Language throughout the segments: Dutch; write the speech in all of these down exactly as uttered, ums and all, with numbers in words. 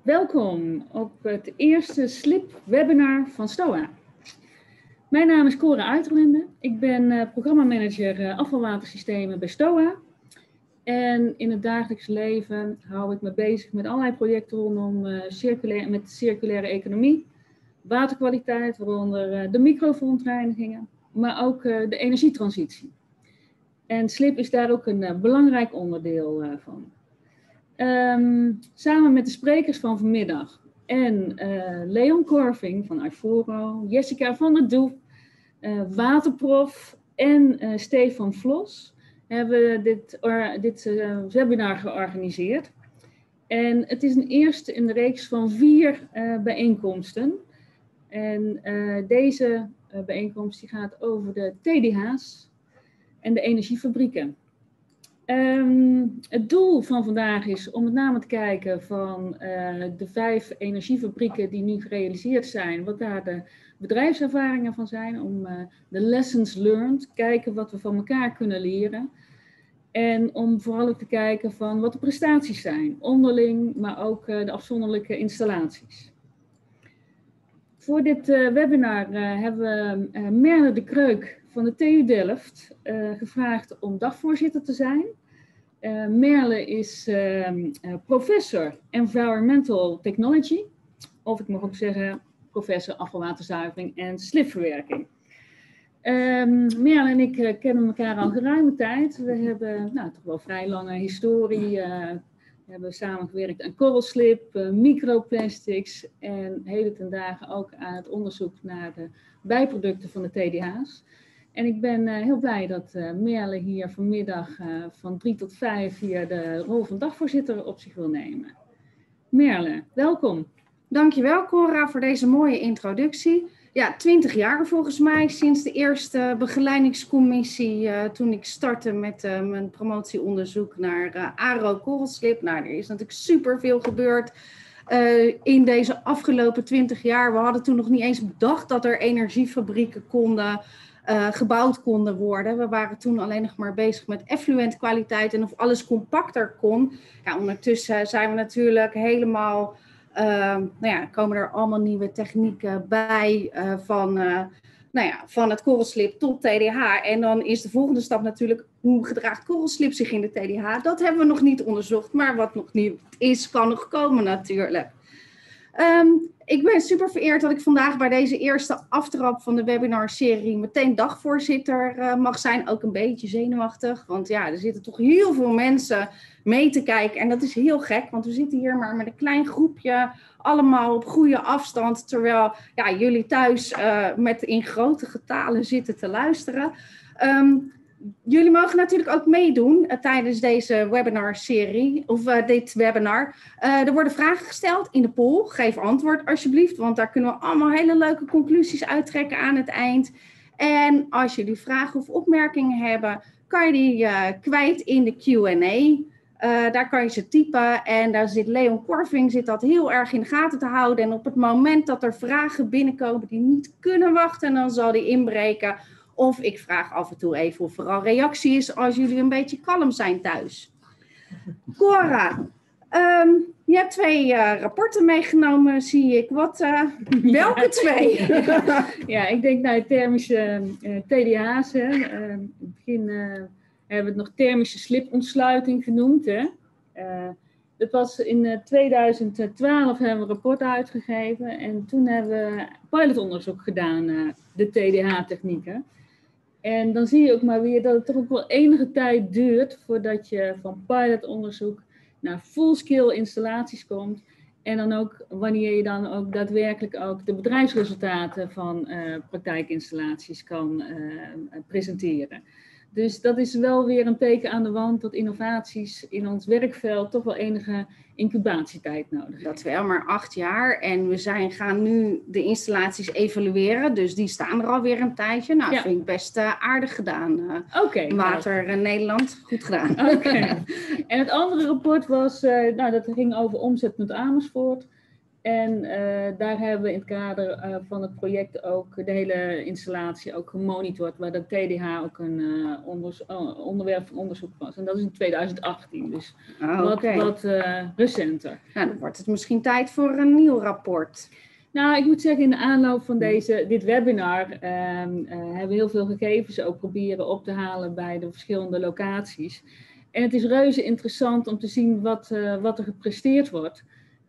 Welkom op het eerste S L I P-webinar van STOA. Mijn naam is Cora Uiterlinde. Ik ben uh, programmamanager uh, afvalwatersystemen bij STOA. En in het dagelijks leven hou ik me bezig met allerlei projecten rondom uh, circulair, met circulaire economie, waterkwaliteit, waaronder uh, de microverontreinigingen, maar ook uh, de energietransitie. En S L I P is daar ook een uh, belangrijk onderdeel uh, van. Um, samen met de sprekers van vanmiddag en uh, Leon Korving van Ivoro, Jessica van der Doef, uh, Waterprof en uh, Stefan Vlos hebben we dit, or, dit uh, webinar georganiseerd. En het is een eerste in de reeks van vier uh, bijeenkomsten. En uh, deze uh, bijeenkomst die gaat over de T D H's en de energiefabrieken. Um, het doel van vandaag is om met name te kijken van uh, de vijf energiefabrieken die nu gerealiseerd zijn, wat daar de bedrijfservaringen van zijn, om uh, de lessons learned, kijken wat we van elkaar kunnen leren. En om vooral ook te kijken van wat de prestaties zijn, onderling, maar ook uh, de afzonderlijke installaties. Voor dit uh, webinar uh, hebben we uh, Merle de Kreuk van de T U Delft uh, gevraagd om dagvoorzitter te zijn. Uh, Merle is uh, uh, professor Environmental Technology, of ik mag ook zeggen professor afvalwaterzuivering en slipverwerking. Um, Merle en ik uh, kennen elkaar al geruime tijd. We hebben nou, toch wel vrij lange historie. Uh, we hebben samengewerkt aan korrelslip, uh, microplastics en heden ten dagen ook aan het onderzoek naar de bijproducten van de T D H's. En ik ben uh, heel blij dat uh, Merle hier vanmiddag uh, van drie tot vijf hier de rol van dagvoorzitter op zich wil nemen. Merle, welkom. Dankjewel Cora voor deze mooie introductie. Ja, twintig jaar volgens mij sinds de eerste begeleidingscommissie uh, toen ik startte met uh, mijn promotieonderzoek naar uh, Aro korrelslip. Nou, er is natuurlijk superveel gebeurd uh, in deze afgelopen twintig jaar. We hadden toen nog niet eens bedacht dat er energiefabrieken konden Uh, gebouwd konden worden. We waren toen alleen nog maar bezig met effluentkwaliteit en of alles compacter kon. Ja, ondertussen zijn we natuurlijk helemaal, uh, nou ja, komen er allemaal nieuwe technieken bij uh, van, uh, nou ja, van het korrelslip tot T D H. En dan is de volgende stap natuurlijk, hoe gedraagt korrelslip zich in de T D H? Dat hebben we nog niet onderzocht, maar wat nog niet is, kan nog komen natuurlijk. Um, ik ben super vereerd dat ik vandaag bij deze eerste aftrap van de webinarserie meteen dagvoorzitter uh, mag zijn. Ook een beetje zenuwachtig, want ja, er zitten toch heel veel mensen mee te kijken. En dat is heel gek, want we zitten hier maar met een klein groepje, allemaal op goede afstand. Terwijl ja, jullie thuis uh, met in grote getalen zitten te luisteren. Um, Jullie mogen natuurlijk ook meedoen uh, tijdens deze webinarserie, of uh, dit webinar. Uh, er worden vragen gesteld in de poll. Geef antwoord alsjeblieft, want daar kunnen we allemaal hele leuke conclusies uittrekken aan het eind. En als jullie vragen of opmerkingen hebben, kan je die uh, kwijt in de Q en A. Uh, daar kan je ze typen en daar zit Leon Korving zit dat heel erg in de gaten te houden. En op het moment dat er vragen binnenkomen die niet kunnen wachten, dan zal die inbreken. Of ik vraag af en toe even of er al reactie is als jullie een beetje kalm zijn thuis. Cora, um, je hebt twee uh, rapporten meegenomen, zie ik. Wat, uh, welke twee? Ja, ik denk nou thermische uh, T D H's. Hè. Uh, in het begin uh, hebben we het nog thermische slipontsluiting genoemd. Hè. Uh, dat was in uh, tweeduizend twaalf hebben we een rapport uitgegeven. En toen hebben we pilotonderzoek gedaan naar de T D H-technieken. En dan zie je ook maar weer dat het toch ook wel enige tijd duurt voordat je van pilotonderzoek naar full-scale installaties komt. En dan ook wanneer je dan ook daadwerkelijk ook de bedrijfsresultaten van uh, praktijkinstallaties kan uh, presenteren. Dus dat is wel weer een teken aan de wand dat innovaties in ons werkveld toch wel enige incubatietijd nodig hebben. Dat wel, maar acht jaar en we zijn, gaan nu de installaties evalueren, dus die staan er alweer een tijdje. Nou, ja. Vind ik best uh, aardig gedaan. Uh, okay, Water nou. Nederland, goed gedaan. Oké. Okay. En het andere rapport was, uh, nou dat ging over omzet met Amersfoort. En uh, daar hebben we in het kader uh, van het project ook de hele installatie ook gemonitord, waar de T D H ook een uh, onders uh, onderwerp van onderzoek was. En dat is in twintig achttien, dus oh, wat, okay. wat uh, recenter. Nou, dan wordt het misschien tijd voor een nieuw rapport. Nou, ik moet zeggen, in de aanloop van deze, dit webinar uh, uh, hebben we heel veel gegevens ook proberen op te halen bij de verschillende locaties. En het is reuze interessant om te zien wat, uh, wat er gepresteerd wordt.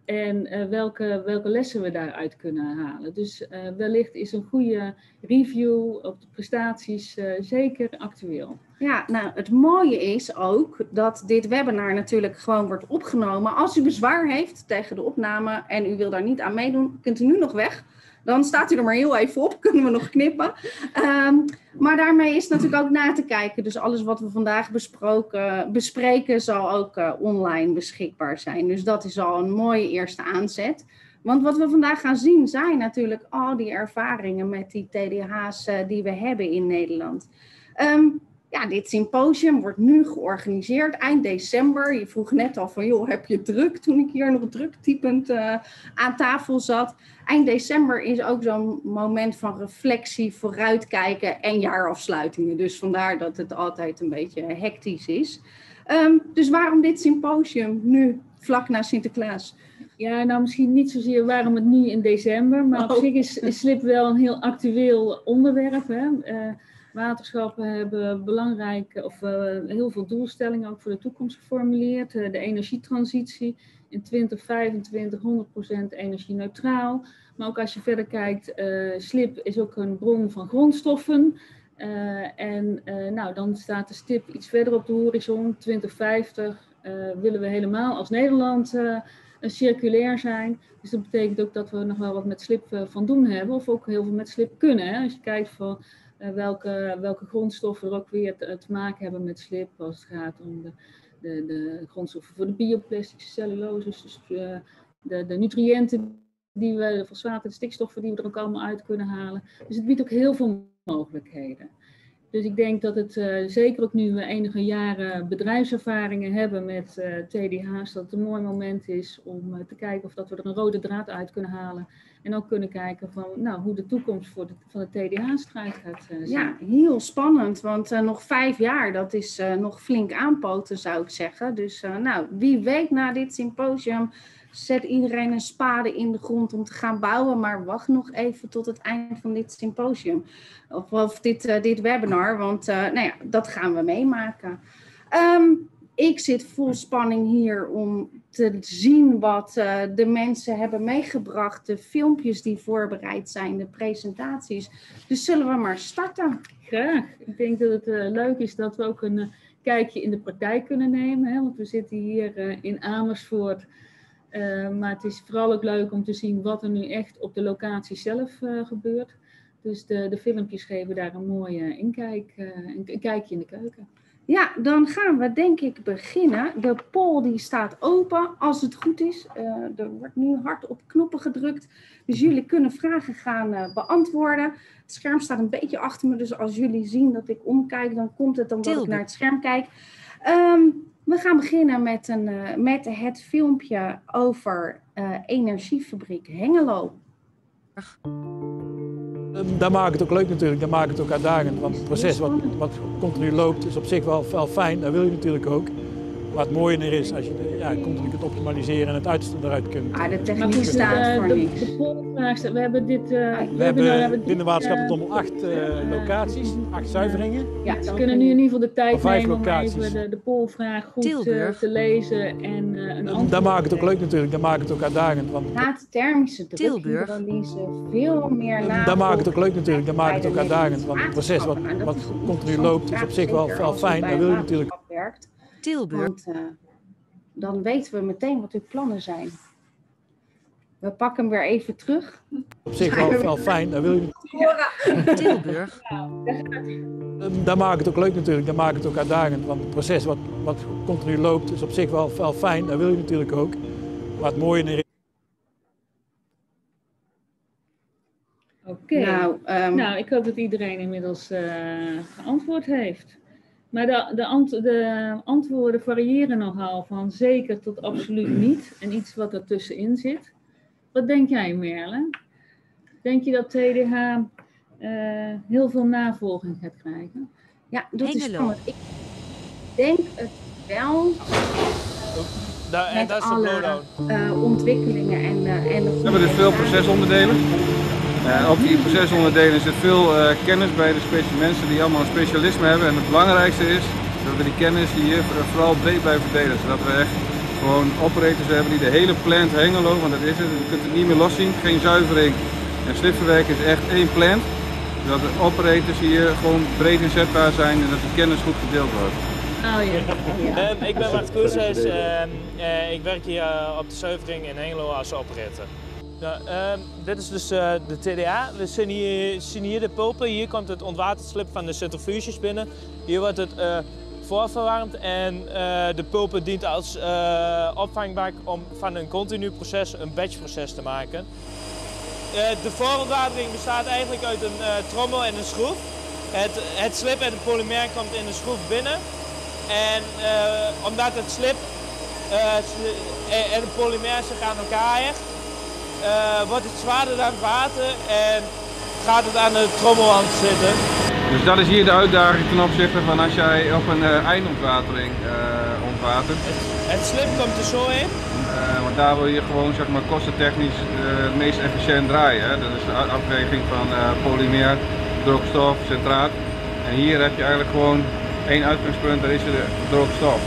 En uh, welke, welke lessen we daaruit kunnen halen. Dus uh, wellicht is een goede review op de prestaties uh, zeker actueel. Ja, nou het mooie is ook dat dit webinar natuurlijk gewoon wordt opgenomen. Als u bezwaar heeft tegen de opname en u wil daar niet aan meedoen, kunt u nu nog weg. Dan staat u er maar heel even op, kunnen we nog knippen. Um, maar daarmee is natuurlijk ook na te kijken. Dus alles wat we vandaag besproken, bespreken zal ook uh, online beschikbaar zijn. Dus dat is al een mooie eerste aanzet. Want wat we vandaag gaan zien zijn natuurlijk al die ervaringen met die T D H's uh, die we hebben in Nederland. Um, Ja, dit symposium wordt nu georganiseerd eind december. Je vroeg net al van, joh, heb je druk? Toen ik hier nog druktypend uh, aan tafel zat. Eind december is ook zo'n moment van reflectie, vooruitkijken en jaarafsluitingen. Dus vandaar dat het altijd een beetje hectisch is. Um, dus waarom dit symposium nu, vlak na Sinterklaas? Ja, nou misschien niet zozeer waarom het nu in december. Maar op oh. zich is, is SLIP wel een heel actueel onderwerp, hè. Uh, Waterschappen hebben belangrijk, of uh, heel veel doelstellingen ook voor de toekomst geformuleerd. Uh, de energietransitie in twintig vijfentwintig honderd procent energie-neutraal. Maar ook als je verder kijkt, uh, SLIP is ook een bron van grondstoffen. Uh, en uh, nou, dan staat de stip iets verder op de horizon. twintig vijftig uh, willen we helemaal als Nederland uh, circulair zijn. Dus dat betekent ook dat we nog wel wat met SLIP uh, van doen hebben. Of ook heel veel met SLIP kunnen. Hè? Als je kijkt voor Uh, welke, welke grondstoffen er ook weer te, te maken hebben met SLIP, als het gaat om de, de, de grondstoffen voor de bioplastics, cellulose, dus uh, de, de nutriënten die we, de fosfaten, de stikstoffen die we er ook allemaal uit kunnen halen. Dus het biedt ook heel veel mogelijkheden. Dus ik denk dat het uh, zeker ook nu we enige jaren bedrijfservaringen hebben met uh, T D H's, dat het een mooi moment is om uh, te kijken of dat we er een rode draad uit kunnen halen. En ook kunnen kijken van nou, hoe de toekomst voor de, van de T D H-strijd gaat uh, zijn. Ja, heel spannend, want uh, nog vijf jaar, dat is uh, nog flink aanpoten zou ik zeggen. Dus uh, nou, wie weet na dit symposium zet iedereen een spade in de grond om te gaan bouwen, maar wacht nog even tot het eind van dit symposium. Of, of dit, uh, dit webinar, want uh, nou ja, dat gaan we meemaken. Um, ik zit vol spanning hier om te zien wat uh, de mensen hebben meegebracht, de filmpjes die voorbereid zijn, de presentaties. Dus zullen we maar starten? Graag. Ik denk dat het uh, leuk is dat we ook een uh, kijkje in de praktijk kunnen nemen, hè? Want we zitten hier uh, in Amersfoort. Uh, maar het is vooral ook leuk om te zien wat er nu echt op de locatie zelf uh, gebeurt. Dus de, de filmpjes geven daar een mooie inkijk, uh, een kijkje in de keuken. Ja, dan gaan we denk ik beginnen. De poll die staat open, als het goed is. Uh, er wordt nu hard op knoppen gedrukt. Dus jullie kunnen vragen gaan uh, beantwoorden. Het scherm staat een beetje achter me, dus als jullie zien dat ik omkijk, dan komt het omdat Tilde. ik naar het scherm kijk. Um, We gaan beginnen met, een, uh, met het filmpje over uh, energiefabriek Hengelo. Dat maakt het ook leuk natuurlijk, dat maakt het ook uitdagend. Want het proces wat, wat continu loopt is op zich wel, wel fijn, dat wil je natuurlijk ook. Maar het mooie er is als je de, ja, continu kunt optimaliseren en het uiterste eruit kunt. Ah, de techniek staat voor niks. We hebben dit... Uh, we, we hebben binnen waterschappen acht uh, locaties, acht zuiveringen. Ja, ze kunnen nu in ieder geval de tijd nemen om even de, de polvraag goed uh, te lezen en uh, een antwoord. Dat maakt het ook leuk natuurlijk, dat maakt het ook uitdagend. Want laat de thermische drukhydrolyse veel meer na. Dat maakt het ook leuk natuurlijk, dat maakt het ook uitdagend. Want het proces wat, wat continu loopt is op zich wel, wel fijn, dat wil je natuurlijk. Tilburg. Want uh, dan weten we meteen wat uw plannen zijn. We pakken hem weer even terug. Op zich wel, wel fijn, dat wil je niet. Tilburg. Dat maakt het ook leuk natuurlijk, dat maakt het ook uitdagend. Want het proces wat, wat continu loopt is op zich wel, wel fijn, dat wil je natuurlijk ook. Maar het mooie er Oké, okay. nou, um... nou ik hoop dat iedereen inmiddels uh, geantwoord heeft. Maar de, de, ant, de antwoorden variëren nogal van zeker tot absoluut niet. En iets wat ertussenin zit. Wat denk jij, Merle? Denk je dat T D H uh, heel veel navolging gaat krijgen? Ja, dat Hengelo. is spannend. Ik denk het wel. Da en dat is de blowdown. Uh, ontwikkelingen en, uh, en de We hebben dus veel procesonderdelen. Uh, op die procesonderdelen zit veel uh, kennis bij de mensen die allemaal een specialisme hebben. En het belangrijkste is dat we die kennis hier vooral breed blijven verdelen. Zodat we echt gewoon operators hebben die de hele plant Hengelo, want dat is het, je kunt het niet meer loszien, geen zuivering. En slipverwerken is echt één plant. Zodat de operators hier gewoon breed inzetbaar zijn en dat de kennis goed gedeeld wordt. Oh ja. Ja. Um, ik ben Bart Koershuis, uh, uh, ik werk hier uh, op de zuivering in Hengelo als operator. Nou, um, dit is dus uh, de T D A. We zien hier, zien hier de pulpen. Hier komt het ontwaterslip van de centrifuges binnen. Hier wordt het uh, voorverwarmd en uh, de pulpen dient als uh, opvangbak om van een continu proces een batchproces te maken. Uh, de voorontwatering bestaat eigenlijk uit een uh, trommel en een schroef. Het, het slip en het polymer komt in de schroef binnen. En uh, omdat het slip uh, en het polymer zich aan elkaar hecht, uh, wordt het zwaarder dan het water en gaat het aan de trommelwand zitten. Dus dat is hier de uitdaging ten opzichte van als jij op een uh, eindontwatering uh, ontwatert. Het, het slip komt er zo in. Uh, want daar wil je gewoon zeg maar, kostentechnisch uh, het meest efficiënt draaien. Hè? Dat is de afweging van uh, polymer, droogstof, centraat. En hier heb je eigenlijk gewoon één uitgangspunt, dat is de droogstof.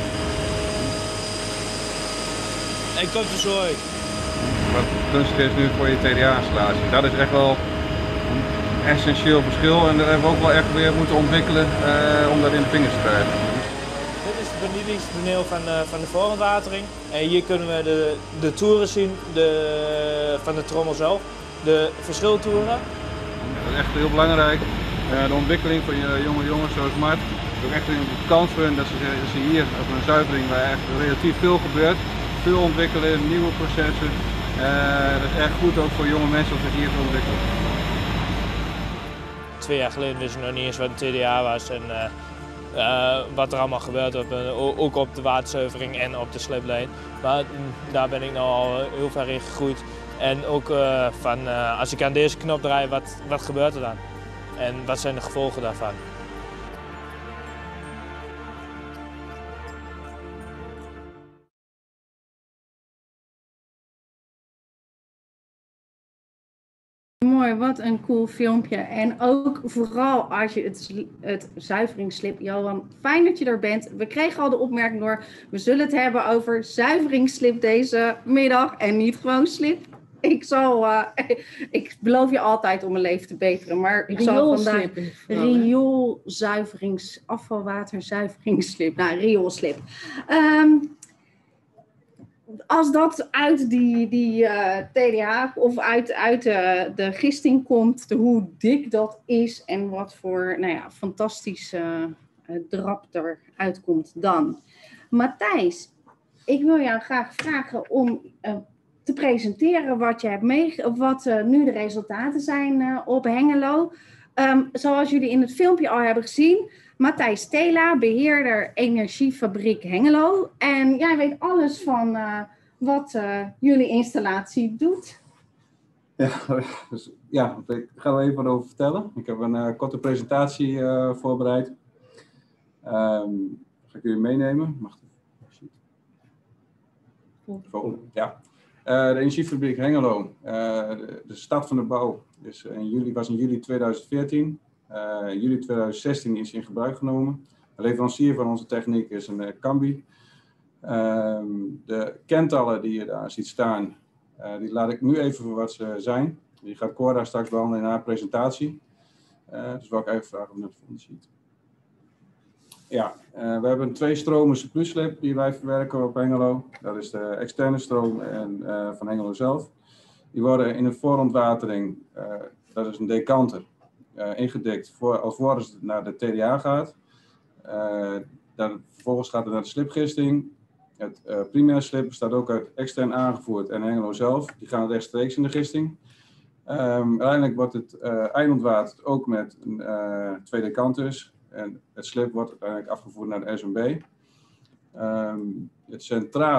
En komt er zo uit. Wat gunstig is nu voor je T D A-installatie. Dat is echt wel een essentieel verschil en dat hebben we ook wel echt weer moeten ontwikkelen uh, om dat in de vingers te krijgen. Dit is het bedieningspaneel van, uh, van de voorontwatering. En hier kunnen we de, de toeren zien de, van de trommel zelf, de verschiltoeren. Dat is echt heel belangrijk. Uh, de ontwikkeling van je jonge jongens zoals Mart. Ook echt een kans voor hen dat ze, dat ze hier op een zuivering waar echt relatief veel gebeurt. Veel ontwikkelen, nieuwe processen. Uh, dat is echt goed ook voor jonge mensen om zich hier te ontwikkelen. Twee jaar geleden wisten we nog niet eens wat een T D A was en uh, uh, wat er allemaal gebeurt, op, uh, ook op de waterzuivering en op de sliplijn. Maar uh, daar ben ik nou al heel ver in gegroeid. En ook uh, van uh, als ik aan deze knop draai, wat, wat gebeurt er dan? En wat zijn de gevolgen daarvan? Mooi, wat een cool filmpje. En ook vooral als je het, het zuiveringsslip, Johan, fijn dat je er bent. We kregen al de opmerking door, we zullen het hebben over zuiveringsslip deze middag en niet gewoon slip. Ik zal, uh, ik beloof je altijd om mijn leven te beteren, maar ik zal vandaag rioolzuiverings, afvalwaterzuiveringsslip, nou rioolslip. Um, Als dat uit die, die uh, T D H of uit, uit uh, de gisting komt, de, hoe dik dat is en wat voor nou ja, fantastische uh, drap eruit komt dan. Matthijs, ik wil jou graag vragen om uh, te presenteren wat je hebt mee, of wat uh, nu de resultaten zijn uh, op Hengelo. Um, zoals jullie in het filmpje al hebben gezien, Matthijs Tela, beheerder Energiefabriek Hengelo. En jij weet alles van uh, wat uh, jullie installatie doet. Ja, dus, ja, ik ga er even wat over vertellen. Ik heb een uh, korte presentatie uh, voorbereid. Um, ga ik jullie meenemen. Mag het? Oh, ja. Uh, de Energiefabriek Hengelo, uh, de, de start van de bouw is in juli, was in juli tweeduizend veertien. Uh, in juli tweeduizend zestien is in gebruik genomen. De leverancier van onze techniek is een uh, Cambi. Uh, de kentallen die je daar ziet staan, uh, die laat ik nu even voor wat ze zijn. Die gaat Cora straks behandelen in haar presentatie. Uh, dus wil ik even vragen om dat voor ons ziet. Ja, uh, we hebben twee stromen surpluslip die wij verwerken op Hengelo. Dat is de externe stroom en, uh, van Hengelo zelf. Die worden in een voorontwatering, uh, dat is een decanter, uh, ingedikt voor, alvorens het naar de T D A gaat. Uh, dan, vervolgens gaat het naar de slipgisting. Het uh, primaire slip bestaat ook uit extern aangevoerd en Hengelo zelf. Die gaan rechtstreeks in de gisting. Um, uiteindelijk wordt het uh, eindontwaterd ook met uh, twee decanters. En het slip wordt uiteindelijk afgevoerd naar de S M B. Um, het centraat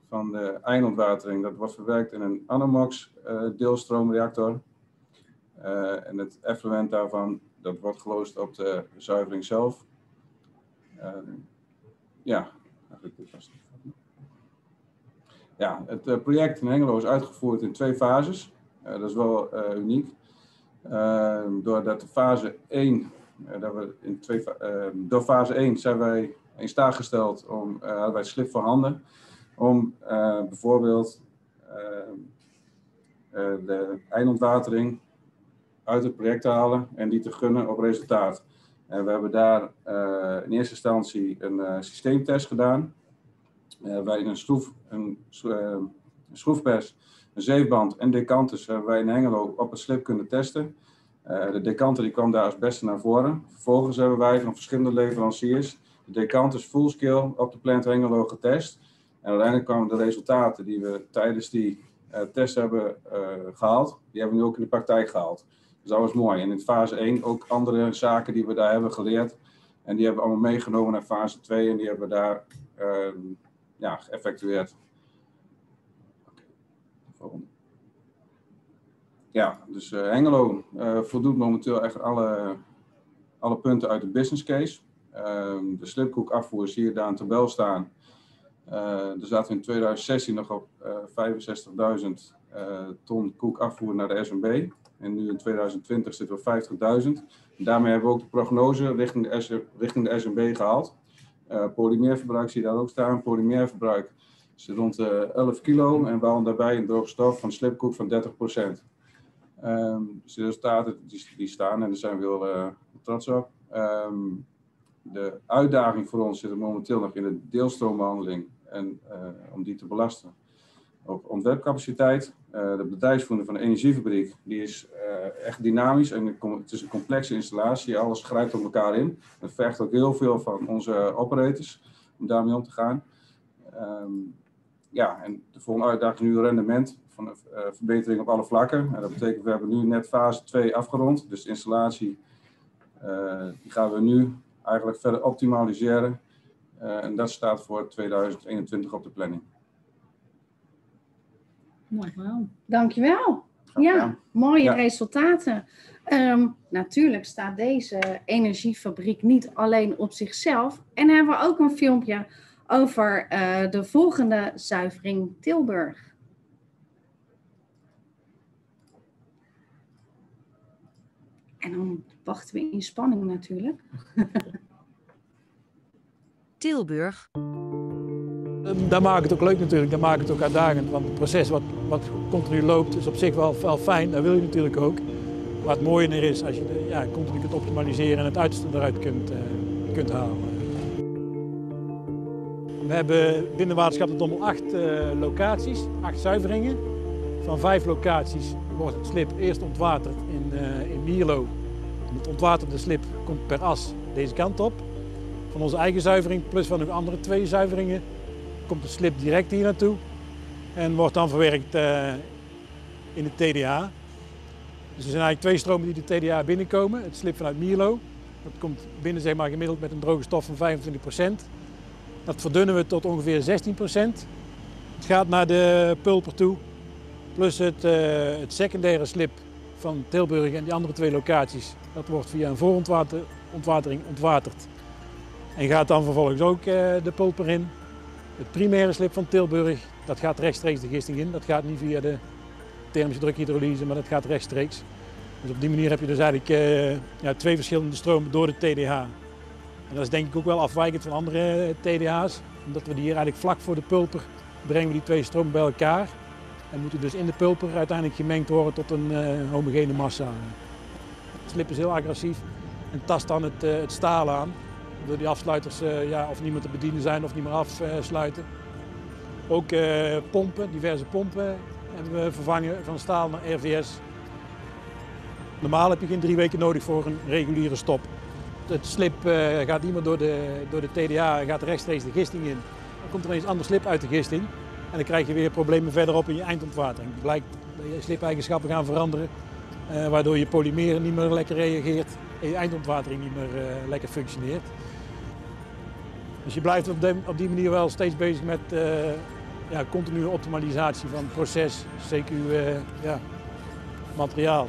van de eindontwatering, dat wordt verwerkt in een Anamox uh, deelstroomreactor. Uh, en het effluent daarvan, dat wordt geloosd op de zuivering zelf. Uh, ja, dit was het. Ja, het uh, project in Hengelo is uitgevoerd in twee fases. Uh, dat is wel uh, uniek. Uh, doordat de fase één, uh, dat we in twee, uh, door fase één zijn wij in staat gesteld om, uh, hadden wij slip voorhanden, om uh, bijvoorbeeld uh, uh, de eindontwatering uit het project te halen en die te gunnen op resultaat. En we hebben daar uh, in eerste instantie een uh, systeemtest gedaan, uh, waarin een, schroef, een, uh, een schroefpers, een zeefband en decanters hebben wij in Hengelo op het slip kunnen testen. Uh, de decanter die kwam daar als beste naar voren. Vervolgens hebben wij van verschillende leveranciers de decanters fullscale op de plant Hengelo getest. En uiteindelijk kwamen de resultaten die we tijdens die uh, test hebben uh, gehaald, die hebben we nu ook in de praktijk gehaald. Dus dat was mooi. En in fase één ook andere zaken die we daar hebben geleerd. En die hebben we allemaal meegenomen naar fase twee en die hebben we daar uh, ja, geëffectueerd. Volgende. Ja, dus uh, Hengelo uh, voldoet momenteel echt alle, alle punten uit de business case. Uh, de slipkoekafvoer is hier daar een tabel staan. Uh, er zaten in tweeduizend zestien nog op uh, vijfenzestigduizend uh, ton koekafvoer naar de S M B. En nu in tweeduizend twintig zitten we op vijftigduizend. Daarmee hebben we ook de prognose richting de, S, richting de S M B gehaald. Uh, polymeerverbruik zie je daar ook staan. Polymeerverbruik is rond de elf kilo en we hadden daarbij een droge stof van slipkoek van dertig procent. Um, dus de resultaten die, die staan en daar zijn we heel uh, trots op. Um, de uitdaging voor ons zit er momenteel nog in de deelstroombehandeling en uh, om die te belasten. Op ontwerpcapaciteit, uh, de bedrijfsvoering van de energiefabriek, die is uh, echt dynamisch en het is een complexe installatie, alles grijpt op elkaar in. Het vergt ook heel veel van onze operators om daarmee om te gaan. Um, ja, en de volgende uitdaging is nu rendement van de uh, verbetering op alle vlakken. En dat betekent, we hebben nu net fase twee afgerond, dus de installatie uh, die gaan we nu eigenlijk verder optimaliseren. Uh, en dat staat voor tweeduizend eenentwintig op de planning. Mooi verhaal. Dankjewel. Ja, mooie ja. resultaten. Um, natuurlijk staat deze energiefabriek niet alleen op zichzelf. En hebben we ook een filmpje over uh, de volgende zuivering Tilburg. En dan wachten we in spanning natuurlijk. Tilburg. Dat maakt het ook leuk natuurlijk, dat maakt het ook uitdagend. Want het proces wat, wat continu loopt is op zich wel, wel fijn, dat wil je natuurlijk ook. Maar het mooie er is als je ja, continu kunt optimaliseren en het uiterste eruit kunt, uh, kunt halen. We hebben binnen Waterschap de Dommel acht uh, locaties, acht zuiveringen. Van vijf locaties wordt het slip eerst ontwaterd in, uh, in Mierlo. En het ontwaterde slip komt per as deze kant op. Van onze eigen zuivering plus van nog andere twee zuiveringen komt de slip direct hier naartoe. En wordt dan verwerkt uh, in de T D A. Dus er zijn eigenlijk twee stromen die de T D A binnenkomen. Het slip vanuit Mierlo. Dat komt binnen zeg maar, gemiddeld met een droge stof van vijfentwintig procent. Dat verdunnen we tot ongeveer zestien procent. Het gaat naar de pulper toe. Plus het, uh, het secundaire slip van Tilburg en die andere twee locaties. Dat wordt via een voorontwatering ontwaterd. En gaat dan vervolgens ook uh, de pulper in. Het primaire slip van Tilburg, dat gaat rechtstreeks de gisting in. Dat gaat niet via de thermische drukhydrolyse, maar dat gaat rechtstreeks. Dus op die manier heb je dus eigenlijk uh, ja, twee verschillende stromen door de T D H. En dat is denk ik ook wel afwijkend van andere T D H's. Omdat we die hier eigenlijk vlak voor de pulper brengen we die twee stromen bij elkaar. En moeten dus in de pulper uiteindelijk gemengd worden tot een uh, homogene massa. Het slip is heel agressief en tast dan het, uh, het staal aan. Door die afsluiters uh, ja, of niet meer te bedienen zijn of niet meer afsluiten. Ook uh, pompen, diverse pompen hebben we vervangen van staal naar R V S. Normaal heb je geen drie weken nodig voor een reguliere stop. Het slip uh, gaat niet meer door de, door de T D A, gaat rechtstreeks de gisting in. Dan komt er ineens ander slip uit de gisting. En dan krijg je weer problemen verderop in je eindontwatering. Het blijkt dat je slipeigenschappen gaan veranderen, uh, waardoor je polymeer niet meer lekker reageert en je eindontwatering niet meer uh, lekker functioneert. Dus je blijft op, de, op die manier wel steeds bezig met uh, ja, continue optimalisatie van het proces, C Q uh, ja, materiaal.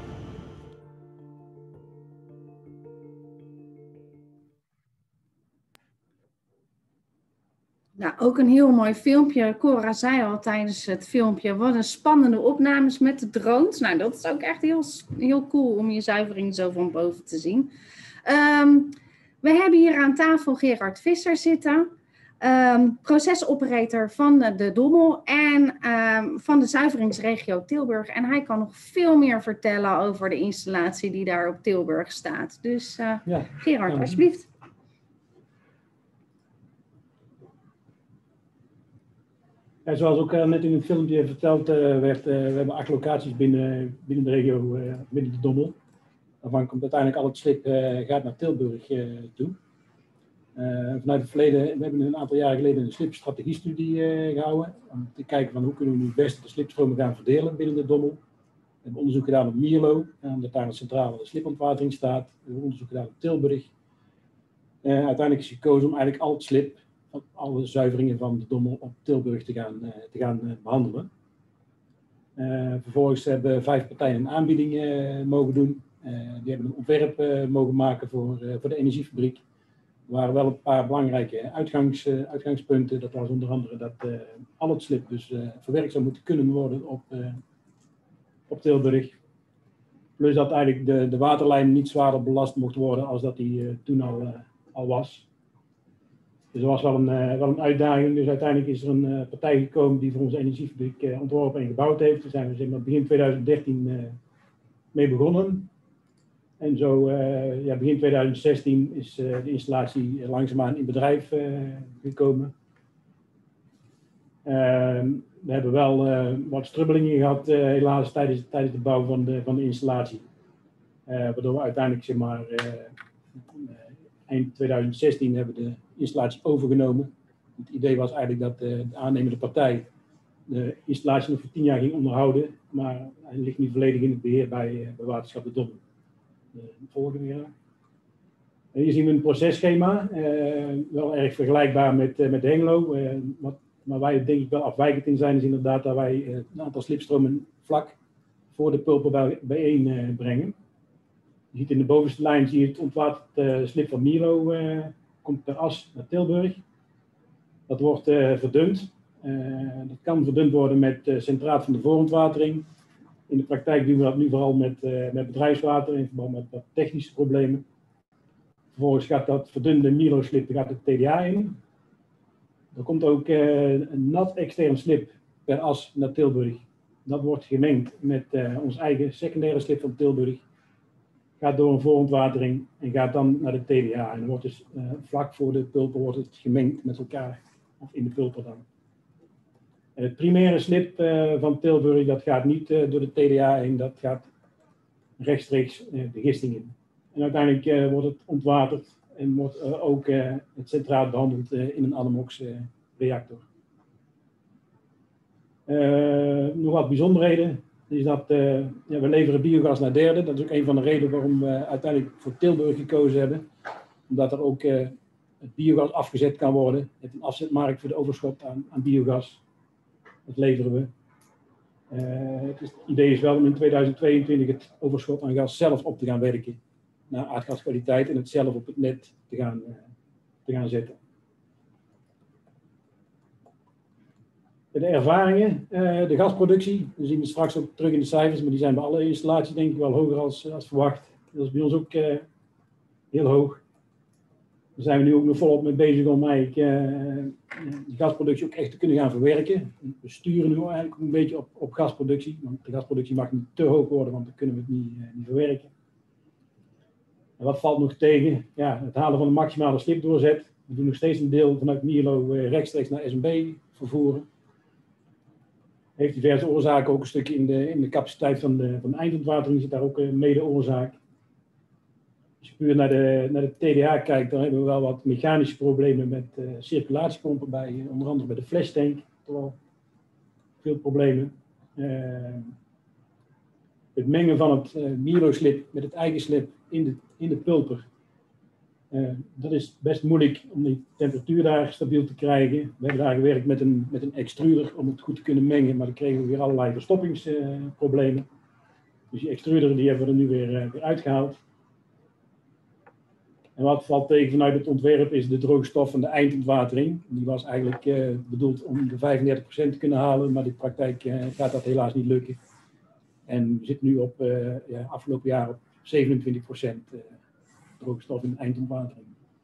Nou, ook een heel mooi filmpje. Cora zei al tijdens het filmpje, wat een spannende opnames met de drones. Nou, dat is ook echt heel, heel cool om je zuivering zo van boven te zien. Um, we hebben hier aan tafel Gerard Visser zitten, um, procesoperator van de, de Dommel en um, van de zuiveringsregio Tilburg. En hij kan nog veel meer vertellen over de installatie die daar op Tilburg staat. Dus uh, ja, Gerard, ja. alsjeblieft. Ja, zoals ook uh, net in het filmpje verteld uh, werd, uh, we hebben acht locaties binnen, binnen de regio, uh, binnen de Dommel. Daarvan komt uiteindelijk al het slip uh, gaat naar Tilburg uh, toe. Uh, vanuit het verleden, we hebben een aantal jaren geleden een slipstrategiestudie uh, gehouden. Om te kijken van hoe kunnen we nu het beste de slipstromen gaan verdelen binnen de Dommel. We hebben onderzoek gedaan op Mierlo, omdat daar een centrale slipontwatering staat. We hebben onderzoek gedaan op Tilburg. Uh, uiteindelijk is gekozen om eigenlijk al het slip, alle zuiveringen van de Dommel op Tilburg te gaan, uh, te gaan uh, behandelen. Uh, vervolgens hebben vijf partijen een aanbieding uh, mogen doen. Uh, die hebben een ontwerp uh, mogen maken voor, uh, voor de energiefabriek. Er waren wel een paar belangrijke uitgangs, uh, uitgangspunten. Dat was onder andere dat uh, al het slip dus uh, verwerkt zou moeten kunnen worden op, uh, op Tilburg. Plus dat eigenlijk de, de waterlijn niet zwaarder belast mocht worden als dat die uh, toen al, uh, al was. Dus dat was wel een, uh, wel een uitdaging. Dus uiteindelijk is er een uh, partij gekomen die voor onze energiefabriek uh, ontworpen en gebouwd heeft. Daar zijn we zeg maar, begin twintig dertien uh, mee begonnen. En zo uh, ja, begin twintig zestien is uh, de installatie langzaamaan in bedrijf uh, gekomen. Uh, we hebben wel uh, wat strubbelingen gehad uh, helaas tijdens, tijdens de bouw van de, van de installatie. Uh, waardoor we uiteindelijk zeg maar, uh, uh, eind twintig zestien hebben de installatie overgenomen. Het idee was eigenlijk dat de, de aannemende partij de installatie nog voor tien jaar ging onderhouden, maar hij ligt nu volledig in het beheer bij, bij Waterschap de Dommel. De volgende jaar. En hier zien we een processchema, uh, wel erg vergelijkbaar met, uh, met Hengelo. Uh, wat, waar wij denk ik wel afwijkend in zijn, is inderdaad dat wij uh, een aantal slipstromen vlak voor de pulper bij, bijeen uh, brengen. Je ziet in de bovenste lijn zie je het ontwaterd uh, slip van Mierlo, uh, komt per as naar Tilburg. Dat wordt uh, verdund. Uh, dat kan verdund worden met uh, centraat van de voorontwatering. In de praktijk doen we dat nu vooral met, uh, met bedrijfswater in verband met wat technische problemen. Vervolgens gaat dat verdunde Mierlo-slip gaat de T D A in. Er komt ook uh, een nat extern slip per as naar Tilburg. Dat wordt gemengd met uh, ons eigen secundaire slip van Tilburg. Gaat door een voorontwatering en gaat dan naar de T D A. En dan wordt dus uh, vlak voor de pulper wordt het gemengd met elkaar. Of in de pulper dan. En het primaire slip uh, van Tilburg, dat gaat niet uh, door de T D A heen, dat gaat rechtstreeks uh, de gisting in. En uiteindelijk uh, wordt het ontwaterd en wordt uh, ook uh, het centraal behandeld uh, in een Adamox uh, reactor. Uh, nog wat bijzonderheden is dat uh, ja, we leveren biogas naar derden. Dat is ook een van de redenen waarom we uiteindelijk voor Tilburg gekozen hebben. Omdat er ook uh, het biogas afgezet kan worden. Je hebt een afzetmarkt voor de overschot aan, aan biogas. Dat leveren we. Uh, het, is, het idee is wel om in tweeduizend tweeëntwintig het overschot aan gas zelf op te gaan werken. Naar aardgaskwaliteit en het zelf op het net te gaan, uh, te gaan zetten. De ervaringen, uh, de gasproductie, we zien het straks ook terug in de cijfers, maar die zijn bij alle installaties denk ik wel hoger als, als verwacht. Dat is bij ons ook uh, heel hoog. Daar zijn we nu ook nog volop mee bezig om eigenlijk uh, de gasproductie ook echt te kunnen gaan verwerken. We sturen nu eigenlijk ook een beetje op, op gasproductie, want de gasproductie mag niet te hoog worden, want dan kunnen we het niet, uh, niet verwerken. En wat valt nog tegen? Ja, het halen van de maximale slipdoorzet. We doen nog steeds een deel vanuit Mierlo uh, rechtstreeks naar S M B vervoeren. Heeft diverse oorzaken, ook een stukje in de, in de capaciteit van de, van de eindontwatering zit daar ook een mede oorzaak. Als je puur naar de, naar de T D A kijkt, dan hebben we wel wat mechanische problemen met uh, circulatiepompen bij, uh, onder andere bij de flashtank. Toch veel problemen. Uh, het mengen van het uh, Mierlo-slip met het eigen slip in de, in de pulper Uh, dat is best moeilijk om die temperatuur daar stabiel te krijgen. We hebben daar gewerkt met een, met een extruder om het goed te kunnen mengen, maar dan kregen we weer allerlei verstoppingsproblemen. Uh, dus die extruder die hebben we er nu weer, uh, weer uitgehaald. En wat valt tegen vanuit het ontwerp is de droogstof en de eindontwatering. Die was eigenlijk uh, bedoeld om de vijfendertig procent te kunnen halen, maar in de praktijk uh, gaat dat helaas niet lukken. En we zitten nu op uh, ja, afgelopen jaar op zevenentwintig procent uh, droogstof en eindontwatering.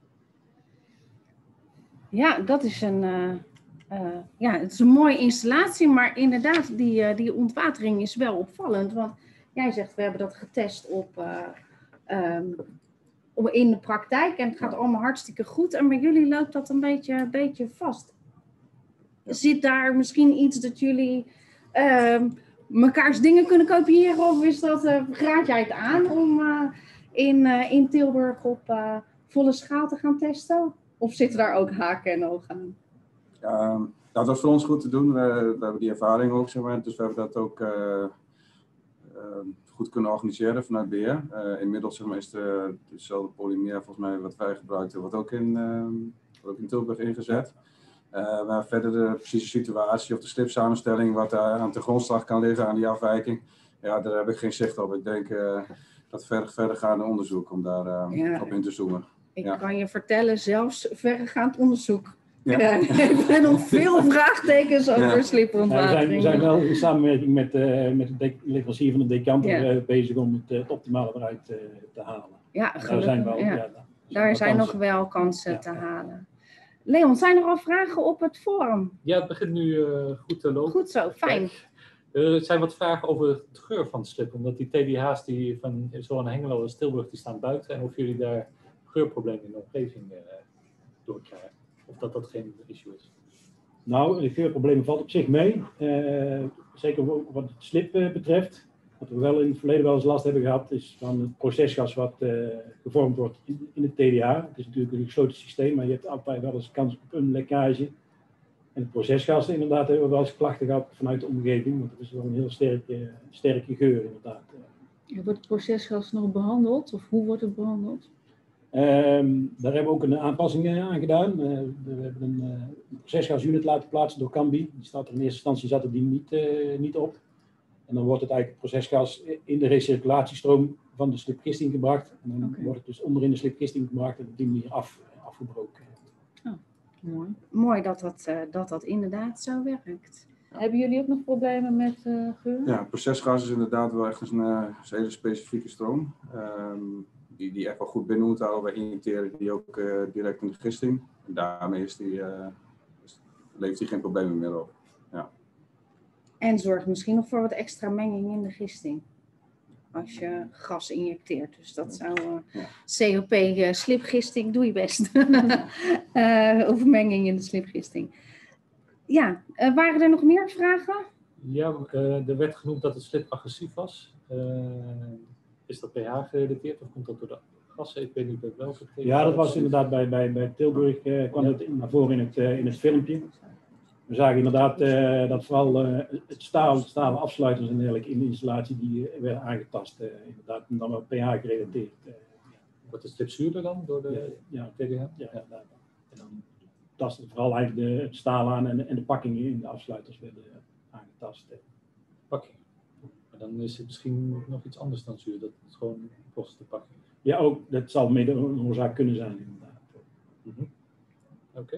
Ja, dat is een, uh, uh, ja, het is een mooie installatie, maar inderdaad, die, uh, die ontwatering is wel opvallend. Want jij zegt, we hebben dat getest op, uh, um, in de praktijk en het gaat allemaal hartstikke goed. En bij jullie loopt dat een beetje, een beetje vast. Zit daar misschien iets dat jullie uh, mekaars dingen kunnen kopiëren? Of is dat, uh, raad jij het aan om uh, in, uh, in Tilburg op uh, volle schaal te gaan testen? Of zitten daar ook haken en ogen aan? Ja, dat was voor ons goed te doen. We, we hebben die ervaring ook, zeg maar. Dus we hebben dat ook uh, uh, goed kunnen organiseren vanuit beheer. Uh, inmiddels zeg maar, is de, dezelfde polymeer volgens mij wat wij gebruikten, wordt ook in, uh, wordt ook in Tilburg ingezet. Uh, maar verder de precieze situatie of de slipsamenstelling, wat daar aan de grondslag kan liggen aan die afwijking, ja, daar heb ik geen zicht op. Ik denk uh, dat verder, verdergaande onderzoek om daar uh, ja. op in te zoomen. Ik ja. kan je vertellen, zelfs verregaand onderzoek. Ja. Ja, ik heb nog veel vraagtekens over ja. slipontwatering. Ja, we, zijn, we zijn wel in samenwerking met, uh, met de de leverancier van de decanter ja. uh, bezig om het, uh, het optimale eruit uh, te halen. Ja, gelukkig. Daar zijn, wel, ja. Ja, daar daar zijn nog wel kansen ja. te halen. Leon, zijn er al vragen op het forum? Ja, het begint nu uh, goed te lopen. Goed zo, fijn. Uh, er zijn wat vragen over het geur van het slip, omdat die T D H's die van zowel Hengelo als Tilburg die staan buiten en of jullie daar geurproblemen in de omgeving uh, doorkrijgen. Of dat dat geen issue is. Nou, de geurproblemen valt op zich mee. Uh, zeker wat het slip uh, betreft. Wat we wel in het verleden wel eens last hebben gehad, is van het procesgas wat uh, gevormd wordt in, in het T D H. Het is natuurlijk een gesloten systeem, maar je hebt altijd wel eens kans op een lekkage. En het procesgas, inderdaad, hebben we wel eens klachten gehad vanuit de omgeving, want het is wel een heel sterke, sterke geur, inderdaad. Wordt het procesgas nog behandeld, of hoe wordt het behandeld? Um, daar hebben we ook een aanpassing aan gedaan. Uh, we hebben een, uh, een procesgasunit laten plaatsen door Cambi. Die staat er in eerste instantie zat er die niet, uh, niet op. En dan wordt het eigenlijk procesgas in de recirculatiestroom van de slipgisting gebracht. En dan okay. wordt het dus onderin de slipgisting gebracht en op die manier af, uh, afgebroken. Oh, mooi. Mooi dat dat, uh, dat dat inderdaad zo werkt. Ja. Hebben jullie ook nog problemen met uh, geur? Ja, procesgas is inderdaad wel echt een, uh, een hele specifieke stroom. Um, Die, die echt wel goed binnen moet houden. Wij injecteren die ook uh, direct in de gisting. En daarmee is die, uh, is, levert die geen problemen meer op. Ja. En zorgt misschien nog voor wat extra menging in de gisting. Als je gas injecteert. Dus dat zou uh, ja. C O P uh, slipgisting, doe je best. uh, of menging in de slipgisting. Ja, uh, waren er nog meer vragen? Ja, uh, er werd genoemd dat het slip agressief was. Uh, Is dat pH gerelateerd of komt dat door de gassen? Ik weet niet bij welke. Ja, dat was inderdaad bij, bij, bij Tilburg, uh, kwam het naar voren in het, uh, in het filmpje. We zagen inderdaad uh, dat vooral uh, het staal, stalen afsluiters en dergelijke in de installatie die uh, werden aangetast. Uh, inderdaad, en dan wel pH gerelateerd. Uh, Wordt het slip zuurder dan door de ja, T D H? Ja, ja, ja, en dan tast het vooral eigenlijk de, het staal aan en, en de pakkingen in de afsluiters werden uh, aangetast. Uh. Pakking. Dan is het misschien nog iets anders dan zuur, dat het gewoon kost te pakken. Ja, ook, dat zal mede een oorzaak kunnen zijn, inderdaad. Mm-hmm. Oké.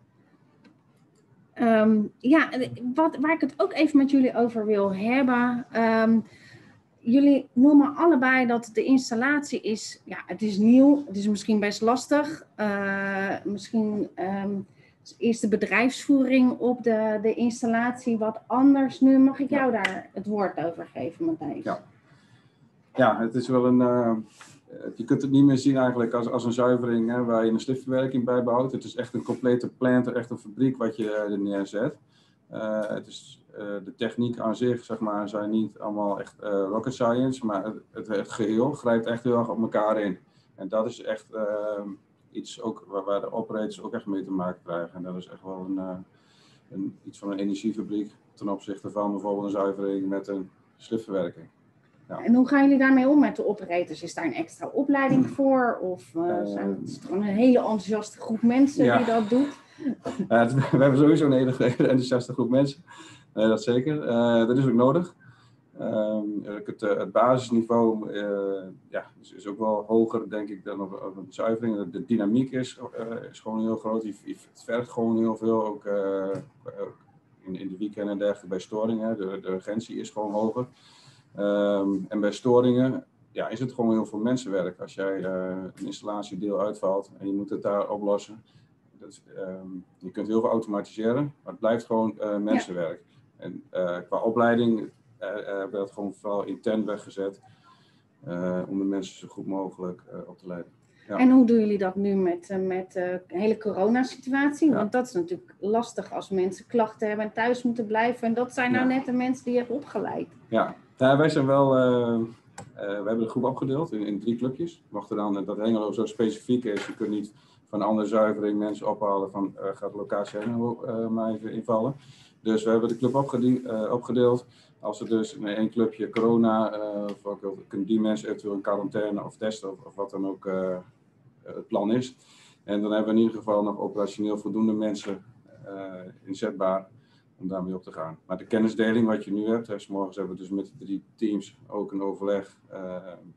Okay. Um, ja, wat, waar ik het ook even met jullie over wil hebben. Um, jullie noemen allebei dat de installatie is, ja, het is nieuw, het is misschien best lastig. Uh, misschien um, is de bedrijfsvoering op de, de installatie wat anders. Nu mag ik jou daar het woord over geven, Matthijs. Ja, ja het is wel een... Uh, je kunt het niet meer zien eigenlijk als, als een zuivering hè, waar je een slipverwerking bij behoudt. Het is echt een complete plant, echt een fabriek wat je er neerzet. Uh, het is, uh, de techniek aan zich, zeg maar, zijn niet allemaal echt uh, rocket science, maar het, het, het geheel grijpt echt heel erg op elkaar in. En dat is echt... Uh, iets ook waar, waar de operators ook echt mee te maken krijgen. En dat is echt wel een, uh, een, iets van een energiefabriek ten opzichte van bijvoorbeeld een zuivering met een slipverwerking. Ja. En hoe gaan jullie daarmee om met de operators? Is daar een extra opleiding voor? Of uh, zijn het, is het gewoon een hele enthousiaste groep mensen ja. die dat doet? Ja, het, we hebben sowieso een hele, hele enthousiaste groep mensen. Uh, dat zeker. Uh, dat is ook nodig. Uh, het, het basisniveau uh, ja, is, is ook wel hoger, denk ik, dan op, op een zuivering. De, de dynamiek is, uh, is gewoon heel groot. Het vergt gewoon heel veel. Ook uh, in, in de weekenden en dergelijke bij storingen. De, de urgentie is gewoon hoger. Um, en bij storingen ja, is het gewoon heel veel mensenwerk. Als jij uh, een installatiedeel uitvalt en je moet het daar oplossen. Dat, um, je kunt heel veel automatiseren, maar het blijft gewoon uh, mensenwerk. Ja. En uh, qua opleiding uh, uh, hebben we dat gewoon vooral intern weggezet. Uh, om de mensen zo goed mogelijk uh, op te leiden. Ja. En hoe doen jullie dat nu met, uh, met de uh, hele coronasituatie? Ja. Want dat is natuurlijk lastig als mensen klachten hebben en thuis moeten blijven. En dat zijn nou ja. net de mensen die je hebt opgeleid. Ja. Ja, wij zijn wel, uh, uh, we hebben de groep opgedeeld in, in drie clubjes. Mocht er dan, dat Hengelo zo specifiek is, je kunt niet van een andere zuivering mensen ophalen van uh, gaat de locatie Hengelo uh, maar even invallen. Dus we hebben de club opgede uh, opgedeeld. Als er dus in één clubje corona, uh, of ook, kunnen die mensen eventueel in quarantaine of testen of, of wat dan ook uh, het plan is. En dan hebben we in ieder geval nog operationeel voldoende mensen uh, inzetbaar om daarmee op te gaan. Maar de kennisdeling wat je nu hebt, hè, 's morgens hebben we dus met de drie teams ook een overleg uh,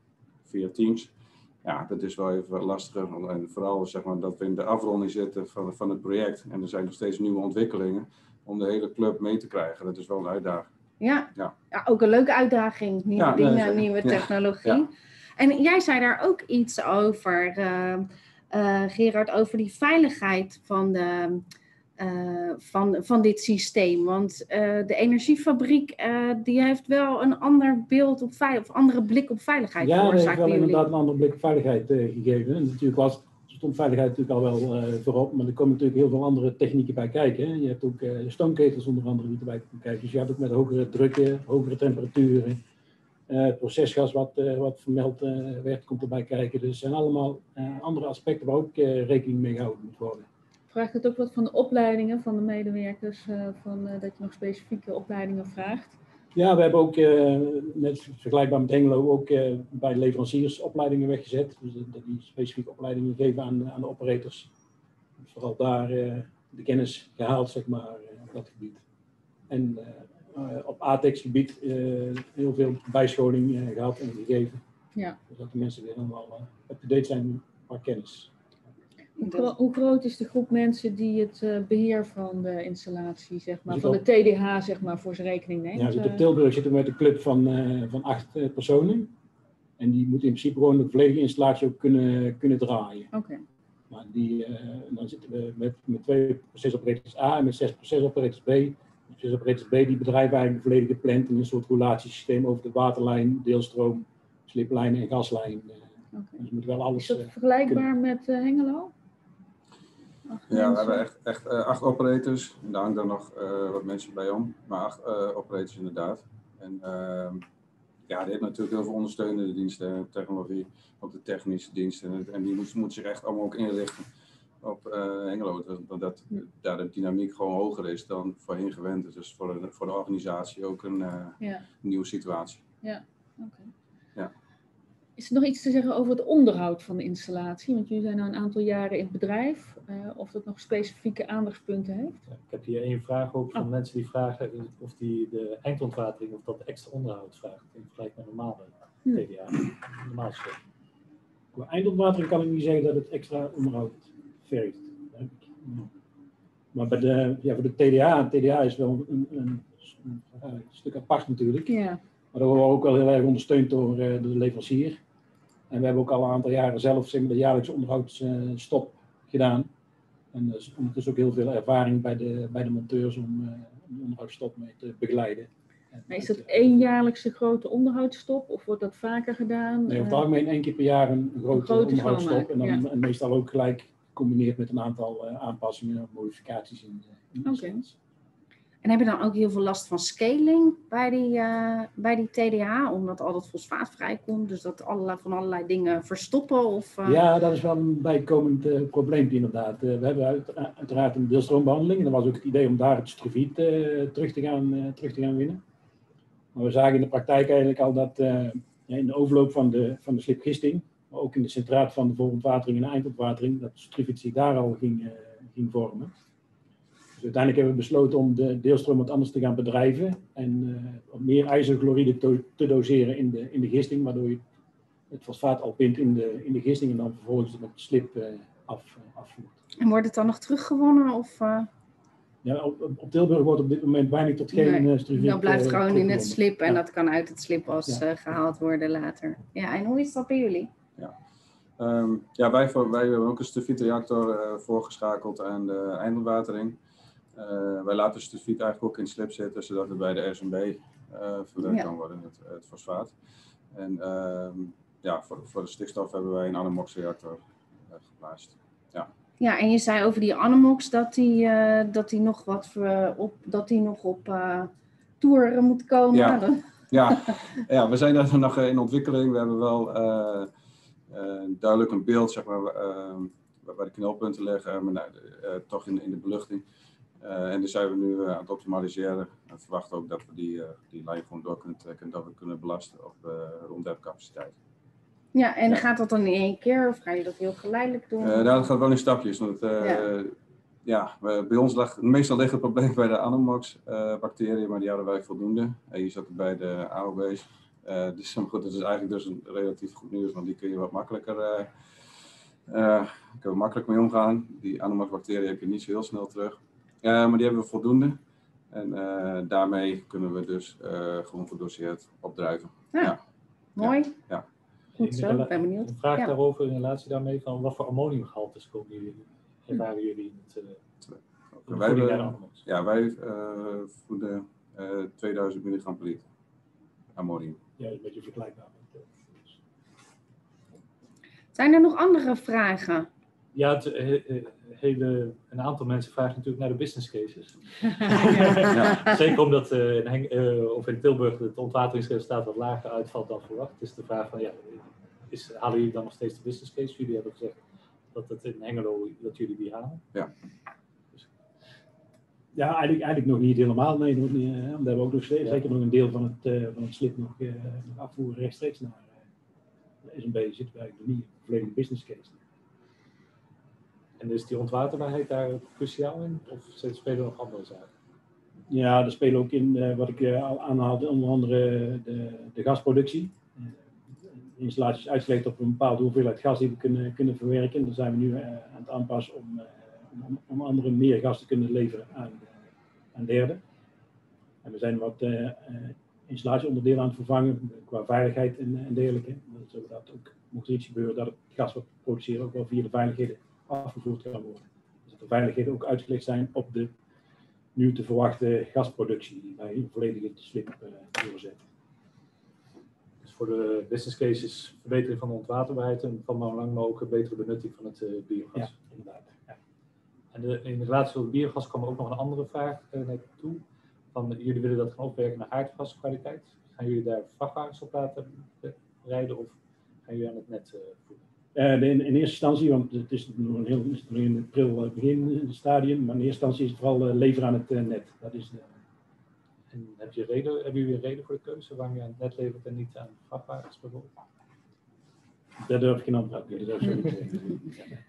via Teams. Ja, dat is wel even lastiger. En vooral zeg maar, dat we in de afronding zitten van, van het project. En er zijn nog steeds nieuwe ontwikkelingen om de hele club mee te krijgen. Dat is wel een uitdaging. Ja, ja. ja ook een leuke uitdaging. Nieuwe ja, dingen, nee, nieuwe technologie. Ja. Ja. En jij zei daar ook iets over, uh, uh, Gerard, over die veiligheid van de... Uh, van, van dit systeem. Want uh, de energiefabriek uh, die heeft wel een ander beeld op veiligheid, of andere blik op veiligheid. Ja, die heeft wel inderdaad een andere blik op veiligheid uh, gegeven. En natuurlijk was, stond veiligheid natuurlijk al wel uh, voorop, maar er komen natuurlijk heel veel andere technieken bij kijken. Hè. Je hebt ook uh, stoomketels onder andere die erbij komen kijken. Dus je hebt ook met hogere drukken, hogere temperaturen, uh, het procesgas wat, uh, wat vermeld uh, werd, komt erbij kijken. Dus er zijn allemaal uh, andere aspecten waar ook uh, rekening mee gehouden moet worden. Vraagt het ook wat van de opleidingen van de medewerkers, uh, van, uh, dat je nog specifieke opleidingen vraagt? Ja, we hebben ook, uh, net vergelijkbaar met Hengelo, ook uh, bij de leveranciers opleidingen weggezet. Dus dat die specifieke opleidingen geven aan, aan de operators. Dus vooral daar uh, de kennis gehaald, zeg maar, uh, op dat gebied. En uh, uh, op A T E X-gebied uh, heel veel bijscholing uh, gehad en gegeven. Ja. Zodat de mensen weer helemaal uh, up-to-date zijn qua kennis. Hoe, gro hoe groot is de groep mensen die het uh, beheer van de installatie, zeg maar, van de T D H, zeg maar, voor zijn rekening neemt? Ja, zit op Tilburg zitten we met een club van, uh, van acht uh, personen. En die moet in principe gewoon de volledige installatie ook kunnen, kunnen draaien. Oké. Okay. Maar die, uh, dan zitten we met, met twee procesoperators A en met zes procesoperators B. De procesoperators B die bedrijven eigenlijk de volledige plant in een soort roulatiesysteem over de waterlijn, deelstroom, sliplijnen en gaslijn. Uh, okay. Dus we moeten wel alles. Is dat vergelijkbaar kunnen... met uh, Hengelo? Ja, we hebben echt, echt uh, acht operators. En daar hangt er nog uh, wat mensen bij om. Maar acht uh, operators inderdaad. En uh, ja, die hebben natuurlijk heel veel ondersteunende diensten, technologie, ook de technische diensten. En, en die moeten moet zich echt allemaal ook inrichten op uh, Hengelo. Dat, dat daar de dynamiek gewoon hoger is dan voorheen gewend is. Dus voor de, voor de organisatie ook een uh, ja. nieuwe situatie. Ja, oké. Okay. Ja. Is er nog iets te zeggen over het onderhoud van de installatie? Want jullie zijn nu een aantal jaren in het bedrijf. Uh, of dat nog specifieke aandachtspunten heeft? Ja, ik heb hier één vraag ook van oh. mensen die vragen of die de eindontwatering, of dat extra onderhoud vraagt in vergelijking met normale hmm. T D A, normaal schip. Qua eindontwatering kan ik niet zeggen dat het extra onderhoud vergt. Maar bij de, ja, voor de T D A, T D A is wel een, een, een, een stuk apart natuurlijk. Ja. Maar dat worden we ook wel heel erg ondersteund door, uh, door de leverancier. En we hebben ook al een aantal jaren zelf zeg maar, de jaarlijkse onderhoudsstop uh, gedaan. En er is ondertussen ook heel veel ervaring bij de, bij de monteurs om uh, de onderhoudsstop mee te begeleiden. Maar is dat één jaarlijkse grote onderhoudsstop of wordt dat vaker gedaan? Nee, over het algemeen één keer per jaar een, een grote, een grote onderhoudsstop. En, dan, ja. en meestal ook gelijk gecombineerd met een aantal uh, aanpassingen, modificaties in, in de installatie. En heb je dan ook heel veel last van scaling bij die, uh, bij die T D H, omdat al dat fosfaat vrijkomt, dus dat allerlei, van allerlei dingen verstoppen? Of, uh... Ja, dat is wel een bijkomend uh, probleem inderdaad. Uh, we hebben uit, uh, uiteraard een deelstroombehandeling en dat was ook het idee om daar het strofiet uh, terug, te gaan, uh, terug te gaan winnen. Maar we zagen in de praktijk eigenlijk al dat uh, ja, in de overloop van de, van de slipgisting, maar ook in de centraat van de voorontwatering en de eindontwatering, dat struvit zich daar al ging, uh, ging vormen. Dus uiteindelijk hebben we besloten om de deelstroom wat anders te gaan bedrijven en uh, wat meer ijzerchloride te, te doseren in de, in de gisting, waardoor je het fosfaat al bindt in de, in de gisting en dan vervolgens met de slip uh, af, uh, afvoert. En wordt het dan nog teruggewonnen? Of, uh... Ja, op, op Tilburg wordt op dit moment weinig tot geen nee, struvit. Dan blijft het uh, gewoon in het slip en ja. dat kan uit het slipwas ja. uh, gehaald worden later. Ja, en hoe is dat bij jullie? Ja, um, ja wij, wij hebben ook een struvitreactor uh, voorgeschakeld aan de eindontwatering. Uh, wij laten struviet eigenlijk ook in het slip zitten, zodat het bij de R S M B uh, verwerkt ja. kan worden, het, het fosfaat. En uh, ja, voor, voor de stikstof hebben wij een Anamox-reactor uh, geplaatst. Ja. Ja, en je zei over die Anamox dat die, uh, dat die nog wat uh, op, dat die nog op uh, tour moet komen. Ja. Ja. ja, we zijn daar nog in ontwikkeling. We hebben wel uh, uh, duidelijk een beeld, zeg maar, uh, waar de knelpunten liggen, maar nou, uh, toch in, in de beluchting. Uh, en dus zijn we nu uh, aan het optimaliseren. We verwachten ook dat we die, uh, die lijn gewoon door kunnen trekken en dat we kunnen belasten op uh, rondwerpcapaciteit. Ja, en ja. gaat dat dan in één keer of ga je dat heel geleidelijk doen? Uh, nou, dat gaat wel in stapjes. Want, uh, ja. Ja, we, bij ons lag, meestal ligt het probleem bij de Anamox-bacteriën, uh, maar die hadden wij voldoende. En hier zat het bij de A O B's. Uh, dus goed, dat is eigenlijk dus een relatief goed nieuws, want die kun je wat makkelijker, uh, uh, kun je makkelijk mee omgaan. Die Anamox-bacteriën heb je niet zo heel snel terug. Uh, maar die hebben we voldoende. En uh, daarmee kunnen we dus uh, gewoon gedoseerd opdrijven. Ja, ja. Mooi. Ja. Ja. Goed zo, ik ben benieuwd. Een vraag ja. daarover in relatie daarmee, van wat voor ammoniumgehaltes komen jullie, ervaren jullie in het uh, wij hebben, ja, wij uh, voeden uh, tweeduizend milligram per liter ammonium. Ja, een beetje vergelijkbaar. Zijn er nog andere vragen? Ja, het, he, hele, een aantal mensen vragen natuurlijk naar de business cases. ja. Zeker omdat uh, in, Heng, uh, of in Tilburg het ontwateringsresultaat wat lager uitvalt dan verwacht. Dus de vraag van, ja, is, halen jullie dan nog steeds de business case? Jullie hebben gezegd dat het in Hengelo, dat jullie die halen. Ja. Dus. Ja, eigenlijk, eigenlijk nog niet helemaal. Nee, nog niet, uh, omdat we ook nog steeds, ja. zeker nog een deel van het, uh, van het slip nog, uh, nog afvoeren rechtstreeks naar uh, de S M B. Zitten we eigenlijk nog niet in een volledige business case. En is die ontwaterbaarheid daar cruciaal in? Of spelen er nog andere zaken? Ja, er spelen ook in, uh, wat ik uh, al aanhaalde, onder andere de, de gasproductie. Uh, de installatie is uitgelegd op een bepaalde hoeveelheid gas die we kunnen, kunnen verwerken. Daar zijn we nu uh, aan het aanpassen om, uh, om, om andere meer gas te kunnen leveren aan, uh, aan derden. En we zijn wat uh, uh, installatieonderdelen aan het vervangen qua veiligheid en, en dergelijke. Zodat ook, mocht er iets gebeuren, dat het gas wat we produceren ook wel via de veiligheden afgevoerd kan worden. Dus dat de veiligheden ook uitgelegd zijn op de nu te verwachten gasproductie die wij volledig in de slip uh, doorzetten. Dus voor de business cases verbetering van de ontwaterbaarheid en van belang maar ook een betere benutting van het uh, biogas. Ja, inderdaad. Ja. En de, in relatie tot biogas kwam er ook nog een andere vraag uh, naartoe. Van, jullie willen dat gaan opwerken naar aardgaskwaliteit. Gaan jullie daar vrachtwagens op laten rijden of gaan jullie aan het net uh, voeren? Uh, in, in eerste instantie, want het is nog een heel is nog in het pril begin stadium, maar in eerste instantie is het vooral uh, leveren aan het uh, net. Dat is de... En heb je reden, hebben jullie een reden voor de keuze waarom je aan het net levert en niet aan vrachtwagens bijvoorbeeld? Daar durf ik geen antwoord op te geven.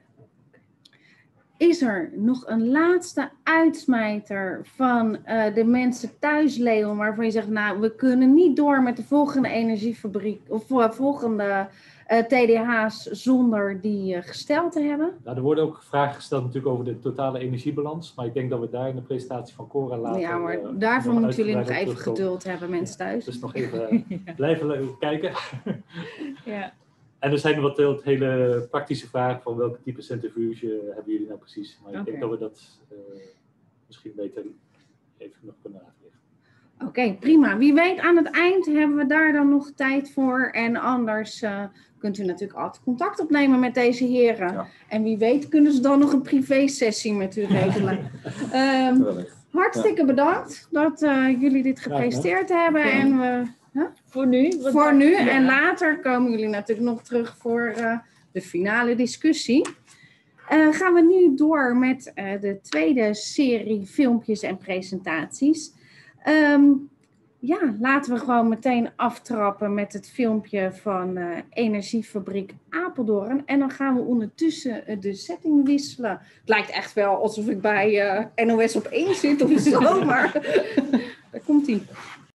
Is er nog een laatste uitsmijter van uh, de mensen thuis, Leon, waarvan je zegt, nou, we kunnen niet door met de volgende energiefabriek of uh, volgende uh, T D H's zonder die uh, gesteld te hebben? Nou, er worden ook vragen gesteld natuurlijk over de totale energiebalans, maar ik denk dat we daar in de presentatie van Cora later... Ja, maar uh, daarvoor moeten jullie nog even geduld hebben, mensen thuis. Dus nog even uh, blijven kijken. Ja. En er zijn wat heel, hele praktische vragen van welke type centrifuge hebben jullie nou precies. Maar ik okay. denk dat we dat uh, misschien beter even nog kunnen uitleggen. Oké, okay, prima. Wie weet aan het eind hebben we daar dan nog tijd voor. En anders uh, kunt u natuurlijk altijd contact opnemen met deze heren. Ja. En wie weet kunnen ze dan nog een privé sessie met u regelen. um, hartstikke ja. bedankt dat uh, jullie dit gepresenteerd ja, hebben. Ja. En we... Huh? Voor nu. Voor nu. Ja. En later komen jullie natuurlijk nog terug voor uh, de finale discussie. Uh, gaan we nu door met uh, de tweede serie filmpjes en presentaties. Um, Ja, laten we gewoon meteen aftrappen met het filmpje van uh, Energiefabriek Apeldoorn. En dan gaan we ondertussen uh, de setting wisselen. Het lijkt echt wel alsof ik bij uh, N O S op één zit of zo, maar daar komt ie.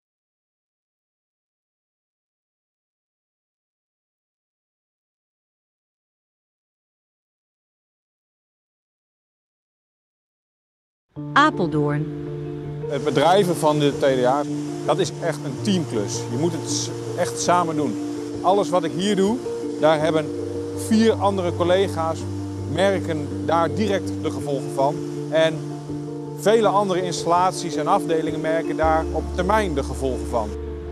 Apeldoorn. Het bedrijven van de T D A, dat is echt een teamklus. Je moet het echt samen doen. Alles wat ik hier doe, daar hebben vier andere collega's, merken daar direct de gevolgen van. En vele andere installaties en afdelingen merken daar op termijn de gevolgen van.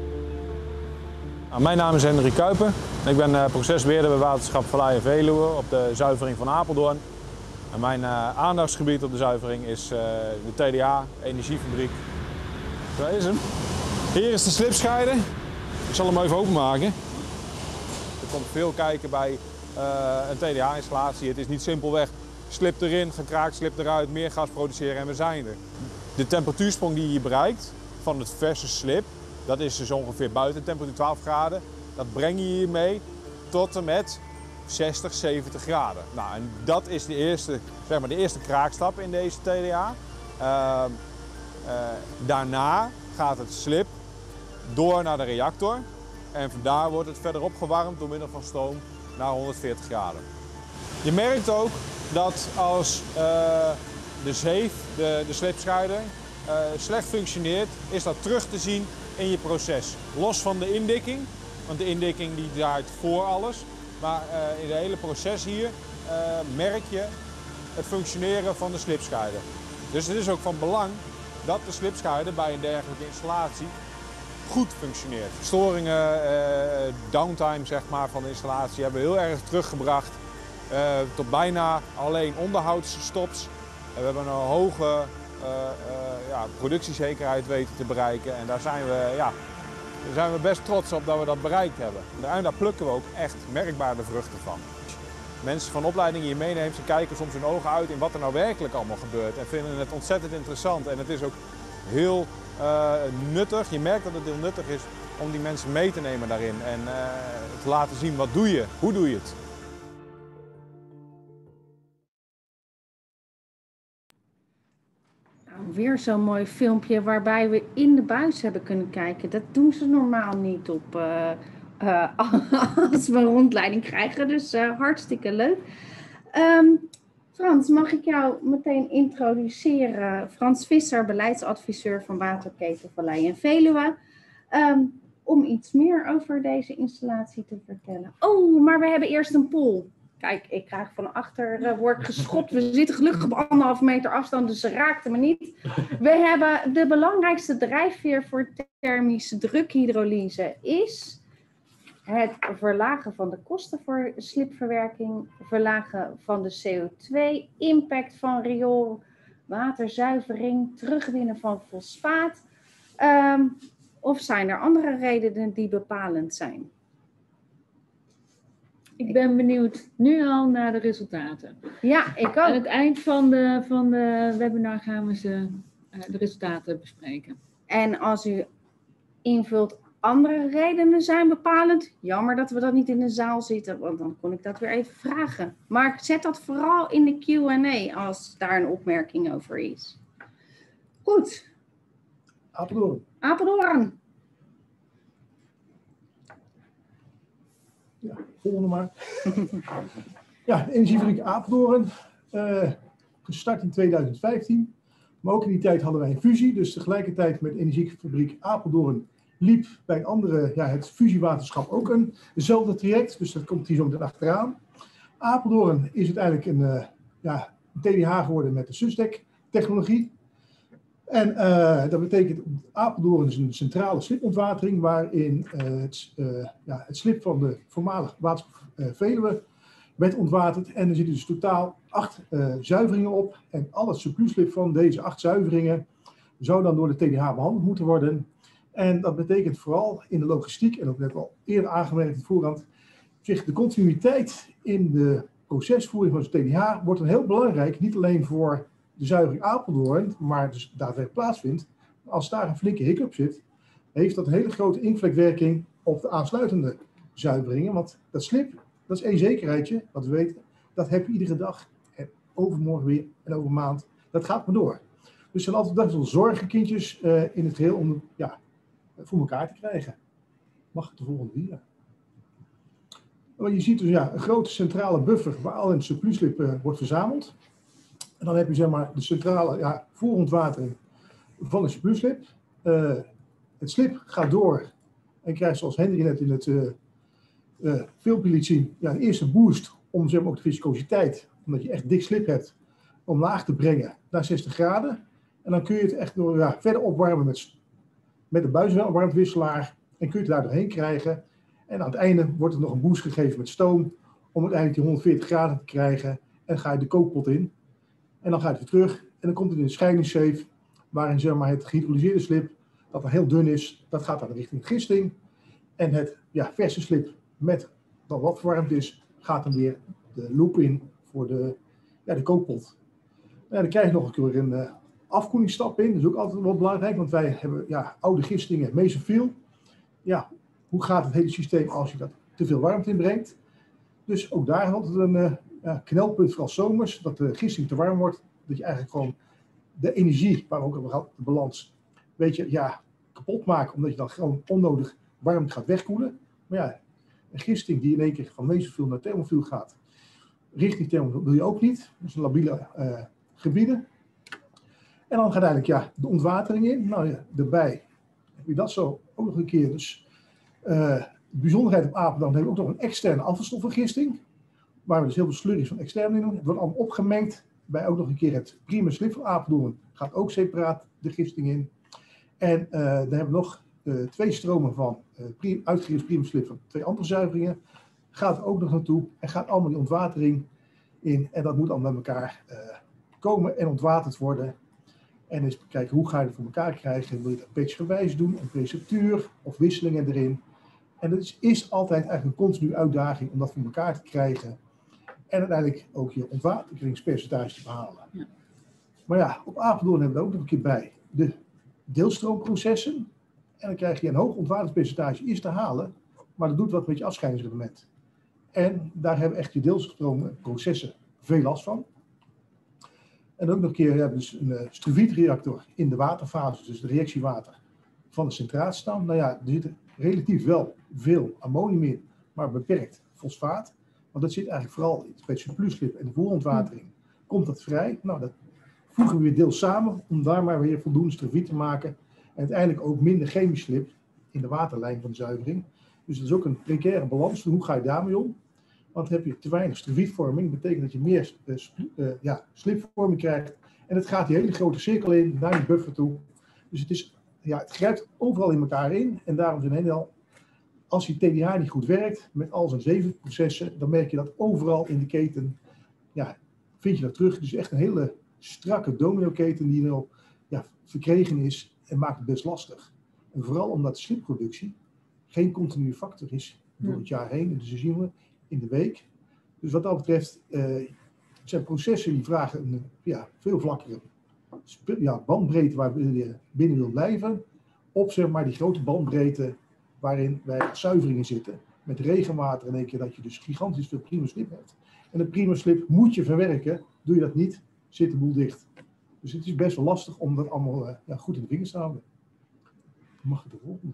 Nou, mijn naam is Hendrik Kuiper. Ik ben uh, procesbeheerder bij Waterschap Vallei en Veluwe op de zuivering van Apeldoorn. En mijn uh, aandachtsgebied op de zuivering is uh, de T D A, Energiefabriek. Daar is hem. Hier is de slipscheider. Ik zal hem even openmaken. Er komt veel kijken bij uh, een T D A-installatie. Het is niet simpelweg slip erin, gekraakt, slip eruit, meer gas produceren en we zijn er. De temperatuursprong die je hier bereikt van het verse slip, dat is dus ongeveer buiten temperatuur twaalf graden. Dat breng je hier mee tot en met zestig, zeventig graden. Nou, en dat is de eerste, zeg maar, de eerste kraakstap in deze T D A. Uh, uh, daarna gaat het slip door naar de reactor en vandaar wordt het verder opgewarmd door middel van stroom naar honderdveertig graden. Je merkt ook dat als uh, de zeef, de, de slipscheider, uh, slecht functioneert, is dat terug te zien in je proces. Los van de indikking, want de indikking die draait voor alles. Maar uh, in het hele proces hier uh, merk je het functioneren van de slipscheider. Dus het is ook van belang dat de slipscheider bij een dergelijke installatie goed functioneert. Storingen, uh, downtime zeg maar, van de installatie hebben we heel erg teruggebracht uh, tot bijna alleen onderhoudsstops. Uh, we hebben een hoge uh, uh, ja, productiezekerheid weten te bereiken en daar zijn we, ja, daar zijn we best trots op dat we dat bereikt hebben. En daar plukken we ook echt merkbaar de vruchten van. Mensen van opleiding hier meeneemt, ze kijken soms hun ogen uit in wat er nou werkelijk allemaal gebeurt en vinden het ontzettend interessant. En het is ook heel uh, nuttig, je merkt dat het heel nuttig is om die mensen mee te nemen daarin en uh, te laten zien wat doe je, hoe doe je het. Weer zo'n mooi filmpje waarbij we in de buis hebben kunnen kijken. Dat doen ze normaal niet op, uh, uh, als we een rondleiding krijgen. Dus uh, hartstikke leuk. Um, Frans, mag ik jou meteen introduceren? Frans Visser, beleidsadviseur van Waterketen Vallei en Veluwe. Um, om iets meer over deze installatie te vertellen. Oh, maar we hebben eerst een poll. Kijk, ik krijg van achter, uh, word geschopt. We zitten gelukkig op anderhalve meter afstand, dus ze raakten me niet. We hebben de belangrijkste drijfveer voor thermische drukhydrolyse is het verlagen van de kosten voor slipverwerking, verlagen van de C O twee, impact van riool, waterzuivering, terugwinnen van fosfaat. Um, of zijn er andere redenen die bepalend zijn? Ik ben benieuwd nu al naar de resultaten. Ja, ik ook. Aan het eind van de, van de webinar gaan we ze, uh, de resultaten bespreken. En als u invult andere redenen zijn bepalend, jammer dat we dat niet in de zaal zitten, want dan kon ik dat weer even vragen. Maar zet dat vooral in de Q en A als daar een opmerking over is. Goed. Apeldoorn. Apeldoorn. Ja, volgende maar. Ja, de Energiefabriek Apeldoorn, uh, gestart in tweeduizend vijftien. Maar ook in die tijd hadden wij een fusie. Dus tegelijkertijd met Energiefabriek Apeldoorn liep bij een andere, ja, het fusiewaterschap ook een, hetzelfde traject. Dus dat komt hier zo meteen achteraan. Apeldoorn is uiteindelijk een, uh, ja, een T D H geworden met de SUSDEC-technologie. En uh, dat betekent, Apeldoorn is een centrale slipontwatering waarin uh, het, uh, ja, het slip van de voormalig waterschap uh, Veluwe werd ontwaterd. En er zitten dus totaal acht uh, zuiveringen op. En al het surpluslip van deze acht zuiveringen zou dan door de T D H behandeld moeten worden. En dat betekent vooral in de logistiek, en ook net al eerder aangemerkt in voorhand, zich de continuïteit in de procesvoering van de T D H wordt dan heel belangrijk, niet alleen voor de zuivering Apeldoorn, maar dus daadwerkelijk plaatsvindt. Als daar een flinke hiccup zit, heeft dat een hele grote inkvlekwerking op de aansluitende zuiveringen. Want dat slip, dat is één zekerheidje, wat we weten, dat heb je iedere dag. En overmorgen weer en over een maand. Dat gaat maar door. Dus er zijn altijd best wel zorgenkindjes uh, in het geheel om ja, voor elkaar te krijgen. Mag ik de volgende dia? Maar je ziet dus ja, een grote centrale buffer waar al in het surplusslip uh, wordt verzameld. En dan heb je zeg maar de centrale ja, voorontwatering van het surplusslip. Uh, het slip gaat door en krijgt zoals Henry net in het uh, uh, filmpje liet zien, ja, een eerste boost om zeg maar, ook de viscositeit, omdat je echt dik slip hebt, omlaag te brengen naar zestig graden. En dan kun je het echt door, ja, verder opwarmen met, met de buiswarmtewisselaar en kun je het daar doorheen krijgen. En aan het einde wordt er nog een boost gegeven met stoom om uiteindelijk die honderdveertig graden te krijgen. En dan ga je de kookpot in. En dan ga je het weer terug en dan komt het in een scheidingszeef waarin zeg maar, het gehydrolyseerde slip, dat dan heel dun is, dat gaat dan richting gisting. En het ja, verse slip met dat wat verwarmd is, gaat dan weer de loop in voor de, ja, de kookpot. En dan krijg je nog een keer een uh, afkoelingsstap in. Dat is ook altijd wel belangrijk, want wij hebben ja, oude gistingen, mesofiel. Ja, hoe gaat het hele systeem als je dat te veel warmte inbrengt? Dus ook daar altijd een uh, ja, knelpunt, vooral zomers, dat de gisting te warm wordt. Dat je eigenlijk gewoon de energie, waar we ook over de balans, weet je, ja, kapot maken, omdat je dan gewoon onnodig warmte gaat wegkoelen. Maar ja, een gisting die in één keer van mesofiel naar thermofiel gaat, richting thermofiel wil je ook niet. Dus een labiele uh, gebieden. En dan gaat eigenlijk ja, de ontwatering in. Nou ja, daarbij heb je dat zo ook nog een keer. Dus uh, de bijzonderheid op Apeldoorn hebben we ook nog een externe afvalstofvergisting. Waar we dus heel veel slurries van extern in doen. Het wordt allemaal opgemengd. Bij ook nog een keer het prima slip van Apeldoorn gaat ook separaat de gisting in. En uh, dan hebben we nog uh, twee stromen van uh, uitgerust prima slip van twee andere zuiveringen. Gaat er ook nog naartoe en gaat allemaal die ontwatering in. En dat moet allemaal met elkaar uh, komen en ontwaterd worden. En eens kijken hoe ga je het voor elkaar krijgen. Wil je dat patchgewijs doen, een preceptuur of wisselingen erin. En dat is, is altijd eigenlijk een continue uitdaging om dat voor elkaar te krijgen. En uiteindelijk ook je ontwateringspercentage te behalen. Ja. Maar ja, op Apeldoorn hebben we er ook nog een keer bij de deelstroomprocessen. En dan krijg je een hoog ontwateringspercentage is te halen, maar dat doet wat met je afscheidingsrendement. En daar hebben echt je deelstroomprocessen veel last van. En ook nog een keer hebben we dus een uh, struvietreactor in de waterfase, dus de reactiewater van de centraatstam. Nou ja, er zit relatief wel veel ammonium in, maar beperkt fosfaat. Want dat zit eigenlijk vooral in het surplusslip en de voorontwatering. Komt dat vrij? Nou, dat voegen we weer deels samen om daar maar weer voldoende struviet te maken. En uiteindelijk ook minder chemisch slip in de waterlijn van de zuivering. Dus dat is ook een precaire balans. Hoe ga je daarmee om? Want heb je te weinig struvietvorming, betekent dat je meer uh, uh, ja, slipvorming krijgt. En het gaat die hele grote cirkel in, naar die buffer toe. Dus het, is, ja, het grijpt overal in elkaar in. En daarom zijn heel, als die T D H niet goed werkt, met al zijn zeven processen, dan merk je dat overal in de keten, ja, vind je dat terug. Dus echt een hele strakke domino-keten die nou, ja, verkregen is en maakt het best lastig. En vooral omdat de slipproductie geen continue factor is door het jaar heen. Dus dat zien we in de week. Dus wat dat betreft uh, zijn processen die vragen een ja, veel vlakkere ja, bandbreedte waar je binnen wil blijven. Op zeg maar die grote bandbreedte waarin wij zuiveringen zitten. Met regenwater in één keer dat je dus gigantisch veel prima slip hebt. En de prima slip moet je verwerken. Doe je dat niet, zit de boel dicht. Dus het is best wel lastig om dat allemaal uh, ja, goed in de vingers te houden. Mag ik de volgende?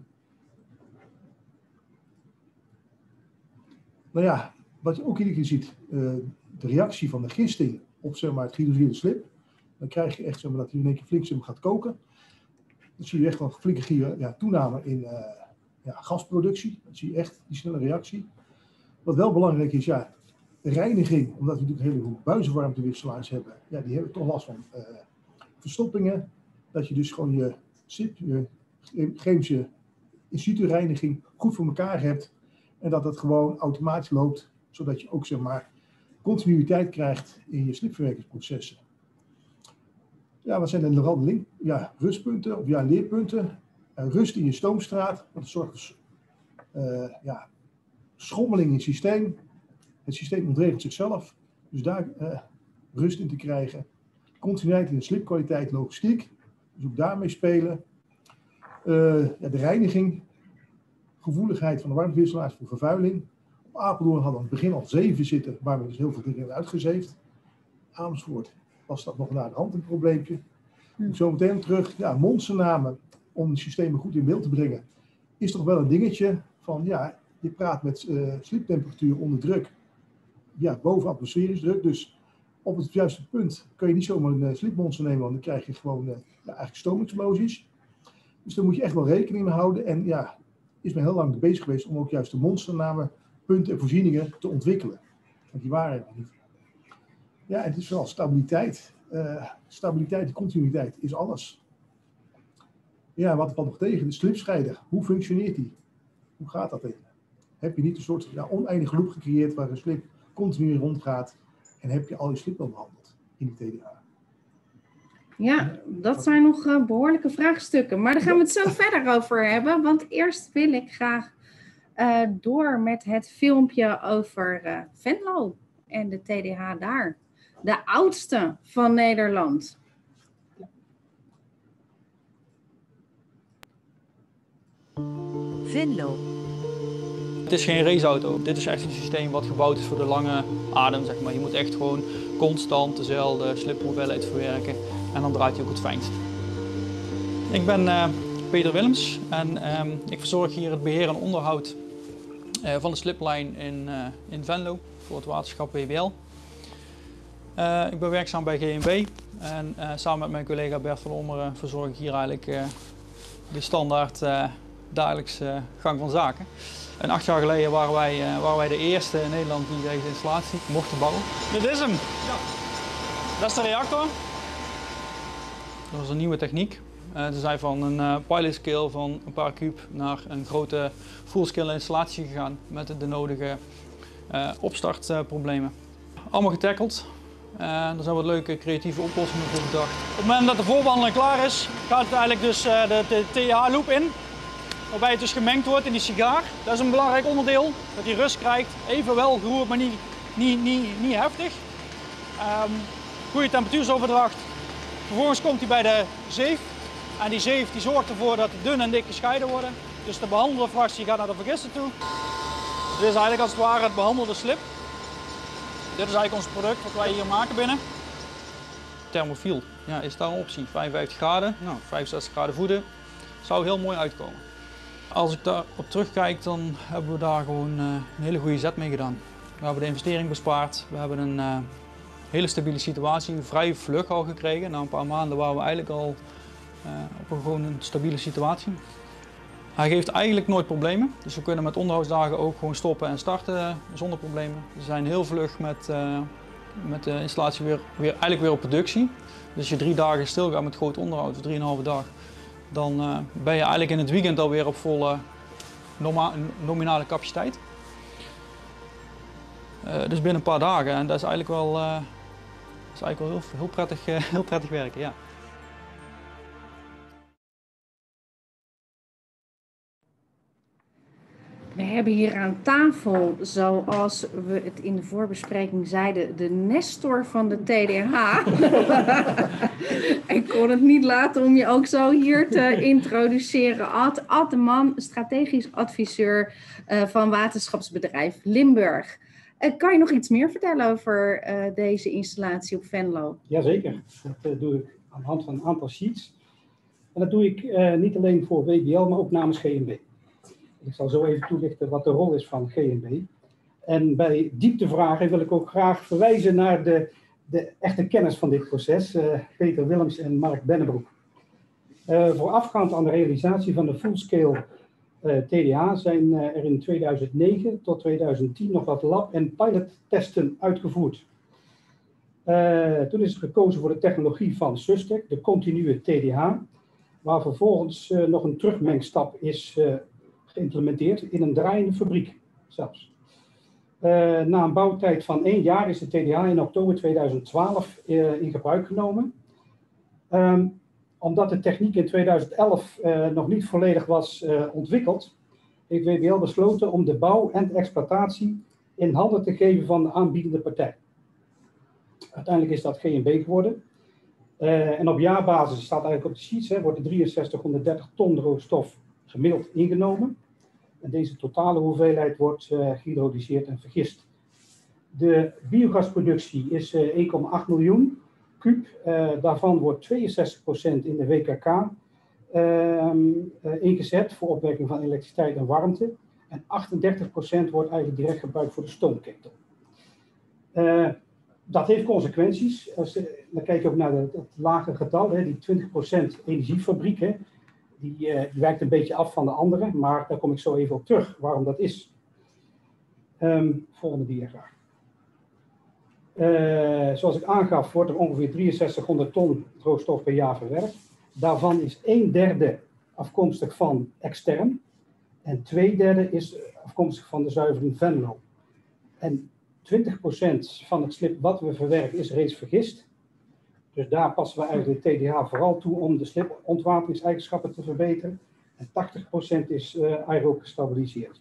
Nou ja, wat je ook iedere keer ziet, uh, de reactie van de gisting op zeg maar, het gehydrolyseerde slip. Dan krijg je echt zeg maar, dat hij in één keer flink zeg maar, gaat koken. Dan zie je echt wel een flinke ja, toename in uh, ja, gasproductie. Dan zie je echt die snelle reactie. Wat wel belangrijk is, ja, de reiniging, omdat we natuurlijk een heleboel buizenwarmtewisselaars hebben. Ja, die hebben toch last van uh, verstoppingen. Dat je dus gewoon je, je chemische in situ reiniging goed voor elkaar hebt. En dat het gewoon automatisch loopt, zodat je ook zeg maar, continuïteit krijgt in je slipverwerkingsprocessen. Ja, wat zijn de link? Ja, rustpunten of ja, leerpunten. Uh, rust in je stoomstraat, dat zorgt voor uh, ja, schommeling in het systeem. Het systeem ontregelt zichzelf, dus daar uh, rust in te krijgen. Continuïteit in de slipkwaliteit, logistiek, dus ook daarmee spelen. Uh, ja, de reiniging, gevoeligheid van de warmtewisselaars voor vervuiling. Op Apeldoorn hadden we aan het begin al zeven zitten, waar we dus heel veel dingen hebben uitgezeefd. Amersfoort was dat nog naar de hand een probleempje. Hm. Zo meteen terug, ja, mondsennamen om de systemen goed in beeld te brengen, is toch wel een dingetje van, ja, je praat met uh, sliptemperatuur onder druk, ja, boven atmosferisch druk, dus op het juiste punt kun je niet zomaar een uh, slipmonster nemen, want dan krijg je gewoon uh, ja, eigenlijk stoomexplosies. Dus daar moet je echt wel rekening mee houden en ja, is men heel lang bezig geweest om ook juist de monsternamen, punten en voorzieningen te ontwikkelen. Want die waren er niet. Ja, en het is vooral stabiliteit. Uh, stabiliteit en continuïteit is alles. Ja, wat valt nog tegen? De slipscheider. Hoe functioneert die? Hoe gaat dat even? Heb je niet een soort ja, oneindige loop gecreëerd waar een slip continu rondgaat en heb je al je slip al behandeld in die T D A? Ja, dat zijn nog uh, behoorlijke vraagstukken. Maar daar gaan we het zo verder over hebben. Want eerst wil ik graag uh, door met het filmpje over uh, Venlo en de T D H daar. De oudste van Nederland. Venlo. Het is geen raceauto. Dit is echt een systeem wat gebouwd is voor de lange adem, zeg maar. Je moet echt gewoon constant dezelfde sliphoeveelheid verwerken en dan draait hij ook het fijnst. Ik ben uh, Peter Willems en um, ik verzorg hier het beheer en onderhoud uh, van de sliplijn in, uh, in Venlo voor het waterschap W B L. Uh, ik ben werkzaam bij G N B en uh, samen met mijn collega Bert van Ommeren verzorg ik hier eigenlijk uh, de standaard uh, dagelijkse gang van zaken. En acht jaar geleden waren wij, uh, waren wij de eerste in Nederland die deze installatie mochten bouwen. Dit is hem. Ja. Dat is de reactor. Dat was een nieuwe techniek. Uh, ze zijn van een uh, pilot scale van een paar kuub naar een grote full scale installatie gegaan met de nodige uh, opstartproblemen. Uh, Allemaal getackled. Uh, er zijn wat leuke creatieve oplossingen voor bedacht. Op het moment dat de voorbehandeling klaar is, gaat het eigenlijk dus uh, de, de T H loop in. Waarbij het dus gemengd wordt in die sigaar. Dat is een belangrijk onderdeel, dat hij rust krijgt. Even wel geroerd, maar niet, niet, niet, niet heftig. Um, goede temperatuursoverdracht. Vervolgens komt hij bij de zeef. En die zeef die zorgt ervoor dat de dun en dik gescheiden worden. Dus de behandelde fractie gaat naar de vergister toe. Dit is eigenlijk als het ware het behandelde slip. Dit is eigenlijk ons product wat wij hier maken binnen. Thermofiel, ja, is daar een optie. vijfenvijftig graden, nou, vijfenzestig graden voeden. Zou heel mooi uitkomen. Als ik daarop terugkijk, dan hebben we daar gewoon uh, een hele goede zet mee gedaan. We hebben de investering bespaard. We hebben een uh, hele stabiele situatie, vrij vlug al gekregen. Na een paar maanden waren we eigenlijk al uh, op een, gewoon een stabiele situatie. Hij geeft eigenlijk nooit problemen. Dus we kunnen met onderhoudsdagen ook gewoon stoppen en starten zonder problemen. We zijn heel vlug met, uh, met de installatie weer, weer, eigenlijk weer op productie. Dus als je drie dagen stil gaat met groot onderhoud, of drieënhalve dag, dan uh, ben je eigenlijk in het weekend alweer op volle norma nominale capaciteit. Uh, dus binnen een paar dagen en dat is eigenlijk wel, uh, dat is eigenlijk wel heel, heel, prettig, uh, heel prettig werken. Ja. We hebben hier aan tafel, zoals we het in de voorbespreking zeiden, de Nestor van de T D H. Ik kon het niet laten om je ook zo hier te introduceren. Ad, Ad de Man, strategisch adviseur uh, van waterschapsbedrijf Limburg. Uh, kan je nog iets meer vertellen over uh, deze installatie op Venlo? Jazeker, dat uh, doe ik aan de hand van een aantal sheets. En dat doe ik uh, niet alleen voor W B L, maar ook namens G N B. Ik zal zo even toelichten wat de rol is van G N B. En bij dieptevragen wil ik ook graag verwijzen naar de, de echte kennis van dit proces, uh, Peter Willems en Mark Bennebroek. Uh, voorafgaand aan de realisatie van de fullscale uh, T D H zijn uh, er in tweeduizend negen tot tweeduizend tien nog wat lab- en pilottesten uitgevoerd. Uh, toen is er gekozen voor de technologie van Sustec, de continue T D H, waar vervolgens uh, nog een terugmengstap is uh, geïmplementeerd in een draaiende fabriek zelfs. Uh, na een bouwtijd van één jaar is de T D H in oktober tweeduizend twaalf uh, in gebruik genomen. Um, omdat de techniek in tweeduizend elf uh, nog niet volledig was uh, ontwikkeld, heeft W B L besloten om de bouw en de exploitatie in handen te geven van de aanbiedende partij. Uiteindelijk is dat G N B geworden. Uh, en op jaarbasis staat eigenlijk op de sheets, hè, wordt de drieënzestighonderddertig ton droogstof gemiddeld ingenomen. En deze totale hoeveelheid wordt uh, gehydrolyseerd en vergist. De biogasproductie is uh, één komma acht miljoen kuub. Uh, daarvan wordt tweeënzestig procent in de W K K uh, uh, ingezet voor opwekking van elektriciteit en warmte. En achtendertig procent wordt eigenlijk direct gebruikt voor de stoomketel. Uh, dat heeft consequenties. Als, uh, dan kijk je ook naar het lage getal, hè, die twintig procent energiefabriek. Hè, die, uh, die wijkt een beetje af van de andere, maar daar kom ik zo even op terug, waarom dat is. Um, volgende dia graag. Uh, zoals ik aangaf, wordt er ongeveer drieënzestighonderd ton droogstof per jaar verwerkt. Daarvan is een derde afkomstig van extern en twee derde is afkomstig van de zuivering Venlo. En twintig procent van het slib wat we verwerken is reeds vergist. Dus daar passen we eigenlijk de T D H vooral toe om de slipontwateringseigenschappen te verbeteren. En tachtig procent is uh, aerob gestabiliseerd.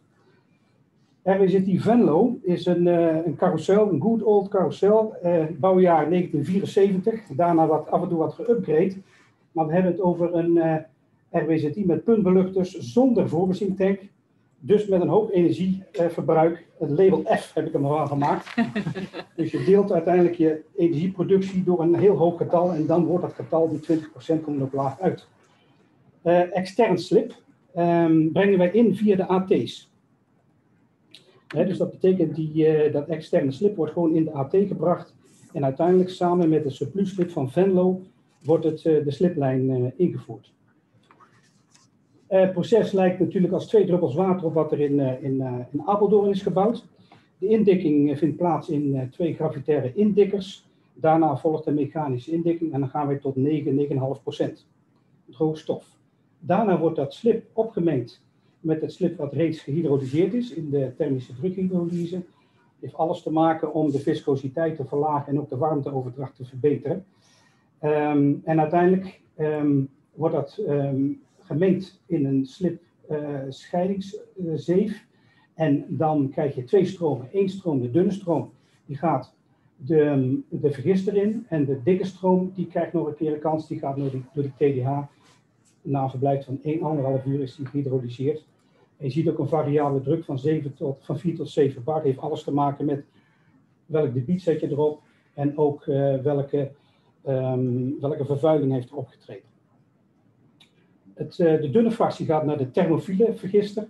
R W Z T Venlo is een, uh, een carousel, een good old carousel, uh, bouwjaar negentien vierenzeventig. Daarna wat, af en toe wat geüpgrade. Maar we hebben het over een uh, R W Z T met puntbeluchters zonder voorbezientank. Dus met een hoog energieverbruik. Het label F heb ik er nog aan gemaakt. Dus je deelt uiteindelijk je energieproductie door een heel hoog getal. En dan wordt dat getal, die twintig procent, komt op laag uit. Uh, extern slip um, brengen wij in via de A T's. He, dus dat betekent die, uh, dat externe slip wordt gewoon in de A T gebracht. En uiteindelijk samen met de surplusslip van Venlo wordt het, uh, de sliplijn uh, ingevoerd. Uh, het proces lijkt natuurlijk als twee druppels water op wat er in, uh, in, uh, in Apeldoorn is gebouwd. De indikking uh, vindt plaats in uh, twee gravitaire indikkers. Daarna volgt de mechanische indikking en dan gaan we tot negen, negen komma vijf procent droogstof. Daarna wordt dat slip opgemengd met het slip wat reeds gehydrolyseerd is in de thermische drukhydrolyse. Het heeft alles te maken om de viscositeit te verlagen en ook de warmteoverdracht te verbeteren. Um, en uiteindelijk um, wordt dat um, gemengd in een slip uh, scheidingszeef. En dan krijg je twee stromen. Eén stroom, de dunne stroom, die gaat de, de vergister in. En de dikke stroom, die krijgt nog een keer een kans, die gaat door, die, door de T D H. Na een verblijf van één komma vijf uur is die gehydrolyseerd. En je ziet ook een variabele druk van, zeven tot, van vier tot zeven bar. Dat heeft alles te maken met welk debiet zet je erop en ook uh, welke, um, welke vervuiling heeft er opgetreden. Het, uh, de dunne fractie gaat naar de thermofiele vergister.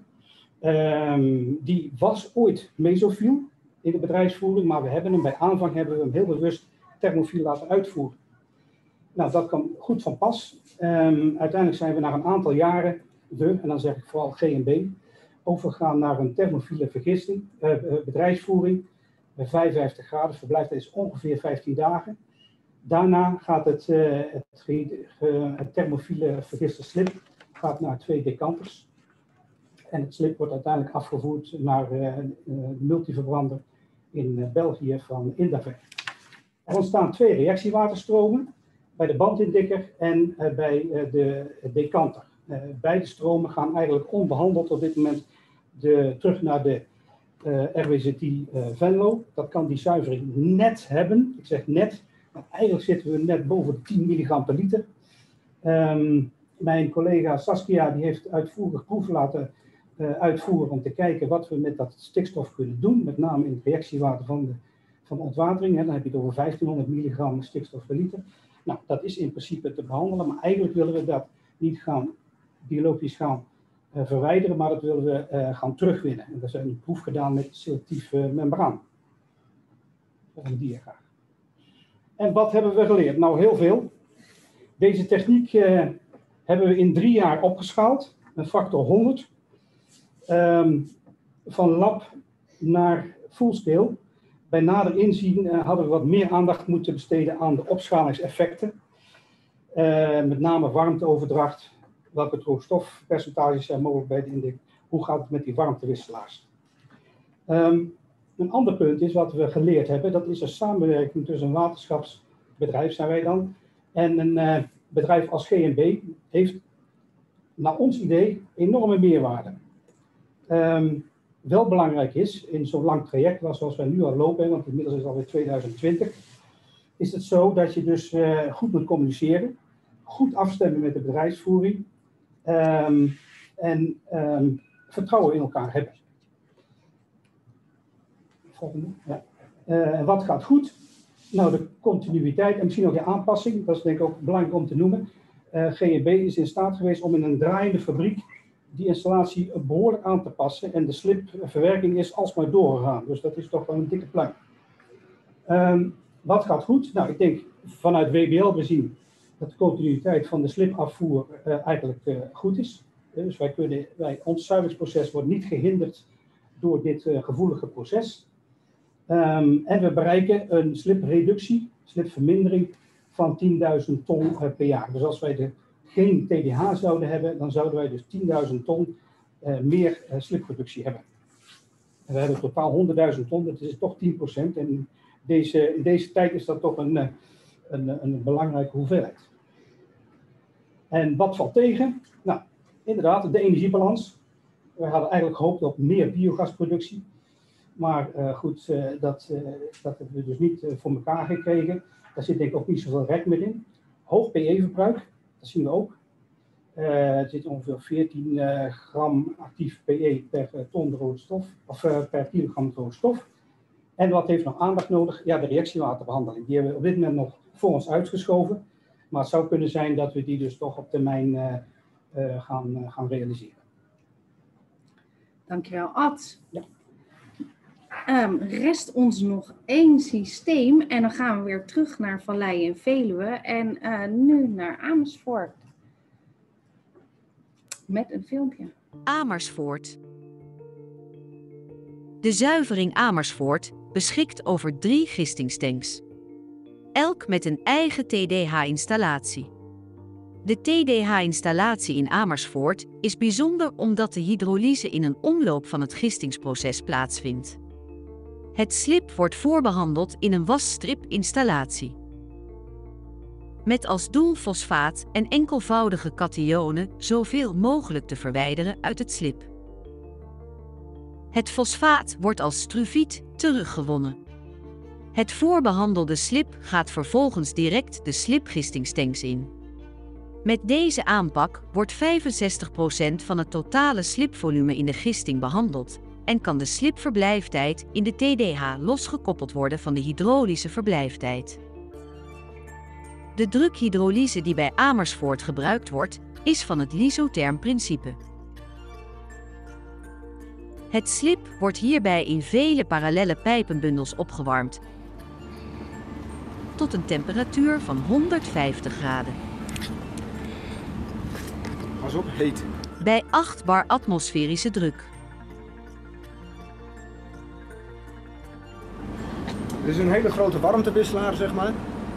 Um, die was ooit mesofiel in de bedrijfsvoering, maar we hebben hem bij aanvang hebben we hem heel bewust thermofiel laten uitvoeren. Nou, dat kan goed van pas. Um, uiteindelijk zijn we na een aantal jaren, we, en dan zeg ik vooral G en B, overgegaan naar een thermofiele vergisting, uh, bedrijfsvoering. Bij vijfenvijftig graden, verblijftijd is ongeveer vijftien dagen. Daarna gaat het, uh, het, uh, het thermofiele vergiste slip gaat naar twee decanters. En het slip wordt uiteindelijk afgevoerd naar uh, een multiverbrander in uh, België van Indaver. Er ontstaan twee reactiewaterstromen. Bij de bandindikker en uh, bij uh, de decanter. Uh, beide stromen gaan eigenlijk onbehandeld op dit moment de, terug naar de uh, R W Z T uh, Venlo. Dat kan die zuivering net hebben. Ik zeg net, want eigenlijk zitten we net boven de tien milligram per liter. Um, mijn collega Saskia die heeft uitvoerig proeven laten uh, uitvoeren om te kijken wat we met dat stikstof kunnen doen. Met name in het reactiewater van de, van de ontwatering. Hè. Dan heb je het over vijftienhonderd milligram stikstof per liter. Nou, dat is in principe te behandelen, maar eigenlijk willen we dat niet gaan biologisch gaan uh, verwijderen, maar dat willen we uh, gaan terugwinnen. En daar is een proef gedaan met selectief uh, membraan. Volgende dia graag. En wat hebben we geleerd? Nou, heel veel. Deze techniek uh, hebben we in drie jaar opgeschaald, een factor honderd. Um, van lab naar fullscale. Bij nader inzien uh, hadden we wat meer aandacht moeten besteden aan de opschalingseffecten. Uh, met name warmteoverdracht. Welke droogstofpercentages zijn mogelijk bij de indik? Hoe gaat het met die warmtewisselaars? Um, een ander punt is wat we geleerd hebben. Dat is een samenwerking tussen een waterschapsbedrijf, zijn wij dan. En een uh, bedrijf als G en B heeft naar ons idee enorme meerwaarde. Um, wel belangrijk is in zo'n lang traject zoals wij nu al lopen, want inmiddels is het alweer tweeduizend twintig, is het zo dat je dus uh, goed moet communiceren, goed afstemmen met de bedrijfsvoering um, en um, vertrouwen in elkaar hebben. Volgende. Ja. Uh, wat gaat goed? Nou, de continuïteit en misschien ook de aanpassing, dat is denk ik ook belangrijk om te noemen. Uh, G E B is in staat geweest om in een draaiende fabriek die installatie behoorlijk aan te passen en de slipverwerking is alsmaar doorgegaan. Dus dat is toch wel een dikke plank. Um, wat gaat goed? Nou, ik denk vanuit W B L bezien dat de continuïteit van de slipafvoer uh, eigenlijk uh, goed is. Uh, dus wij kunnen, wij, ons zuiveringsproces wordt niet gehinderd door dit uh, gevoelige proces. Um, en we bereiken een slipreductie, slipvermindering van tienduizend ton uh, per jaar. Dus als wij de, geen T D H zouden hebben, dan zouden wij dus tienduizend ton uh, meer uh, slipreductie hebben. En we hebben totaal honderdduizend ton, dat is toch tien procent. En deze, in deze tijd is dat toch een, uh, een, een belangrijke hoeveelheid. En wat valt tegen? Nou, inderdaad, de energiebalans. We hadden eigenlijk gehoopt op meer biogasproductie. Maar uh, goed, uh, dat, uh, dat hebben we dus niet uh, voor elkaar gekregen. Daar zit denk ik ook niet zoveel rek meer in. Hoog P E-verbruik, dat zien we ook. Uh, er zit ongeveer veertien uh, gram actief P E per uh, ton droogstof, of uh, per kilogram droogstof. En wat heeft nog aandacht nodig? Ja, de reactiewaterbehandeling. Die hebben we op dit moment nog voor ons uitgeschoven. Maar het zou kunnen zijn dat we die dus toch op termijn uh, uh, gaan, uh, gaan realiseren. Dankjewel, Ad. Ja. Um, rest ons nog één systeem en dan gaan we weer terug naar Vallei en Veluwe en uh, nu naar Amersfoort. Met een filmpje. Amersfoort. De zuivering Amersfoort beschikt over drie gistingstanks. Elk met een eigen T D H-installatie. De T D H-installatie in Amersfoort is bijzonder omdat de hydrolyse in een omloop van het gistingsproces plaatsvindt. Het slip wordt voorbehandeld in een wasstripinstallatie. Met als doel fosfaat en enkelvoudige kationen zoveel mogelijk te verwijderen uit het slip. Het fosfaat wordt als struviet teruggewonnen. Het voorbehandelde slip gaat vervolgens direct de slipgistingstanks in. Met deze aanpak wordt vijfenzestig procent van het totale slipvolume in de gisting behandeld en kan de slipverblijftijd in de T D H losgekoppeld worden van de hydrolyse verblijftijd. De drukhydrolyse die bij Amersfoort gebruikt wordt, is van het lysotherm principe. Het slip wordt hierbij in vele parallelle pijpenbundels opgewarmd tot een temperatuur van honderdvijftig graden. Pas op, heet. Bij acht bar atmosferische druk. Dit is een hele grote warmtewisselaar, zeg maar.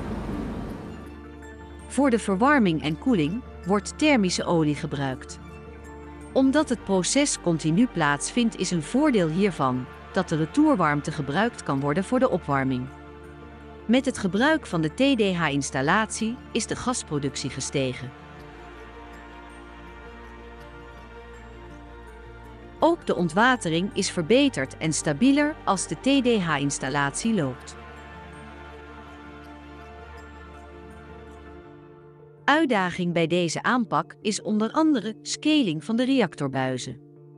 Voor de verwarming en koeling wordt thermische olie gebruikt. Omdat het proces continu plaatsvindt, is een voordeel hiervan dat de retourwarmte gebruikt kan worden voor de opwarming. Met het gebruik van de T D H-installatie is de gasproductie gestegen. Ook de ontwatering is verbeterd en stabieler als de T D H-installatie loopt. Uitdaging bij deze aanpak is onder andere scaling van de reactorbuizen.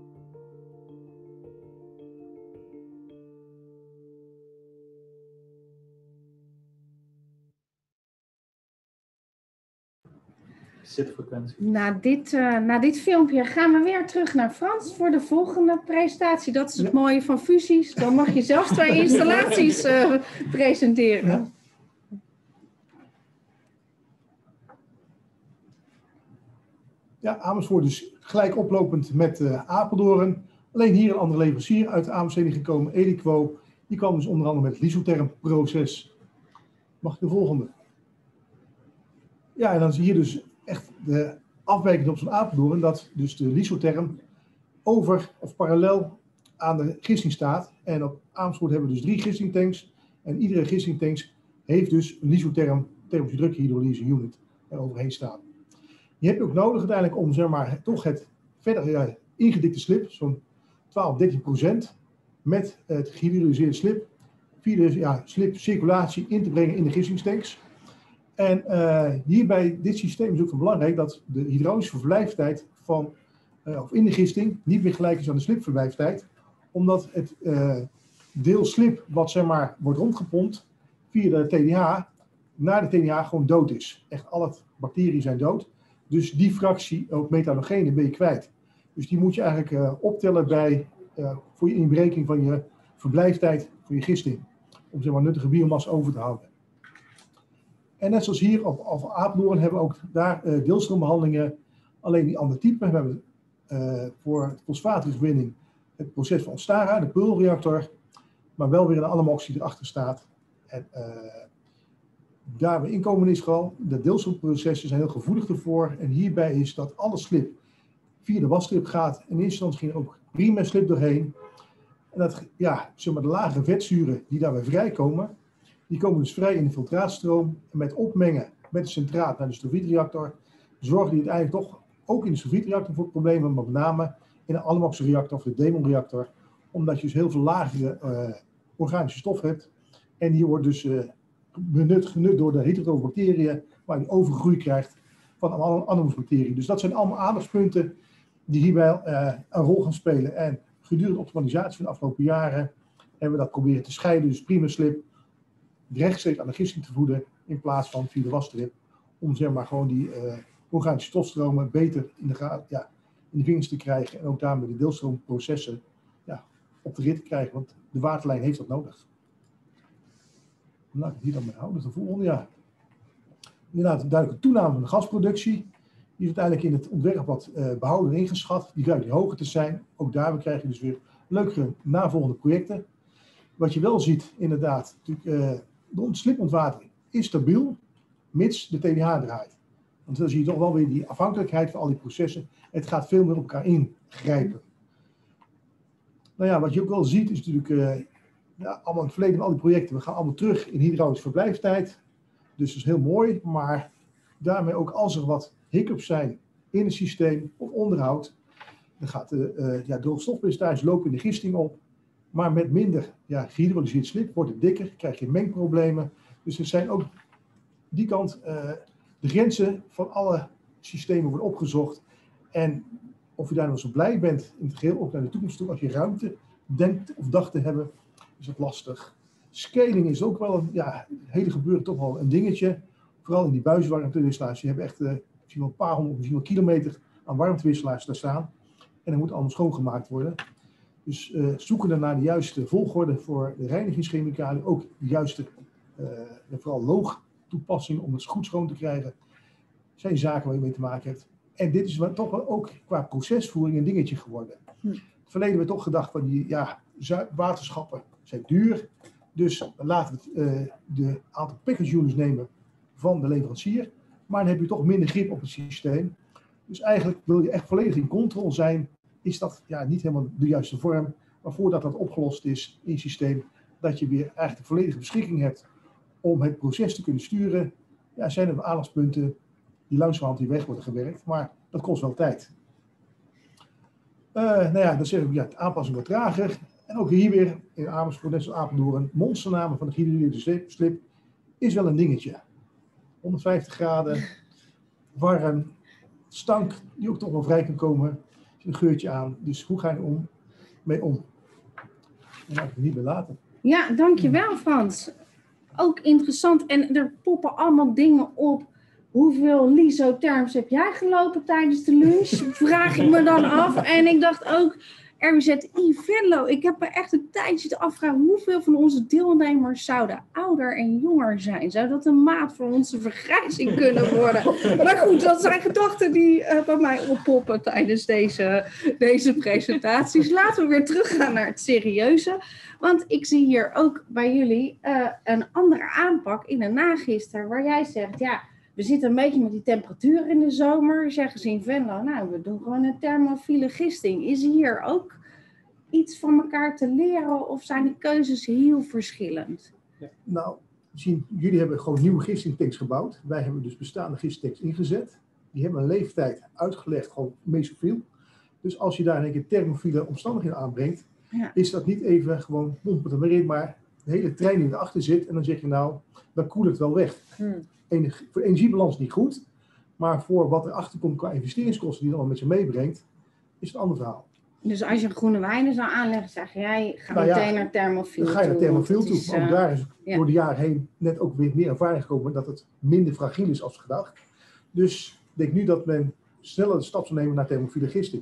Na dit, uh, na dit filmpje gaan we weer terug naar Frans voor de volgende presentatie. Dat is het mooie van fusies. Dan mag je zelfs twee installaties uh, presenteren. Ja. Ja, Amersfoort is gelijk oplopend met uh, Apeldoorn. Alleen hier een andere leverancier uit de A M C gekomen, Edequo. Die kwam dus onder andere met het lysotherm proces. Mag ik de volgende? Ja, en dan zie je dus echt de afwijking op zo'n Apeldoorn, dat dus de lysotherm over of parallel aan de gisting staat. En op Amersfoort hebben we dus drie gistingtanks. En iedere gistingtank heeft dus een lysotherm thermische drukhydrolyse unit eroverheen staan. Die heb je ook nodig uiteindelijk om zeg maar, toch het verder ja, ingedikte slip, zo'n twaalf, dertien procent, met het gehydrolyseerde slip via de ja, slipcirculatie in te brengen in de gistingstanks. En uh, hierbij, dit systeem is ook van belangrijk dat de hydraulische verblijftijd van, uh, of in de gisting niet meer gelijk is aan de slipverblijftijd. Omdat het uh, deel slip wat zeg maar wordt rondgepompt via de T D H, naar de T D H gewoon dood is. Echt alle bacteriën zijn dood. Dus die fractie, ook methanogenen, ben je kwijt. Dus die moet je eigenlijk uh, optellen bij, uh, voor je inbreking van je verblijftijd voor je gisting. Om zeg maar nuttige biomassa over te houden. En net zoals hier op, op Apeldoorn hebben we ook daar uh, deelstroombehandelingen. Alleen die andere type. We hebben uh, voor fosfaatwinning het proces van Ostara, de peulreactor. Maar wel weer een Alamox die erachter staat. En uh, daar we inkomen is gewoon, de deelstroomprocessen zijn heel gevoelig ervoor. En hierbij is dat alle slip via de wasstrip gaat. In eerste instantie ging er ook prima slip doorheen. En dat, ja, zeg maar de lage vetzuren die daarbij vrijkomen, die komen dus vrij in de filtraatstroom. En met opmengen met de centraat naar de sulfietreactor, zorgen die uiteindelijk toch ook in de sulfietreactor voor problemen, maar met name in de Alamox reactor of de demonreactor, omdat je dus heel veel lagere uh, organische stof hebt. En die wordt dus uh, benut, genut door de heterobacteriën, waar je overgroei krijgt van Alamox-bacteriën. Dus dat zijn allemaal aandachtspunten die hierbij uh, een rol gaan spelen. En gedurende de optimalisatie van de afgelopen jaren hebben we dat proberen te scheiden. Dus prima slip rechtstreeks aan de gisting te voeden in plaats van via de wasstrip. Om zeg maar gewoon die uh, organische stofstromen beter in de, ja, in de vingers te krijgen. En ook daarmee de deelstroomprocessen ja, op de rit te krijgen. Want de waterlijn heeft dat nodig. Nou, ik hier dan mee houden. Dat is de volgende jaar. Inderdaad, een duidelijke toename van de gasproductie. Die is uiteindelijk in het ontwerpblad uh, behouden en ingeschat. Die ruikt hoger te zijn. Ook daar krijg je dus weer leukere navolgende projecten. Wat je wel ziet, inderdaad, natuurlijk, uh, de slipontwatering is stabiel, mits de T D H draait. Want dan zie je toch wel weer die afhankelijkheid van al die processen. Het gaat veel meer op elkaar ingrijpen. Nou ja, wat je ook wel ziet is natuurlijk, uh, ja, allemaal in het verleden al die projecten, we gaan allemaal terug in hydraulische verblijftijd. Dus dat is heel mooi, maar daarmee ook als er wat hiccups zijn in het systeem of onderhoud, dan gaat de uh, ja, droogstofpercentage lopen in de gisting op. Maar met minder ja, gehydrolyseerd slip wordt het dikker, krijg je mengproblemen. Dus er zijn ook die kant uh, de grenzen van alle systemen worden opgezocht. En of je daar nou zo blij bent in het geheel, ook naar de toekomst toe, als je ruimte denkt of dacht te hebben, is het lastig. Scaling is ook wel een ja, hele gebeuren toch wel een dingetje. Vooral in die buiswarmtewisselaars. Je hebt echt uh, misschien wel een paar honderd, misschien wel kilometer aan warmtewisselaars daar staan. En dat moet allemaal schoongemaakt worden. Dus uh, zoeken naar de juiste volgorde voor de reinigingschemicaliën. Ook de juiste, uh, en vooral loog toepassing om het goed schoon te krijgen. Zijn zaken waar je mee te maken hebt. En dit is toch wel ook qua procesvoering een dingetje geworden. Hm. Het verleden werd toch gedacht van die ja, waterschappen zijn duur. Dus laten we het, uh, de aantal package units nemen van de leverancier. Maar dan heb je toch minder grip op het systeem. Dus eigenlijk wil je echt volledig in controle zijn. Is dat ja, niet helemaal de juiste vorm. Maar voordat dat opgelost is in het systeem, dat je weer eigenlijk de volledige beschikking hebt om het proces te kunnen sturen, ja, zijn er aandachtspunten die langzamerhand die weg worden gewerkt. Maar dat kost wel tijd. Uh, nou ja, dan zeg ik, ja, de aanpassing wordt trager. En ook hier weer in Amersfoort, net zoals Apeldoorn, monstername van de gehydrolyseerde slip is wel een dingetje. honderdvijftig graden, warm, stank die ook toch wel vrij kan komen. Een geurtje aan. Dus hoe ga je er om, mee om? Dat mag ik niet meer laten. Ja, dankjewel Frans. Ook interessant. En er poppen allemaal dingen op. Hoeveel lysotherms heb jij gelopen tijdens de lunch? Vraag ik me dan af. En ik dacht ook, R W Z I Venlo. Ik heb me echt een tijdje te afvragen hoeveel van onze deelnemers zouden ouder en jonger zijn. Zou dat een maat voor onze vergrijzing kunnen worden? Maar goed, dat zijn gedachten die uh, bij mij oppoppen tijdens deze, deze presentaties. Laten we weer teruggaan naar het serieuze. Want ik zie hier ook bij jullie uh, een andere aanpak in de nagister. Waar jij zegt, ja, we zitten een beetje met die temperatuur in de zomer. Zeggen ze in Venlo, nou, we doen gewoon een thermofiele gisting. Is hier ook iets van elkaar te leren of zijn de keuzes heel verschillend? Ja, nou, zien, jullie hebben gewoon nieuwe gistingtanks gebouwd. Wij hebben dus bestaande gistingtanks ingezet. Die hebben een leeftijd uitgelegd, gewoon mesofiel. Dus als je daar in een keer thermofiele omstandigheden aanbrengt, ja, is dat niet even gewoon pompen er maar in, maar de hele training erachter zit en dan zeg je nou, dan koelt het wel weg. Hmm. Energie, voor de energiebalans niet goed, maar voor wat erachter komt qua investeringskosten die dan al met je meebrengt, is het een ander verhaal. Dus als je groene wijnen zou aanleggen, zeg jij, ga Nou ja, meteen naar thermofiel Dan ga je naar thermofiel toe. Is, Maar ook uh, daar is ja. door de jaren heen net ook weer meer ervaring gekomen dat het minder fragiel is als gedacht. Dus ik denk nu dat men sneller de stap zal nemen naar thermofiele gisting.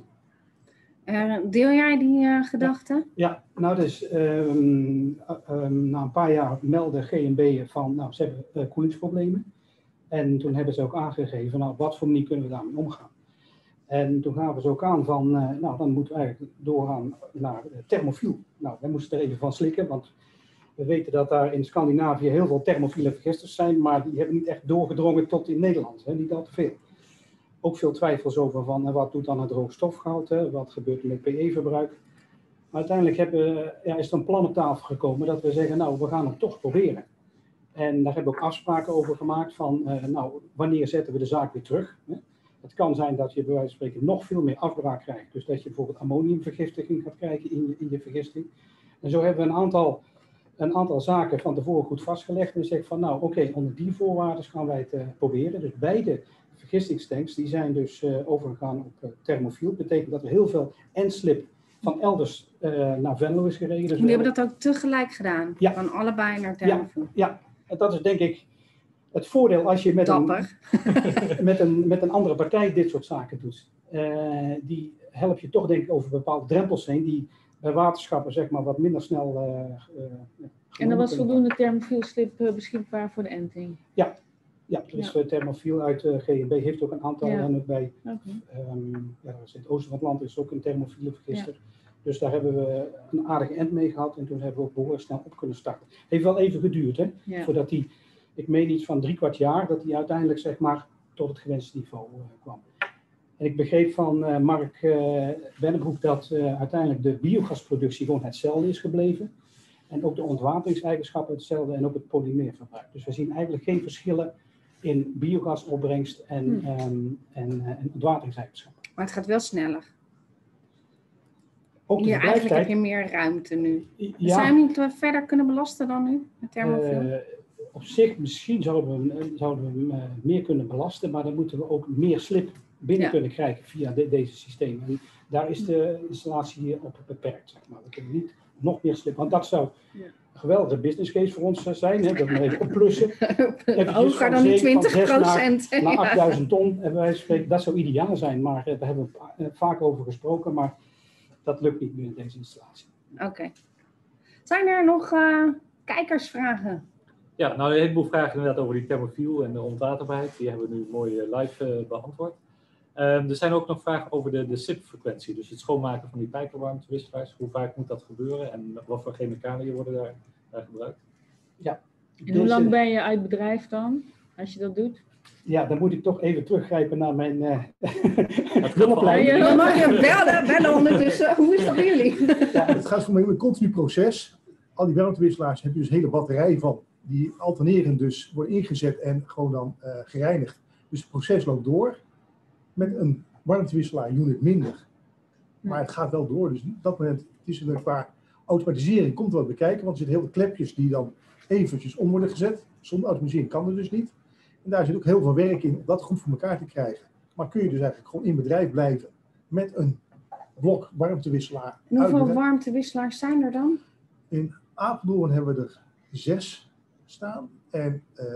Uh, deel jij die uh, gedachten? Ja, nou dus um, um, na een paar jaar meldde G N B van, nou ze hebben uh, koelingsproblemen. En toen hebben ze ook aangegeven, nou op wat voor manier kunnen we daarmee omgaan. En toen gaven ze ook aan van, uh, nou dan moeten we eigenlijk doorgaan naar uh, thermofiel. Nou, wij moesten er even van slikken, want we weten dat daar in Scandinavië heel veel thermofiele vergisters zijn, maar die hebben niet echt doorgedrongen tot in Nederland, hè, niet al te veel. Ook veel twijfels over van, uh, wat doet dan het droogstofgehalte, wat gebeurt er met P E-verbruik. Maar uiteindelijk hebben, ja, is er een plan op tafel gekomen dat we zeggen, nou we gaan het toch proberen. En daar hebben we ook afspraken over gemaakt van, uh, nou wanneer zetten we de zaak weer terug. Hè? Het kan zijn dat je bij wijze van spreken nog veel meer afbraak krijgt. Dus dat je bijvoorbeeld ammoniumvergiftiging gaat krijgen in je, in je vergisting. En zo hebben we een aantal, een aantal zaken van tevoren goed vastgelegd. En zeggen van nou oké, okay, onder die voorwaarden gaan wij het uh, proberen. Dus beide vergistingstanks die zijn dus uh, overgegaan op uh, thermofiel. Dat betekent dat er heel veel N-slip van elders uh, naar Venlo is gereden. Dus jullie hebben dat ook tegelijk gedaan? Ja. Van allebei naar thermofiel? Ja, ja, en dat is denk ik het voordeel als je met een, met, een, met een andere partij dit soort zaken doet. Uh, die help je toch denk ik over bepaalde drempels heen die bij waterschappen zeg maar wat minder snel... Uh, uh, en er was voldoende thermofiel slip uh, beschikbaar voor de enting? Ja, ja er is ja. thermofiel uit uh, G N B heeft ook een aantal ja. en ook bij okay. um, ja, in het oosten van het land is ook een thermofiele vergister. Ja. Dus daar hebben we een aardige end mee gehad en toen hebben we ook behoorlijk snel op kunnen starten. Het heeft wel even geduurd hè, ja. voordat die... Ik meen iets van drie kwart jaar dat hij uiteindelijk zeg maar tot het gewenste niveau uh, kwam. En ik begreep van uh, Mark uh, Bennebroek dat uh, uiteindelijk de biogasproductie gewoon hetzelfde is gebleven. En ook de ontwateringseigenschappen hetzelfde en ook het polymeerverbruik. Dus we zien eigenlijk geen verschillen in biogasopbrengst en, hmm. um, en, uh, en ontwateringseigenschappen. Maar het gaat wel sneller. Ook de Hier eigenlijk heb je meer ruimte nu. Ja. Zou je hem niet verder kunnen belasten dan nu, met thermofiel? Uh, Op zich, misschien zouden we, zouden we hem uh, meer kunnen belasten, maar dan moeten we ook meer slip binnen ja. kunnen krijgen via de, deze systemen. En daar is de installatie hier op beperkt. Zeg maar. We kunnen niet nog meer slip, want dat zou ja. een geweldige business case voor ons zijn. Hè, dat we even opplussen. Hoger dan die twintig procent. Naar, naar achtduizend ton, en wij spreken, dat zou ideaal zijn, maar uh, daar hebben we uh, vaak over gesproken, maar dat lukt niet meer in deze installatie. Oké. Okay. Zijn er nog uh, kijkersvragen? Ja, nou een heleboel vragen inderdaad over die thermofiel en de onwaterbaarheid. Die hebben we nu mooi uh, live uh, beantwoord. Um, er zijn ook nog vragen over de, de S I P-frequentie. Dus het schoonmaken van die pijpenwarmtewisselaars. Hoe vaak moet dat gebeuren en wat voor chemicaliën worden daar, daar gebruikt? Ja. En hoe lang ben je uit bedrijf dan, als je dat doet? Ja, dan moet ik toch even teruggrijpen naar mijn uh, hulplijnen. Dan mag je bellen, bellen ondertussen. Hoe is dat bij jullie? Ja, het gaat voor mij om een continu proces. Al die warmtewisselaars heb je dus een hele batterij van. Die alternerend dus worden ingezet en gewoon dan uh, gereinigd. Dus het proces loopt door. Met een warmtewisselaar unit minder. Maar het gaat wel door. Dus op dat moment, het is er qua automatisering, komt er wat bekijken. Want er zitten heel veel klepjes die dan eventjes om worden gezet. Zonder automatisering kan er dus niet. En daar zit ook heel veel werk in om dat goed voor elkaar te krijgen. Maar kun je dus eigenlijk gewoon in bedrijf blijven met een blok warmtewisselaar. En hoeveel warmtewisselaars zijn er dan? In Apeldoorn hebben we er zes staan. En uh,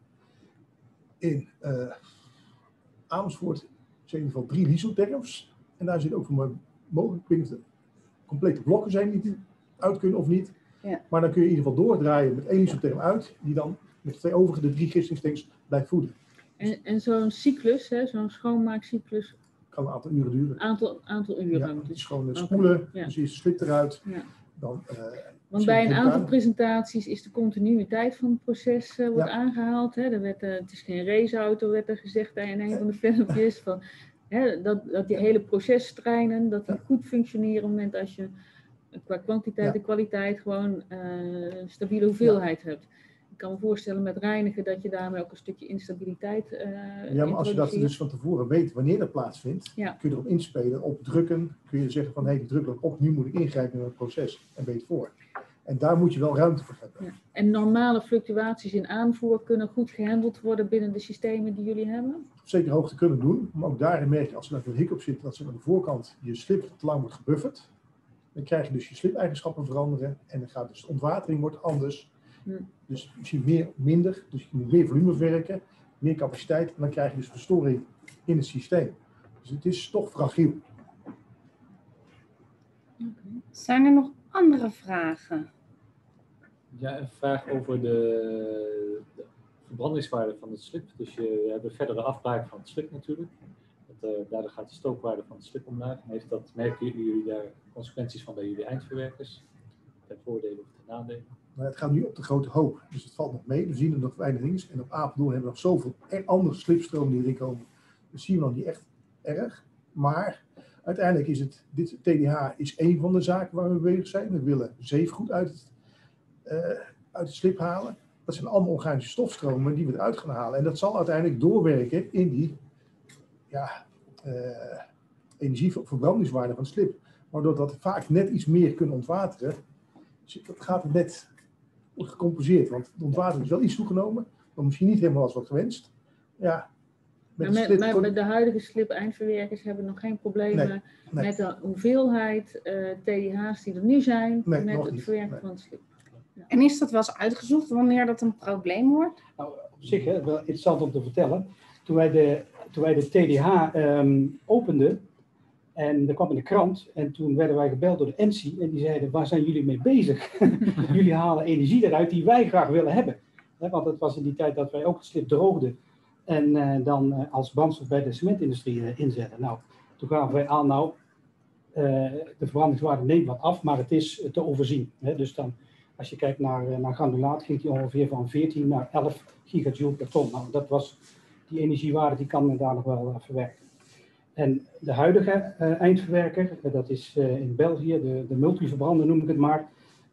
in uh, Amersfoort zijn in ieder geval drie Lisotherms. En daar zit ook voor me mogelijk, ik weet niet of de complete blokken zijn die niet uit kunnen of niet. Ja. Maar dan kun je in ieder geval doordraaien met één Lisotherm uit, die dan met de twee overige de drie gistingstanks blijft voeden. En, en zo'n cyclus, zo'n schoonmaakcyclus, kan een aantal uren duren. Aantal, aantal uren. Ja, het is gewoon spoelen, okay. Ja. Dus je slip eruit. Ja. Dan, uh, Want bij een aantal presentaties is de continuïteit van het proces uh, wordt ja. aangehaald. Hè. Er werd, uh, het is geen raceauto, werd er gezegd bij een van de filmpjes. Van, hè, dat, dat die hele processtreinen, dat die ja. goed functioneren op het moment als je qua kwantiteit ja. en kwaliteit gewoon uh, een stabiele hoeveelheid ja. hebt. Ik kan me voorstellen met reinigen dat je daarmee ook een stukje instabiliteit uh, ja, maar als je dat dus van tevoren weet wanneer dat plaatsvindt, ja. kun je erop inspelen, op drukken, kun je zeggen van hé, hey, die druk loopt op, nu moet ik ingrijpen in het proces en weet voor. En En daar moet je wel ruimte voor hebben. Ja. En normale fluctuaties in aanvoer kunnen goed gehandeld worden binnen de systemen die jullie hebben? Op zekere hoogte kunnen doen, maar ook daarin merk je als er een hiccup zit, dat ze aan de voorkant je slip te lang wordt gebufferd. Dan krijg je dus je slipeigenschappen veranderen en dan gaat dus de ontwatering wordt anders. Hm. Dus misschien meer minder, dus je moet meer volume werken, meer capaciteit en dan krijg je dus verstoring in het systeem. Dus het is toch fragiel. Okay. Zijn er nog andere vragen? Ja, een vraag over de, de verbrandingswaarde van het slip. Dus je hebt een verdere afbraak van het slip natuurlijk. Dat, uh, daardoor gaat de stookwaarde van het slip omlaag. En heeft dat, merken jullie daar consequenties van bij jullie eindverwerkers? Ten voordele of ten nadele? Maar het gaat nu op de grote hoop, dus het valt nog mee. We zien er nog weinig dingen. En op Apeldoorn hebben we nog zoveel andere slipstromen die erin komen. Dus zien we nog niet echt erg. Maar uiteindelijk is het, dit T D H is één van de zaken waar we mee bezig zijn. We willen zeegoed uit het, uh, uit het slip halen. Dat zijn allemaal organische stofstromen die we eruit gaan halen. En dat zal uiteindelijk doorwerken in die ja, uh, energieverbrandingswaarde van het slip. Maar doordat we vaak net iets meer kunnen ontwateren, dat gaat het net gecompenseerd. Want de ontwatering is wel iets toegenomen, maar misschien niet helemaal als wat gewenst. Ja, met, met, slip... met, met de huidige slip-eindverwerkers hebben we nog geen problemen nee, nee. met de hoeveelheid uh, T D H's die er nu zijn nee, met het verwerken nee. van het slip. Ja. En is dat wel eens uitgezocht wanneer dat een probleem wordt? Nou, op zich, hè, wel interessant om te vertellen. Toen wij de, toen wij de T D H um, openden, en dat kwam in de krant, en toen werden wij gebeld door de E N S I, en die zeiden, waar zijn jullie mee bezig? Jullie halen energie eruit die wij graag willen hebben. He, want het was in die tijd dat wij ook het slip droogden, en uh, dan uh, als brandstof bij de cementindustrie uh, inzetten. Nou, toen gaven wij aan, nou, uh, de verbrandingswaarde neemt wat af, maar het is te overzien. He, dus dan, als je kijkt naar, uh, naar granulaat, ging die ongeveer van veertien naar elf gigajoule per ton. Nou, dat was die energiewaarde, die kan men daar nog wel uh, verwerken. En de huidige uh, eindverwerker, uh, dat is uh, in België, de, de multiverbrander noem ik het maar,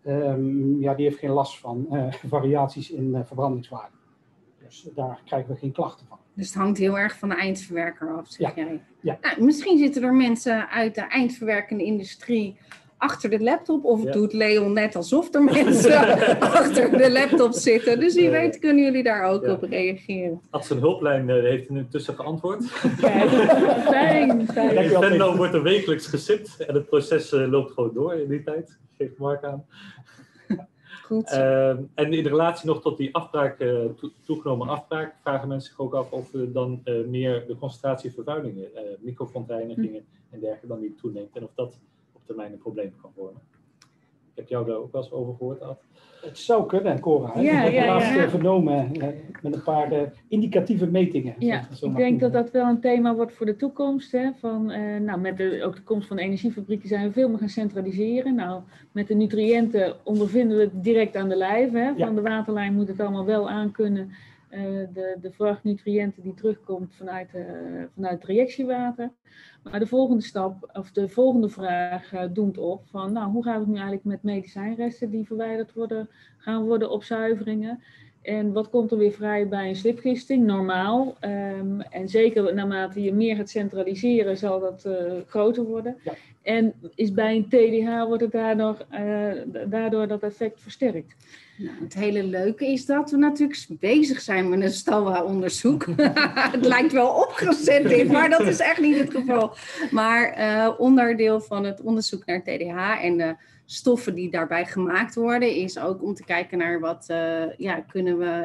um, ja, die heeft geen last van uh, variaties in uh, verbrandingswaarde. Dus uh, daar krijgen we geen klachten van. Dus het hangt heel erg van de eindverwerker af, zeg ja. jij. Ja. Nou, misschien zitten er mensen uit de eindverwerkende industrie achter de laptop, of ja. doet Leon net alsof er mensen achter de laptop zitten. Dus wie uh, weet kunnen jullie daar ook ja. op reageren. Ad zijn hulplijn uh, heeft er nu tussen geantwoord. Kijk, fijn, fijn. In Venlo wordt er wekelijks gesipt en het proces uh, loopt gewoon door in die tijd. Geeft Mark aan. Goed. Uh, en in relatie nog tot die afbraak, uh, to toegenomen afbraak, vragen mensen zich ook af of uh, dan uh, meer de concentratie vervuilingen, uh, microverontreinigingen hm. en dergelijke dan die toeneemt. En of dat termijn een probleem kan worden. Ik heb jou daar ook wel eens over gehoord, Ad. Het zou kunnen, Cora. Ja, ik heb ja, laatst ja. vernomen uh, met een paar uh, indicatieve metingen. Ja, zo, zo ik denk dat dat wel een thema wordt voor de toekomst. Hè, van, uh, nou, met de, ook de komst van de energiefabrieken zijn we veel meer gaan centraliseren. Nou, met de nutriënten ondervinden we het direct aan de lijf. Hè. Van ja. de waterlijn moet het allemaal wel aankunnen. Uh, de, de vrachtnutriënten die terugkomt vanuit, uh, vanuit het reactiewater. Maar de volgende stap, of de volgende vraag uh, doemt op van, nou, hoe gaat het nu eigenlijk met medicijnresten die verwijderd worden, gaan worden op zuiveringen? En wat komt er weer vrij bij een slipgisting? Normaal. Um, en zeker naarmate je meer gaat centraliseren, zal dat uh, groter worden. Ja. En is bij een T D H wordt het daardoor, uh, daardoor dat effect versterkt. Nou, het hele leuke is dat we natuurlijk bezig zijn met een STOA-onderzoek. Het lijkt wel opgezet dit, maar dat is echt niet het geval. Maar uh, onderdeel van het onderzoek naar T D H en de stoffen die daarbij gemaakt worden, is ook om te kijken naar wat uh, ja, kunnen we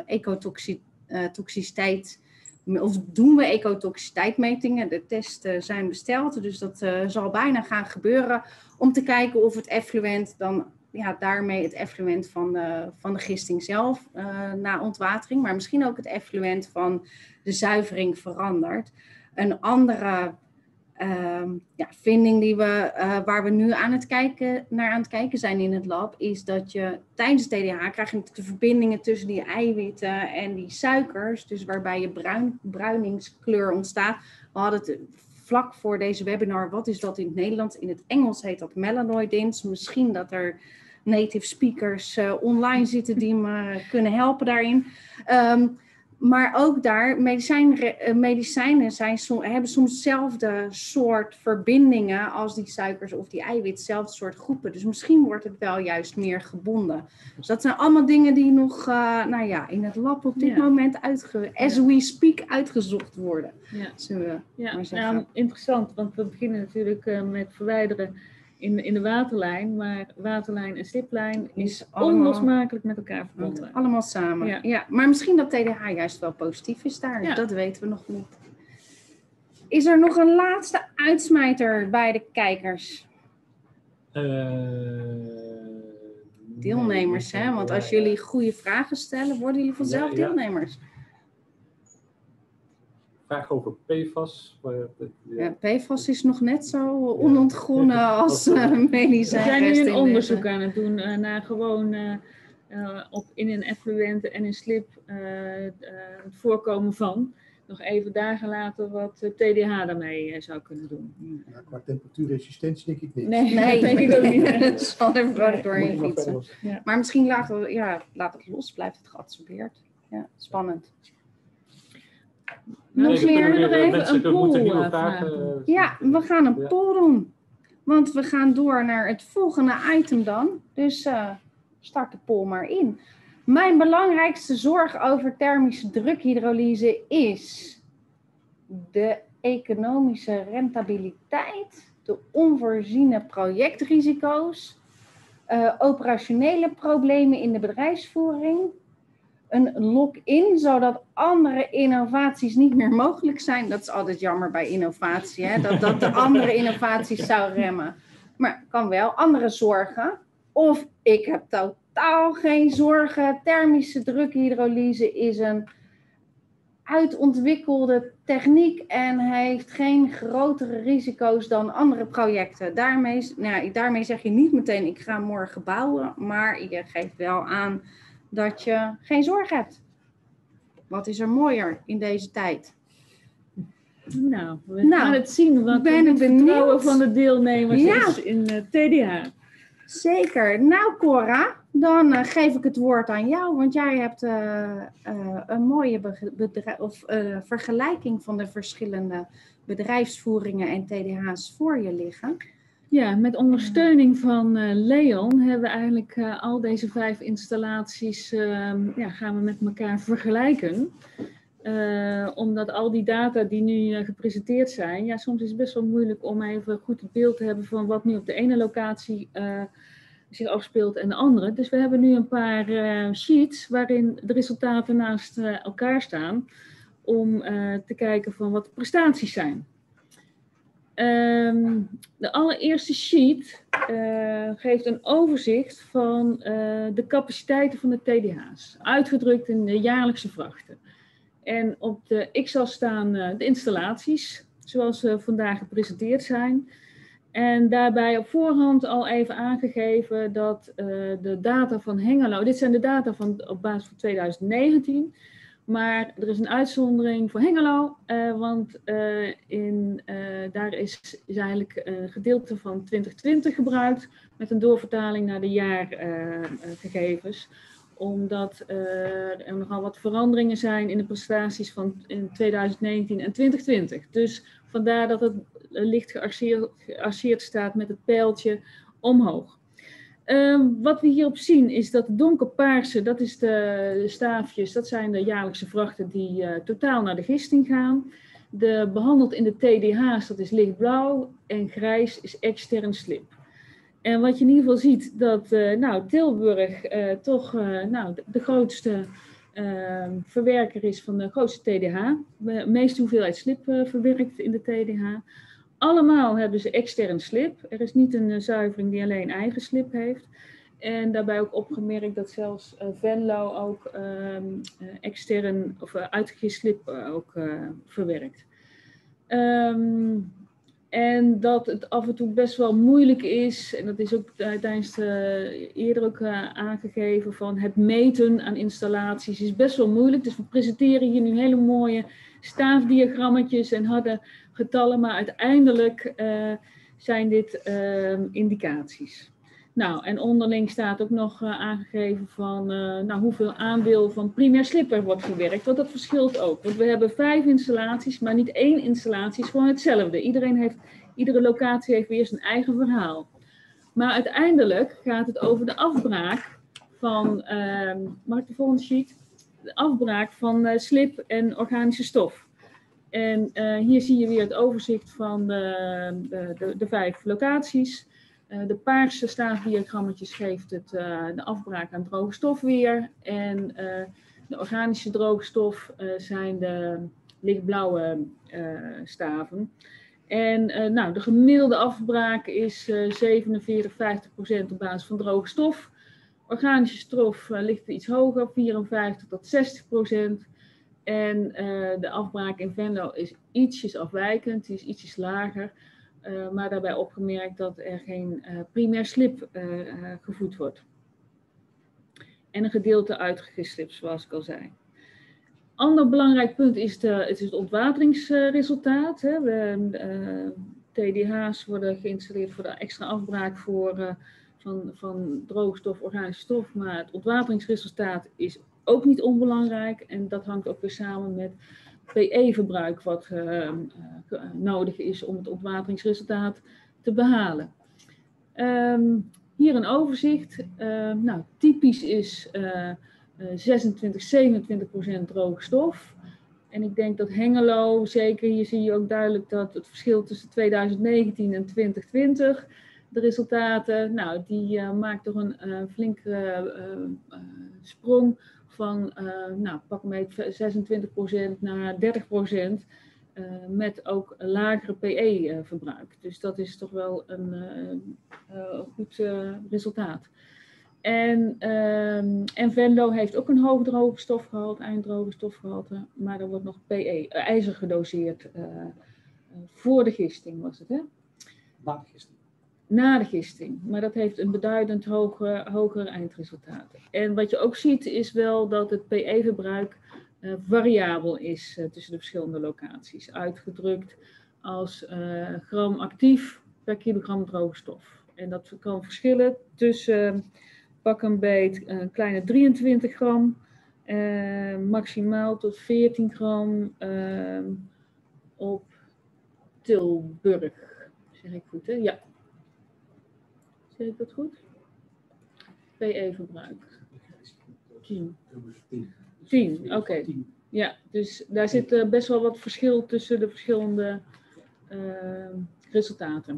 ecotoxiciteit, uh, of doen we ecotoxiciteitsmetingen. De testen zijn besteld, dus dat uh, zal bijna gaan gebeuren om te kijken of het effluent dan, ja, daarmee het effluent van de, van de gisting zelf uh, na ontwatering, maar misschien ook het effluent van de zuivering verandert. Een andere Um, ja, vinding die we, uh, waar we nu aan het kijken, naar aan het kijken zijn in het lab, is dat je tijdens T D H krijg je de verbindingen tussen die eiwitten en die suikers, dus waarbij je bruin, bruiningskleur ontstaat. We hadden het vlak voor deze webinar, wat is dat in het Nederlands? In het Engels heet dat melanoidins. Misschien dat er native speakers uh, online zitten die me kunnen helpen daarin. Um, Maar ook daar, medicijn, medicijnen zijn, hebben soms hetzelfde soort verbindingen als die suikers of die eiwit, hetzelfde soort groepen. Dus misschien wordt het wel juist meer gebonden. Dus dat zijn allemaal dingen die nog uh, nou ja, in het lab op dit ja. moment, uitge, as we speak, uitgezocht worden. Ja, zullen we ja. maar zeggen. Nou, interessant, want we beginnen natuurlijk uh, met verwijderen in, in de waterlijn, maar waterlijn en sliplijn is allemaal onlosmakelijk met elkaar verbonden. Allemaal samen, ja. ja. Maar misschien dat T D H juist wel positief is daar, ja. dat weten we nog niet. Is er nog een laatste uitsmijter bij de kijkers? Uh, deelnemers, nee, hè? Want als jullie goede vragen stellen, worden jullie vanzelf ja, ja. deelnemers. Vraag over P F A S. Ja, P F A S is nog net zo onontgonnen ja. als uh, medicijn. We zijn nu een onderzoek aan het doen uh, naar gewoon uh, uh, op, in een effluent en in slip uh, uh, het voorkomen van. Nog even daar gelaten wat uh, T D H daarmee uh, zou kunnen doen. Ja, qua temperatuurresistentie denk ik niet. Nee, nee, denk ik ook niet. Het zal even nee, doorheen fietsen. Ja. Maar misschien laten we, ja, laat het los, blijft het geabsorbeerd. Ja, spannend. Nee, nog meer? Nog even mensen, een poll uh, vragen. Ja, we gaan een ja. poll doen. Want we gaan door naar het volgende item dan. Dus uh, start de poll maar in. Mijn belangrijkste zorg over thermische drukhydrolyse is de economische rentabiliteit, de onvoorziene projectrisico's, uh, operationele problemen in de bedrijfsvoering, een lock-in, zodat andere innovaties niet meer mogelijk zijn. Dat is altijd jammer bij innovatie, hè? Dat, dat de andere innovaties zou remmen. Maar kan wel. Andere zorgen. Of ik heb totaal geen zorgen. Thermische drukhydrolyse is een uitontwikkelde techniek en heeft geen grotere risico's dan andere projecten. Daarmee, nou, daarmee zeg je niet meteen, ik ga morgen bouwen, maar je geeft wel aan dat je geen zorg hebt. Wat is er mooier in deze tijd? Nou, we nou, gaan het zien wat ben het vertrouwen van de deelnemers ja. is in uh, T D H. Zeker. Nou, Cora, dan uh, geef ik het woord aan jou, want jij hebt uh, uh, een mooie bedrijf, of, uh, vergelijking van de verschillende bedrijfsvoeringen en T D H's voor je liggen. Ja, met ondersteuning van uh, Leon hebben we eigenlijk uh, al deze vijf installaties uh, ja, gaan we met elkaar vergelijken. Uh, omdat al die data die nu uh, gepresenteerd zijn, ja, soms is het best wel moeilijk om even goed het beeld te hebben van wat nu op de ene locatie uh, zich afspeelt en de andere. Dus we hebben nu een paar uh, sheets waarin de resultaten naast uh, elkaar staan om uh, te kijken van wat de prestaties zijn. Um, de allereerste sheet uh, geeft een overzicht van uh, de capaciteiten van de T D H's, uitgedrukt in de jaarlijkse vrachten. En op de X-as staan uh, de installaties, zoals ze vandaag gepresenteerd zijn. En daarbij op voorhand al even aangegeven dat uh, de data van Hengelo, dit zijn de data van, op basis van twintig negentien, maar er is een uitzondering voor Hengelo, uh, want uh, in, uh, daar is, is eigenlijk een uh, gedeelte van twintig twintig gebruikt met een doorvertaling naar de jaargegevens. Uh, omdat uh, er nogal wat veranderingen zijn in de prestaties van in twintig negentien en twintig twintig. Dus vandaar dat het licht gearceerd, gearceerd staat met het pijltje omhoog. Uh, wat we hierop zien is dat de donkerpaarse, dat is de, de staafjes, dat zijn de jaarlijkse vrachten die uh, totaal naar de gisting gaan. De behandeld in de T D H's, dat is lichtblauw en grijs is extern slip. En wat je in ieder geval ziet, dat uh, nou, Tilburg uh, toch uh, nou, de, de grootste uh, verwerker is van de grootste T D H. De meeste hoeveelheid slip uh, verwerkt in de T D H. Allemaal hebben ze extern slip. Er is niet een uh, zuivering die alleen eigen slip heeft. En daarbij ook opgemerkt dat zelfs uh, Venlo ook uh, uh, extern of uh, uitgegist slip uh, ook uh, verwerkt. Um, En dat het af en toe best wel moeilijk is, en dat is ook tijdens uh, eerder ook uh, aangegeven, van het meten aan installaties is best wel moeilijk. Dus we presenteren hier nu hele mooie staafdiagrammetjes en harde getallen, maar uiteindelijk uh, zijn dit uh, indicaties. Nou, en onderling staat ook nog uh, aangegeven van uh, nou, hoeveel aandeel van primair slip er wordt verwerkt. Want dat verschilt ook. Want we hebben vijf installaties, maar niet één installatie is gewoon hetzelfde. Iedereen heeft, iedere locatie heeft weer zijn eigen verhaal. Maar uiteindelijk gaat het over de afbraak van, uh, mag ik de volgende sheet? De afbraak van uh, slip en organische stof. En uh, hier zie je weer het overzicht van de, de, de, de vijf locaties. Uh, de paarse staafdiagrammetjes geeft het, uh, de afbraak aan droge stof weer. En uh, de organische droge stof uh, zijn de lichtblauwe uh, staven. En uh, nou, de gemiddelde afbraak is uh, zevenenveertig, vijftig procent op basis van droge stof. Organische stof uh, ligt iets hoger, vierenvijftig tot zestig procent. En uh, de afbraak in Venlo is ietsjes afwijkend, die is ietsjes lager. Uh, maar daarbij opgemerkt dat er geen uh, primair slip uh, uh, gevoed wordt. En een gedeelte uitgegist slip, zoals ik al zei. Ander belangrijk punt is, de, het, is het ontwateringsresultaat. Hè. We, uh, T D H's worden geïnstalleerd voor de extra afbraak voor, uh, van, van droogstof, organische stof. Maar het ontwateringsresultaat is ook niet onbelangrijk. En dat hangt ook weer samen met P E-verbruik wat uh, uh, nodig is om het ontwateringsresultaat te behalen. Um, hier een overzicht. Uh, nou, typisch is uh, uh, zesentwintig, zevenentwintig procent droge stof. En ik denk dat Hengelo, zeker hier zie je ook duidelijk dat het verschil tussen twintig negentien en twintig twintig, de resultaten, nou, die uh, maakt toch een uh, flinke uh, uh, sprong van uh, nou, pak maar zesentwintig procent naar dertig procent uh, met ook een lagere P E-verbruik. Dus dat is toch wel een uh, uh, goed uh, resultaat. En, uh, en Venlo heeft ook een hoog droge stofgehalte, einddroge stofgehalte, maar er wordt nog P E, uh, ijzer gedoseerd uh, uh, voor de gisting was het, hè? Na de gisting. Na de gisting, maar dat heeft een beduidend hoger, hoger eindresultaat. En wat je ook ziet is wel dat het P E-verbruik uh, variabel is uh, tussen de verschillende locaties. Uitgedrukt als uh, gram actief per kilogram droge stof. En dat kan verschillen tussen uh, pak een beet een kleine drieëntwintig gram, uh, maximaal tot veertien gram uh, op Tilburg. Zeg ik goed, hè? Ja. Zeg ik dat goed? P E-verbruik. tien. tien, oké. Okay. Ja, dus daar zit uh, best wel wat verschil tussen de verschillende uh, resultaten.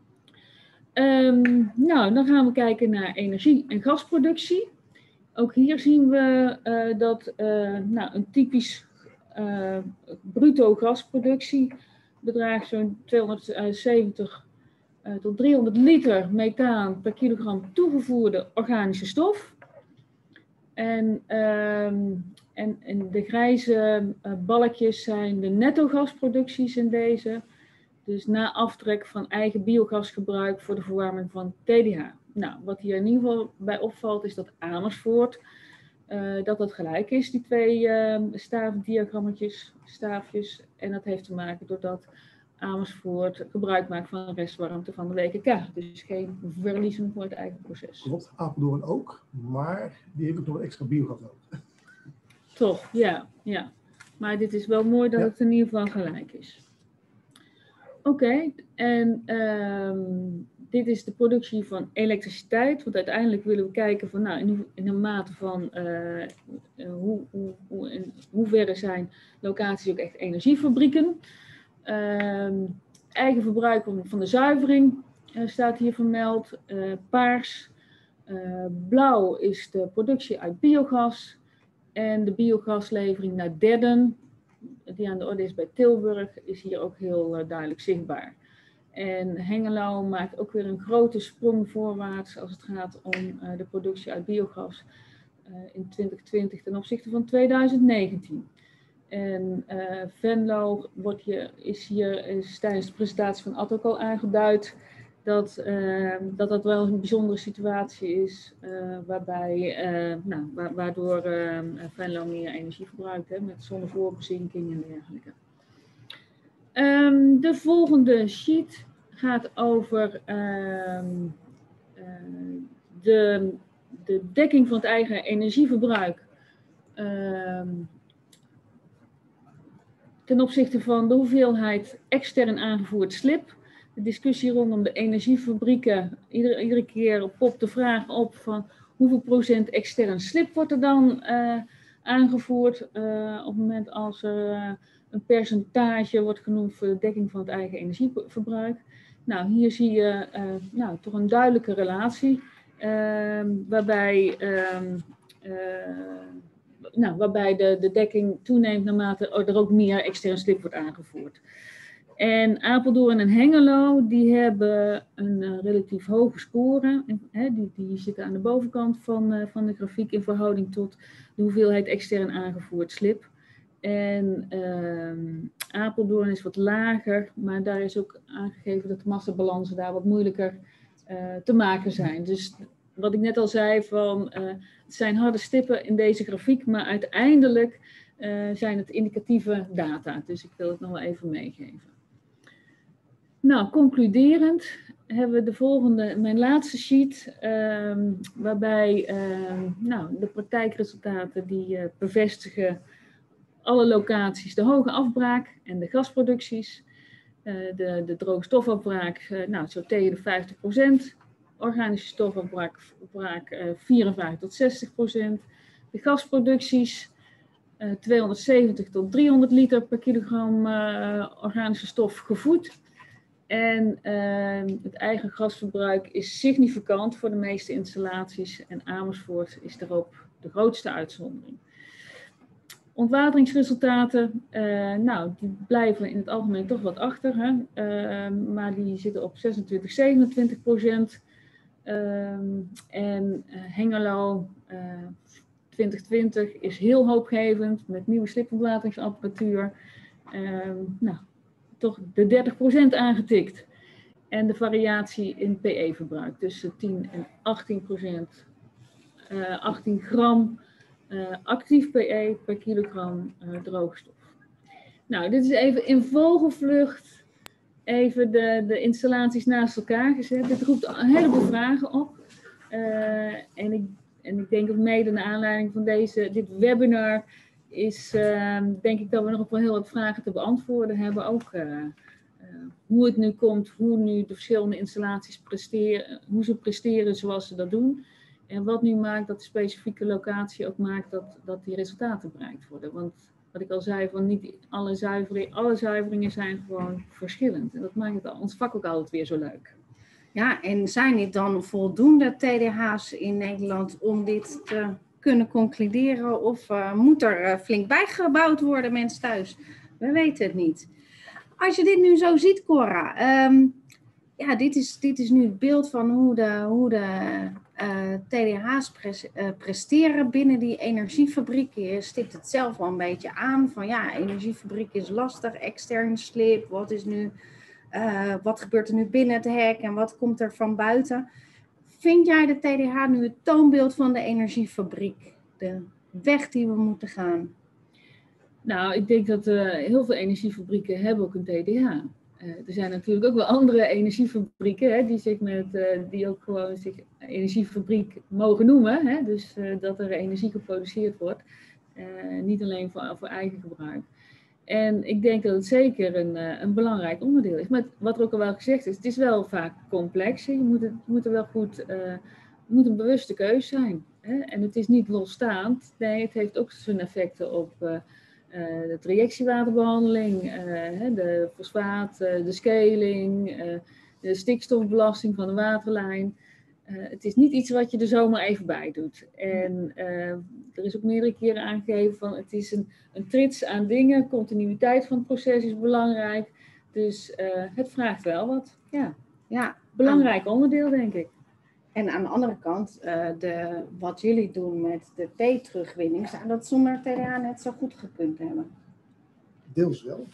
Um, nou, dan gaan we kijken naar energie- en gasproductie. Ook hier zien we uh, dat uh, nou, een typisch uh, bruto gasproductie bedraagt zo'n tweehonderdzeventig uh, tot driehonderd liter methaan per kilogram toegevoerde organische stof. En, um, en, en de grijze uh, balkjes zijn de netto gasproducties in deze. Dus na aftrek van eigen biogasgebruik voor de verwarming van T D H. Nou, wat hier in ieder geval bij opvalt is dat Amersfoort, uh, dat dat gelijk is, die twee uh, staafdiagrammetjes, staafjes. En dat heeft te maken doordat Amersfoort gebruik maakt van de restwarmte van de W K K. Dus geen verliezen voor het eigen proces. Klopt, Apeldoorn ook, maar die heeft ook nog een extra biogas nodig. Toch, ja, ja. Maar dit is wel mooi dat ja. het in ieder geval gelijk is. Oké, okay, en um, dit is de productie van elektriciteit. Want uiteindelijk willen we kijken van, nou, in, in een mate van uh, hoe, hoe, hoe, in hoeverre zijn locaties ook echt energiefabrieken. Um, eigen verbruik van de zuivering uh, staat hier vermeld. Uh, paars, uh, blauw is de productie uit biogas. En de biogaslevering naar Derden, die aan de orde is bij Tilburg, is hier ook heel uh, duidelijk zichtbaar. En Hengelo maakt ook weer een grote sprong voorwaarts als het gaat om uh, de productie uit biogas uh, in twintig twintig ten opzichte van twintig negentien. En uh, Venlo wordt hier, is hier is tijdens de presentatie van Ad ook al aangeduid dat, uh, dat dat wel een bijzondere situatie is, uh, waarbij, uh, nou, wa waardoor uh, Venlo meer energie verbruikt, hè, met zonnevoorbezinking en dergelijke. Um, de volgende sheet gaat over um, uh, de, de dekking van het eigen energieverbruik uh, ten opzichte van de hoeveelheid extern aangevoerd slip. De discussie rondom de energiefabrieken, iedere, iedere keer popt de vraag op van hoeveel procent extern slip wordt er dan uh, aangevoerd uh, op het moment als er uh, een percentage wordt genoemd voor de dekking van het eigen energieverbruik. Nou, hier zie je uh, nou, toch een duidelijke relatie, uh, waarbij, uh, uh, nou, waarbij de, de dekking toeneemt naarmate er ook meer extern slip wordt aangevoerd. En Apeldoorn en Hengelo, die hebben een uh, relatief hoge score. En, hè, die, die zitten aan de bovenkant van, uh, van de grafiek in verhouding tot de hoeveelheid extern aangevoerd slip. En uh, Apeldoorn is wat lager, maar daar is ook aangegeven dat de massabalansen daar wat moeilijker uh, te maken zijn. Dus wat ik net al zei, van, uh, het zijn harde stippen in deze grafiek, maar uiteindelijk uh, zijn het indicatieve data. Dus ik wil het nog wel even meegeven. Nou, concluderend hebben we de volgende, mijn laatste sheet, um, waarbij um, nou, de praktijkresultaten die uh, bevestigen alle locaties de hoge afbraak en de gasproducties. Uh, de, de droge stofafbraak, uh, nou, zo tegen de vijftig procent. Organische stofafbraak braak, uh, vierenvijftig tot zestig procent. De gasproducties, uh, tweehonderdzeventig tot driehonderd liter per kilogram uh, organische stof gevoed. En uh, het eigen gasverbruik is significant voor de meeste installaties en Amersfoort is daarop de grootste uitzondering. Ontwateringsresultaten, uh, nou, die blijven in het algemeen toch wat achter, hè? Uh, maar die zitten op zesentwintig, zevenentwintig procent. Uh, en uh, Hengelo uh, twintig twintig is heel hoopgevend met nieuwe slipontwateringsapparatuur. Uh, nou, toch de dertig procent aangetikt. En de variatie in P E-verbruik tussen tien en achttien procent, uh, achttien gram uh, actief P E per kilogram uh, droogstof. Nou, dit is even in vogelvlucht even de, de installaties naast elkaar gezet. Dit roept een heleboel vragen op. Uh, en, ik, en ik denk ook mede naar aanleiding van deze, dit webinar is uh, denk ik dat we nog op wel heel wat vragen te beantwoorden hebben. Ook uh, uh, hoe het nu komt, hoe nu de verschillende installaties presteren, hoe ze presteren zoals ze dat doen. En wat nu maakt dat de specifieke locatie ook maakt dat, dat die resultaten bereikt worden. Want wat ik al zei, van niet alle, zuivering, alle zuiveringen zijn gewoon verschillend. En dat maakt het, ons vak ook altijd weer zo leuk. Ja, en zijn dit dan voldoende T D H's in Nederland om dit te kunnen concluderen? Of uh, moet er uh, flink bijgebouwd worden, mensen thuis? We weten het niet. Als je dit nu zo ziet, Cora, um, ja, dit is, dit is nu het beeld van hoe de, hoe de uh, T D H's pres, uh, presteren binnen die energiefabriek. Je stipt het zelf al een beetje aan van ja, energiefabriek is lastig, extern slip, wat is nu, uh, wat gebeurt er nu binnen het hek en wat komt er van buiten? Vind jij de T D H nu het toonbeeld van de energiefabriek? De weg die we moeten gaan? Nou, ik denk dat uh, heel veel energiefabrieken hebben ook een T D H. Uh, er zijn natuurlijk ook wel andere energiefabrieken hè, die, zich met, uh, die ook gewoon zich energiefabriek mogen noemen. Hè, dus uh, dat er energie geproduceerd wordt. Uh, niet alleen voor, voor eigen gebruik. En ik denk dat het zeker een, uh, een belangrijk onderdeel is. Maar wat er ook al wel gezegd is, het is wel vaak complex. Je moet, het, je moet er wel goed, uh, het moet een bewuste keuze zijn. Hè? En het is niet losstaand. Nee, het heeft ook zijn effecten op uh, uh, de trajectiewaterbehandeling, uh, de fosfaat, uh, de scaling, uh, de stikstofbelasting van de waterlijn. Uh, het is niet iets wat je er zomaar even bij doet. En uh, er is ook meerdere keren aangegeven van het is een, een trits aan dingen. Continuïteit van het proces is belangrijk. Dus uh, het vraagt wel wat. Ja, ja belangrijk onderdeel denk ik. En aan de andere kant, uh, de, wat jullie doen met de P-terugwinning, zou dat zonder T D H net zo goed gekund hebben? Deels wel.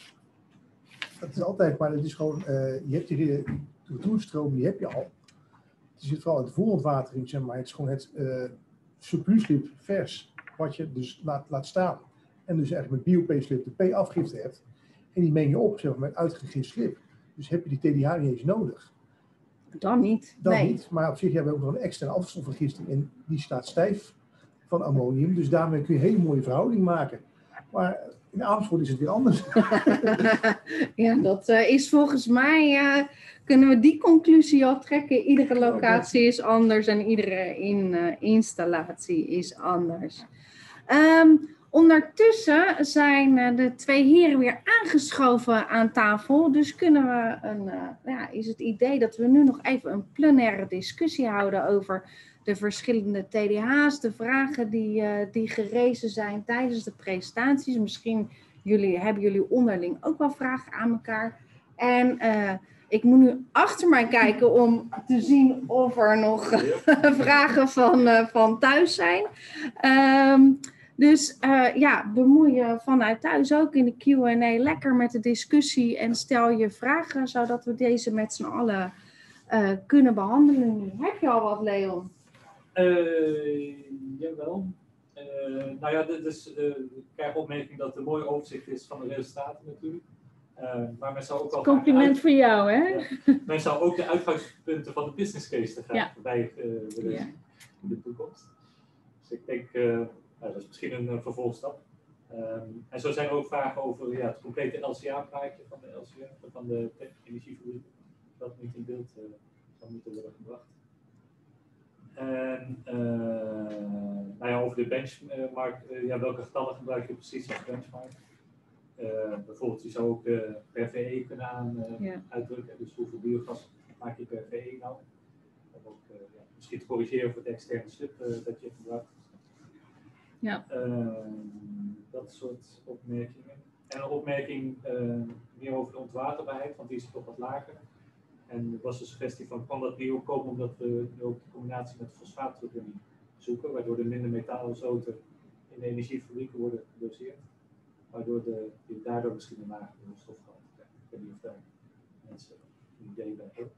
Dat is altijd, maar het is gewoon, uh, je hebt die retourstroom, die heb je al. Het is vooral het voorontwatering, zeg maar. Het is gewoon het uh, surpluslip vers, wat je dus laat, laat staan. En dus eigenlijk met bio-P-slip de P-afgifte hebt. En die meng je op, zeg maar, met uitgegist slip. Dus heb je die T D H niet eens nodig. Dan niet. Dan nee. niet. Maar op zich hebben we ook nog een externe afvalstofvergisting en die staat stijf van ammonium. Dus daarmee kun je een hele mooie verhouding maken. Maar in Amersfoort is het weer anders. Ja, dat uh, is volgens mij, uh, kunnen we die conclusie al trekken. Iedere locatie is anders en iedere in, uh, installatie is anders. Um, ondertussen zijn uh, de twee heren weer aangeschoven aan tafel. Dus kunnen we een, uh, ja, is het idee dat we nu nog even een plenaire discussie houden over de verschillende T D H's, de vragen die, uh, die gerezen zijn tijdens de presentaties. Misschien jullie, hebben jullie onderling ook wel vragen aan elkaar. En uh, ik moet nu achter mij kijken om te zien of er nog vragen van, uh, van thuis zijn. Um, dus uh, ja, bemoei je vanuit thuis ook in de Q en A lekker met de discussie en stel je vragen, zodat we deze met z'n allen uh, kunnen behandelen nu. Heb je al wat, Leon? Uh, jawel. Uh, nou ja, dit is, uh, ik krijg opmerking dat het een mooi overzicht is van de resultaten natuurlijk. Uh, maar men zou ook wel compliment uit... voor jou, hè? Ja, men zou ook de uitgangspunten van de business case te gaan ja. bij uh, willen ja. in de toekomst. Dus ik denk, uh, nou, dat is misschien een uh, vervolgstap. Um, en zo zijn er ook vragen over ja, het complete L C A-plaatje van de L C A, van de energiefabriek, dat niet in beeld uh, zou moeten worden gebracht. En uh, nou ja, over de benchmark, uh, ja, welke getallen gebruik je precies als benchmark? Uh, bijvoorbeeld, je zou ook uh, per V E kunnen aan, uh, ja. uitdrukken, dus hoeveel biogas maak je per V E nou? Om ook uh, ja, misschien te corrigeren voor het externe slip uh, dat je gebruikt. Ja. Uh, dat soort opmerkingen. En een opmerking uh, meer over de ontwaterbaarheid, want die is toch wat lager. En er was de suggestie van, kan dat niet ook komen omdat we ook de combinatie met fosfaat kunnen zoeken, waardoor er minder metaalzoten in de energiefabrieken worden gedoseerd, waardoor de, die daardoor misschien een lagere stofgehalte krijgt. Ik weet niet of daar mensen een idee bij hebben.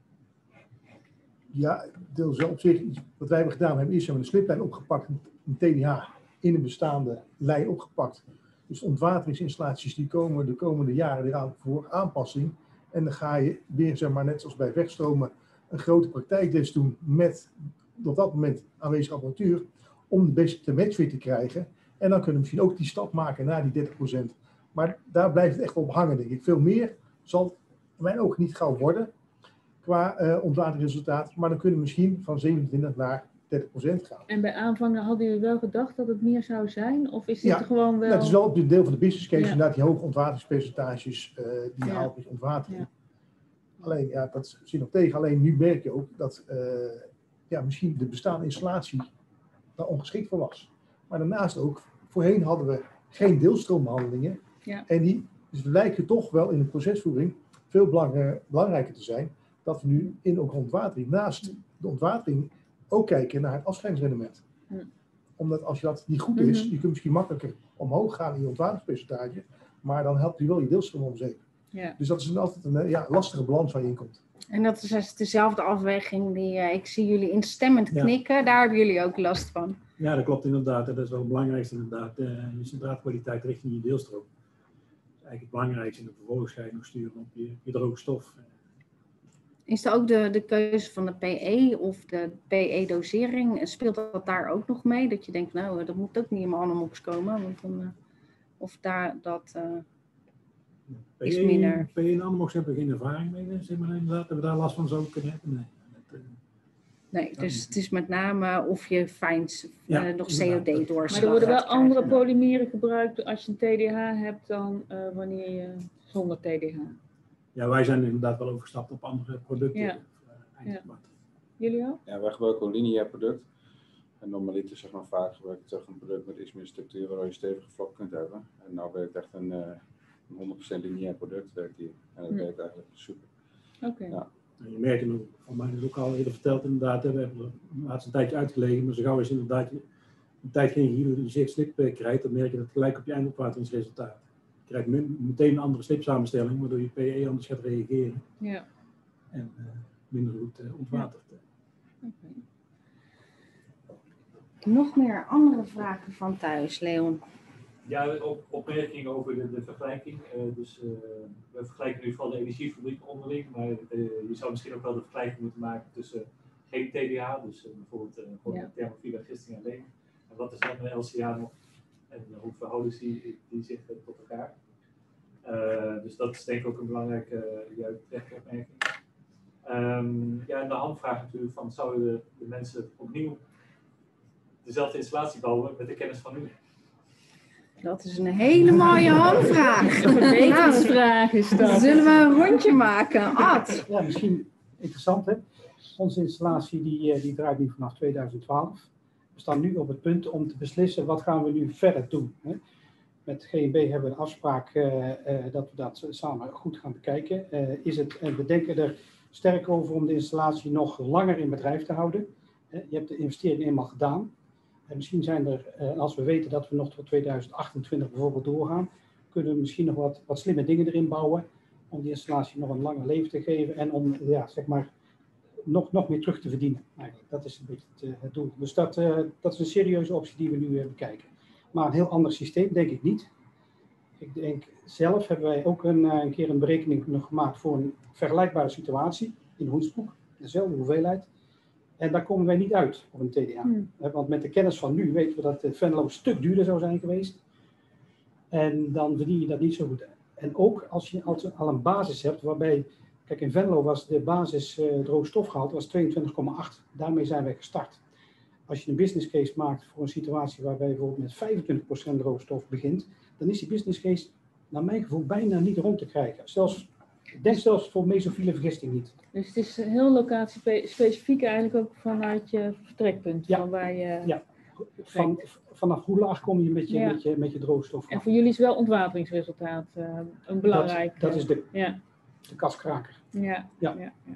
Ja, deel zo op zich iets wat wij hebben gedaan. We hebben eerst een sliplijn opgepakt, een T D H in een bestaande lijn opgepakt. Dus de ontwateringsinstallaties die komen de komende jaren eraan voor aanpassing. En dan ga je weer, zeg maar, net zoals bij wegstromen, een grote praktijktest doen met op dat moment aanwezige apparatuur om de beste matchfit te krijgen. En dan kunnen we misschien ook die stap maken naar die dertig procent. Maar daar blijft het echt op hangen, denk ik. Veel meer zal het in mijn ogen niet gauw worden qua uh, ontwateringsresultaat. Maar dan kunnen we misschien van zevenentwintig naar dertig procent gaan. En bij aanvangen hadden jullie wel gedacht dat het meer zou zijn? Of is dit ja, gewoon wel... dat is wel op het deel van de business case, ja. Inderdaad die hoge ontwateringspercentages uh, die je ja. haalt met ontwatering. Ja. Alleen, ja, dat zit nog tegen. Alleen nu merk je ook dat uh, ja, misschien de bestaande installatie daar ongeschikt voor was. Maar daarnaast ook, voorheen hadden we geen deelstroombehandelingen. Ja. En die dus lijken toch wel in de procesvoering veel belang, belangrijker te zijn. Dat we nu in ook ontwatering, naast de ontwatering, ook kijken naar het afscheidingsrendement. Ja. Omdat als je dat niet goed is, Mm-hmm. je kunt misschien makkelijker omhoog gaan in je ontwateringspercentage, maar dan helpt je wel je deelstroom om zeep. Ja. Dus dat is een, altijd een ja, lastige balans waar je in komt. En dat is dezelfde afweging die uh, ik zie jullie instemmend knikken, ja. Daar hebben jullie ook last van. Ja, dat klopt inderdaad. Dat is wel het belangrijkste inderdaad. Uh, je centraatkwaliteit richting je deelstroom. Dat is eigenlijk het belangrijkste in de vervolgens ga je nog sturen op je, je droogstof. Is er ook de, de keuze van de P E of de P E-dosering? Speelt dat daar ook nog mee? Dat je denkt, nou, dat moet ook niet in mijn Anomox komen. Want dan, uh, of daar dat uh, P E, is minder. P E en Anomox hebben we geen ervaring mee. Zeg maar inderdaad, dat we daar last van zouden kunnen hebben. Nee, dat, uh, nee dus het is met name of je fijn ja, uh, nog C O D doorslaat. Maar er worden wel andere polymeren gebruikt als je een T D H hebt dan uh, wanneer je zonder T D H. Ja, wij zijn inderdaad wel overgestapt op andere producten. Ja. Of, uh, ja. Jullie ook? Ja, wij gebruiken een lineair product. En normaliter zeg maar vaak gebruik ik toch een product met iets meer structuur waardoor je stevige vlok kunt hebben. En nou werkt echt een, uh, een honderd procent lineair product werkt hier. En dat hm. werkt eigenlijk super. Oké. Okay. Ja. Je merkt het ook, van mij is ook al eerder verteld inderdaad, we hebben er een laatste tijdje uitgelegen, maar zo gauw is inderdaad een tijd geen gehydrolyseerd slip krijgt, dan merk je dat gelijk op je eindopwateringsresultaat. Je krijgt meteen een andere slipsamenstelling, waardoor je P E anders gaat reageren. Ja. En uh, minder goed uh, ontwatert. Ja. Okay. Nog meer andere vragen van thuis, Leon? Ja, op, opmerking over de, de vergelijking. Uh, dus uh, we vergelijken nu vooral de energiefabriek onderling, maar uh, je zou misschien ook wel de vergelijking moeten maken tussen uh, geen T D H, dus uh, bijvoorbeeld uh, gewoon ja. thermofiele gisting alleen. En wat is dan een L C A nog? En uh, hoe verhouden die, die zich uh, tot elkaar? Uh, dus dat is denk ik ook een belangrijke uh, juiste opmerking. Um, ja, en de handvraag natuurlijk van, zouden de, de mensen opnieuw dezelfde installatie bouwen met de kennis van nu? Dat is een hele mooie handvraag. Een wetensvraag is dat. Zullen we een rondje maken? Ad? Ja, misschien interessant hè. Onze installatie die, die draait nu vanaf tweeduizend twaalf. We staan nu op het punt om te beslissen wat gaan we nu verder doen. Hè. Met G N B hebben we een afspraak uh, uh, dat we dat samen goed gaan bekijken. Uh, is het, en we denken er sterk over om de installatie nog langer in bedrijf te houden. Uh, je hebt de investering eenmaal gedaan. En misschien zijn er, uh, als we weten dat we nog tot tweeduizend achtentwintig bijvoorbeeld doorgaan, kunnen we misschien nog wat, wat slimme dingen erin bouwen om die installatie nog een langer leven te geven en om ja, zeg maar, nog, nog meer terug te verdienen. Eigenlijk. Dat is een beetje het, uh, het doel. Dus dat, uh, dat is een serieuze optie die we nu uh, bekijken. Maar een heel ander systeem denk ik niet. Ik denk zelf hebben wij ook een, een keer een berekening nog gemaakt voor een vergelijkbare situatie in Hoensbroek, dezelfde hoeveelheid. En daar komen wij niet uit op een T D H. Hmm. Want met de kennis van nu weten we dat de Venlo een stuk duurder zou zijn geweest. En dan verdien je dat niet zo goed. En ook als je al een basis hebt waarbij, kijk in Venlo was de basis uh, droogstofgehalte was tweeëntwintig komma acht. Daarmee zijn wij gestart. Als je een business case maakt voor een situatie waarbij je bijvoorbeeld met vijfentwintig procent droogstof begint, dan is die business case naar mijn gevoel bijna niet rond te krijgen. Zelfs, ik denk zelfs voor mesofiele vergisting niet. Dus het is heel locatie-specifiek eigenlijk ook vanuit je vertrekpunt. Ja, van waar je ja. Van, vanaf hoe laag kom je met je, ja. met je, met je droogstof? En voor jullie is wel ontwateringsresultaat uh, een belangrijk... Dat, dat is de, ja. de kaskraker. Ja, ja. ja. ja, ja.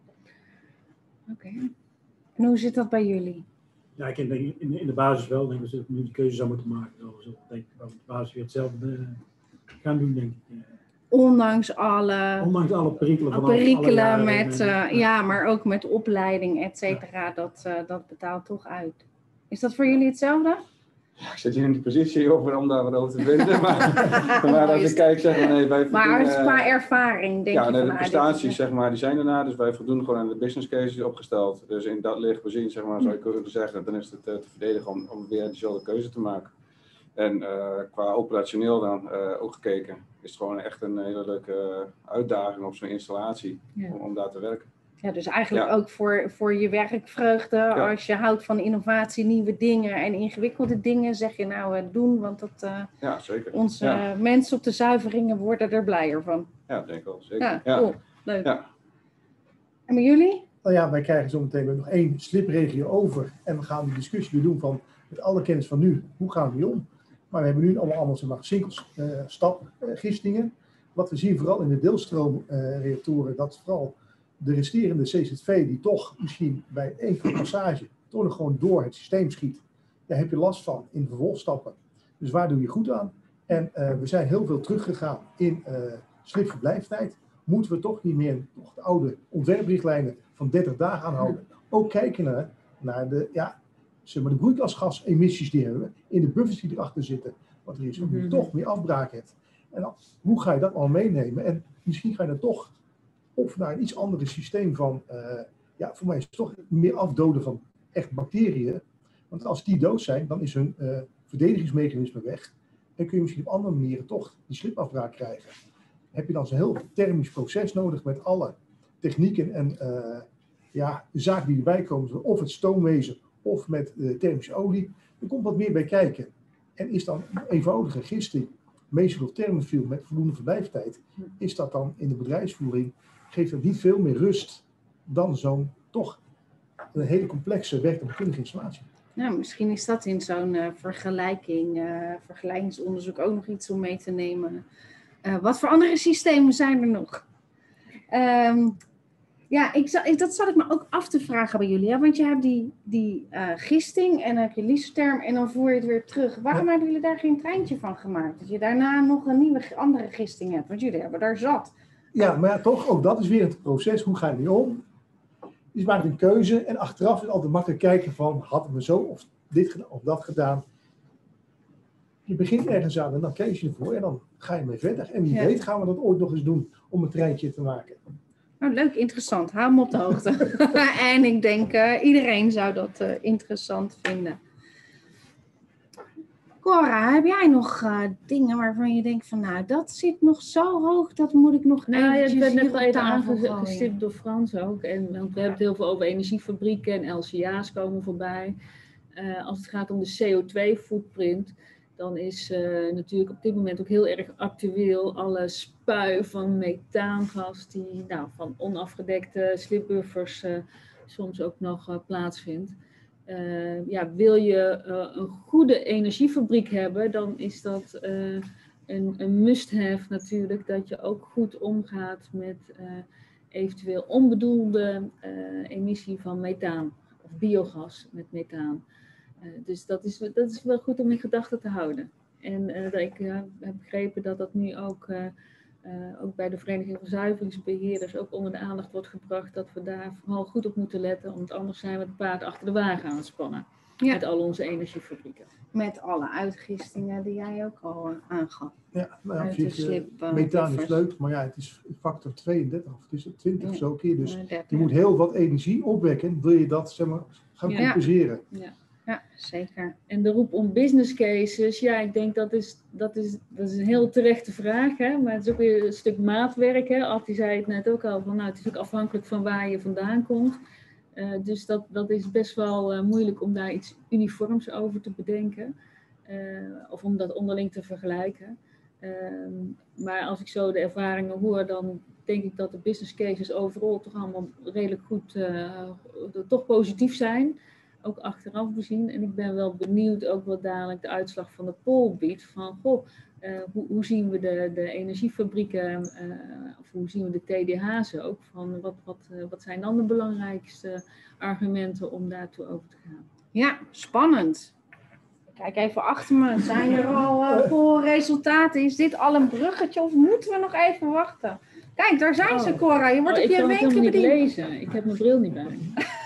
Oké. Okay. En hoe zit dat bij jullie? Ja, ik denk in, in de basis wel. Ik denk dat ze nu de keuze zou moeten maken. Dus ik denk dat we de basis weer hetzelfde gaan doen, denk ik. Ondanks alle, Ondanks alle perikelen van perikelen alle met, uh, ja, maar ook met opleiding, et cetera, ja. dat, uh, dat betaalt toch uit. Is dat voor jullie hetzelfde? Ja, ik zit hier in die positie over om daar wat over te vinden. Maar, maar als ik kijk, zeg maar, nee, wij voldoen, Maar als qua ervaring, denk ja, je nee, van... de prestaties, zeg maar, die zijn erna. Dus wij voldoen gewoon aan de business cases opgesteld. Dus in dat licht bezien, zeg maar, zou ik kunnen zeggen, dan is het uh, te verdedigen om, om weer dezelfde keuze te maken. En uh, qua operationeel dan uh, ook gekeken, is het gewoon echt een hele leuke uitdaging op zo'n installatie, ja. om, om daar te werken. Ja, dus eigenlijk ja. ook voor, voor je werkvreugde, ja. als je houdt van innovatie, nieuwe dingen en ingewikkelde dingen, zeg je nou uh, doen, want dat, uh, ja, zeker. onze ja. uh, mensen op de zuiveringen worden er blijer van. Ja, denk ik wel, zeker. Ja, ja. cool, leuk. Ja. En met jullie? Nou ja, wij krijgen zo meteen nog één slipregio over en we gaan die discussie weer doen van, met alle kennis van nu, hoe gaan we die om? Maar we hebben nu allemaal, allemaal zeg maar, singles, uh, stap uh, gistingen. Wat we zien vooral in de deelstroomreactoren, uh, dat vooral de resterende C Z V die toch misschien bij enkele passage toch nog gewoon door het systeem schiet. Daar heb je last van in vervolgstappen. Dus waar doe je goed aan? En uh, we zijn heel veel teruggegaan in uh, slipverblijftijd. Moeten we toch niet meer toch de oude ontwerprichtlijnen van dertig dagen aanhouden? Ook kijken naar, naar de, ja, zeg maar de broeikasgasemissies die hebben we, in de buffers die erachter zitten. Wat er is, omdat je mm-hmm. toch meer afbraak hebt. En dan, hoe ga je dat al meenemen? En misschien ga je dan toch of naar een iets ander systeem van, uh, ja, voor mij is het toch meer afdoden van echt bacteriën. Want als die dood zijn, dan is hun uh, verdedigingsmechanisme weg. En kun je misschien op andere manieren toch die slipafbraak krijgen. Heb je dan zo'n heel thermisch proces nodig met alle technieken en uh, ja, de zaken die erbij komen, of het stoomwezen of met uh, thermische olie. Er komt wat meer bij kijken. En is dan een eenvoudige gisting, meestal thermofiel met voldoende verblijftijd, is dat dan in de bedrijfsvoering, geeft dat niet veel meer rust dan zo'n toch een hele complexe werktuigkundige installatie. Nou, misschien is dat in zo'n uh, vergelijking, uh, vergelijkingsonderzoek ook nog iets om mee te nemen. Uh, wat voor andere systemen zijn er nog? Um, ja, ik zal, dat zat ik me ook af te vragen bij jullie. Hè? Want je hebt die, die uh, gisting en dan heb je lysotherm en dan voer je het weer terug. Waarom ja. hebben jullie daar geen treintje van gemaakt? Dat je daarna nog een nieuwe andere gisting hebt. Want jullie hebben daar zat. Ja, maar ja, toch, ook dat is weer het proces. Hoe ga je mee om? Je maakt een keuze en achteraf is altijd makkelijk kijken van, hadden we zo of dit gedaan of dat gedaan. je begint ergens aan en dan kies je ervoor en dan ga je mee verder. En wie Ja. weet gaan we dat ooit nog eens doen om een treintje te maken. Nou, leuk, interessant. Hou me op de hoogte. En ik denk, uh, iedereen zou dat uh, interessant vinden. Cora, heb jij nog uh, dingen waarvan je denkt van, nou, dat zit nog zo hoog, dat moet ik nog Nou ja, eventjes het werd net hier wel op even tafel gooien. aangestipt door Frans ook. En, want we hebben het heel veel over energiefabrieken en L C A's komen voorbij. Uh, als het gaat om de C O twee footprint, dan is uh, natuurlijk op dit moment ook heel erg actueel alle spui van methaangas die nou, van onafgedekte slipbuffers uh, soms ook nog uh, plaatsvindt. Uh, ja, wil je uh, een goede energiefabriek hebben, dan is dat uh, een, een must-have natuurlijk, dat je ook goed omgaat met uh, eventueel onbedoelde uh, emissie van methaan of biogas met methaan. Uh, dus dat is, dat is wel goed om in gedachten te houden. En uh, dat ik uh, heb begrepen dat dat nu ook, uh, uh, ook bij de Vereniging van Zuiveringsbeheerders ook onder de aandacht wordt gebracht, dat we daar vooral goed op moeten letten, want anders zijn we het paard achter de wagen aan het spannen. Ja. Met al onze energiefabrieken. Met alle uitgistingen die jij ook al aangaf. Ja, nou ja, zich, slip, uh, methaan is leuk, maar ja, het is factor tweeëndertig of het is twintig ja. zo keer. Dus uh, je moet heel wat energie opwekken, wil je dat zeg maar, gaan ja. compenseren. Ja. Ja, zeker. En de roep om business cases, ja, ik denk dat is, dat is, dat is een heel terechte vraag, hè? Maar het is ook weer een stuk maatwerk. Hè? Alfie zei het net ook al, van, nou, het is ook afhankelijk van waar je vandaan komt. Uh, dus dat, dat is best wel uh, moeilijk om daar iets uniforms over te bedenken. Uh, of om dat onderling te vergelijken. Uh, maar als ik zo de ervaringen hoor, dan denk ik dat de business cases overal toch allemaal redelijk goed, uh, toch positief zijn. Ook achteraf bezien. En ik ben wel benieuwd ook wat dadelijk de uitslag van de poll biedt. Van, goh, uh, hoe, hoe zien we de, de energiefabrieken, uh, of hoe zien we de T D H's ook? Van wat, wat, uh, wat zijn dan de belangrijkste argumenten om daartoe over te gaan? Ja, spannend. Kijk even achter me. Zijn er al uh, polresultaten? Is dit al een bruggetje of moeten we nog even wachten? Kijk, daar zijn oh. ze, Cora. Je wordt oh, op je wenken bediend. Ik kan het niet lezen. Ik heb mijn bril niet bij.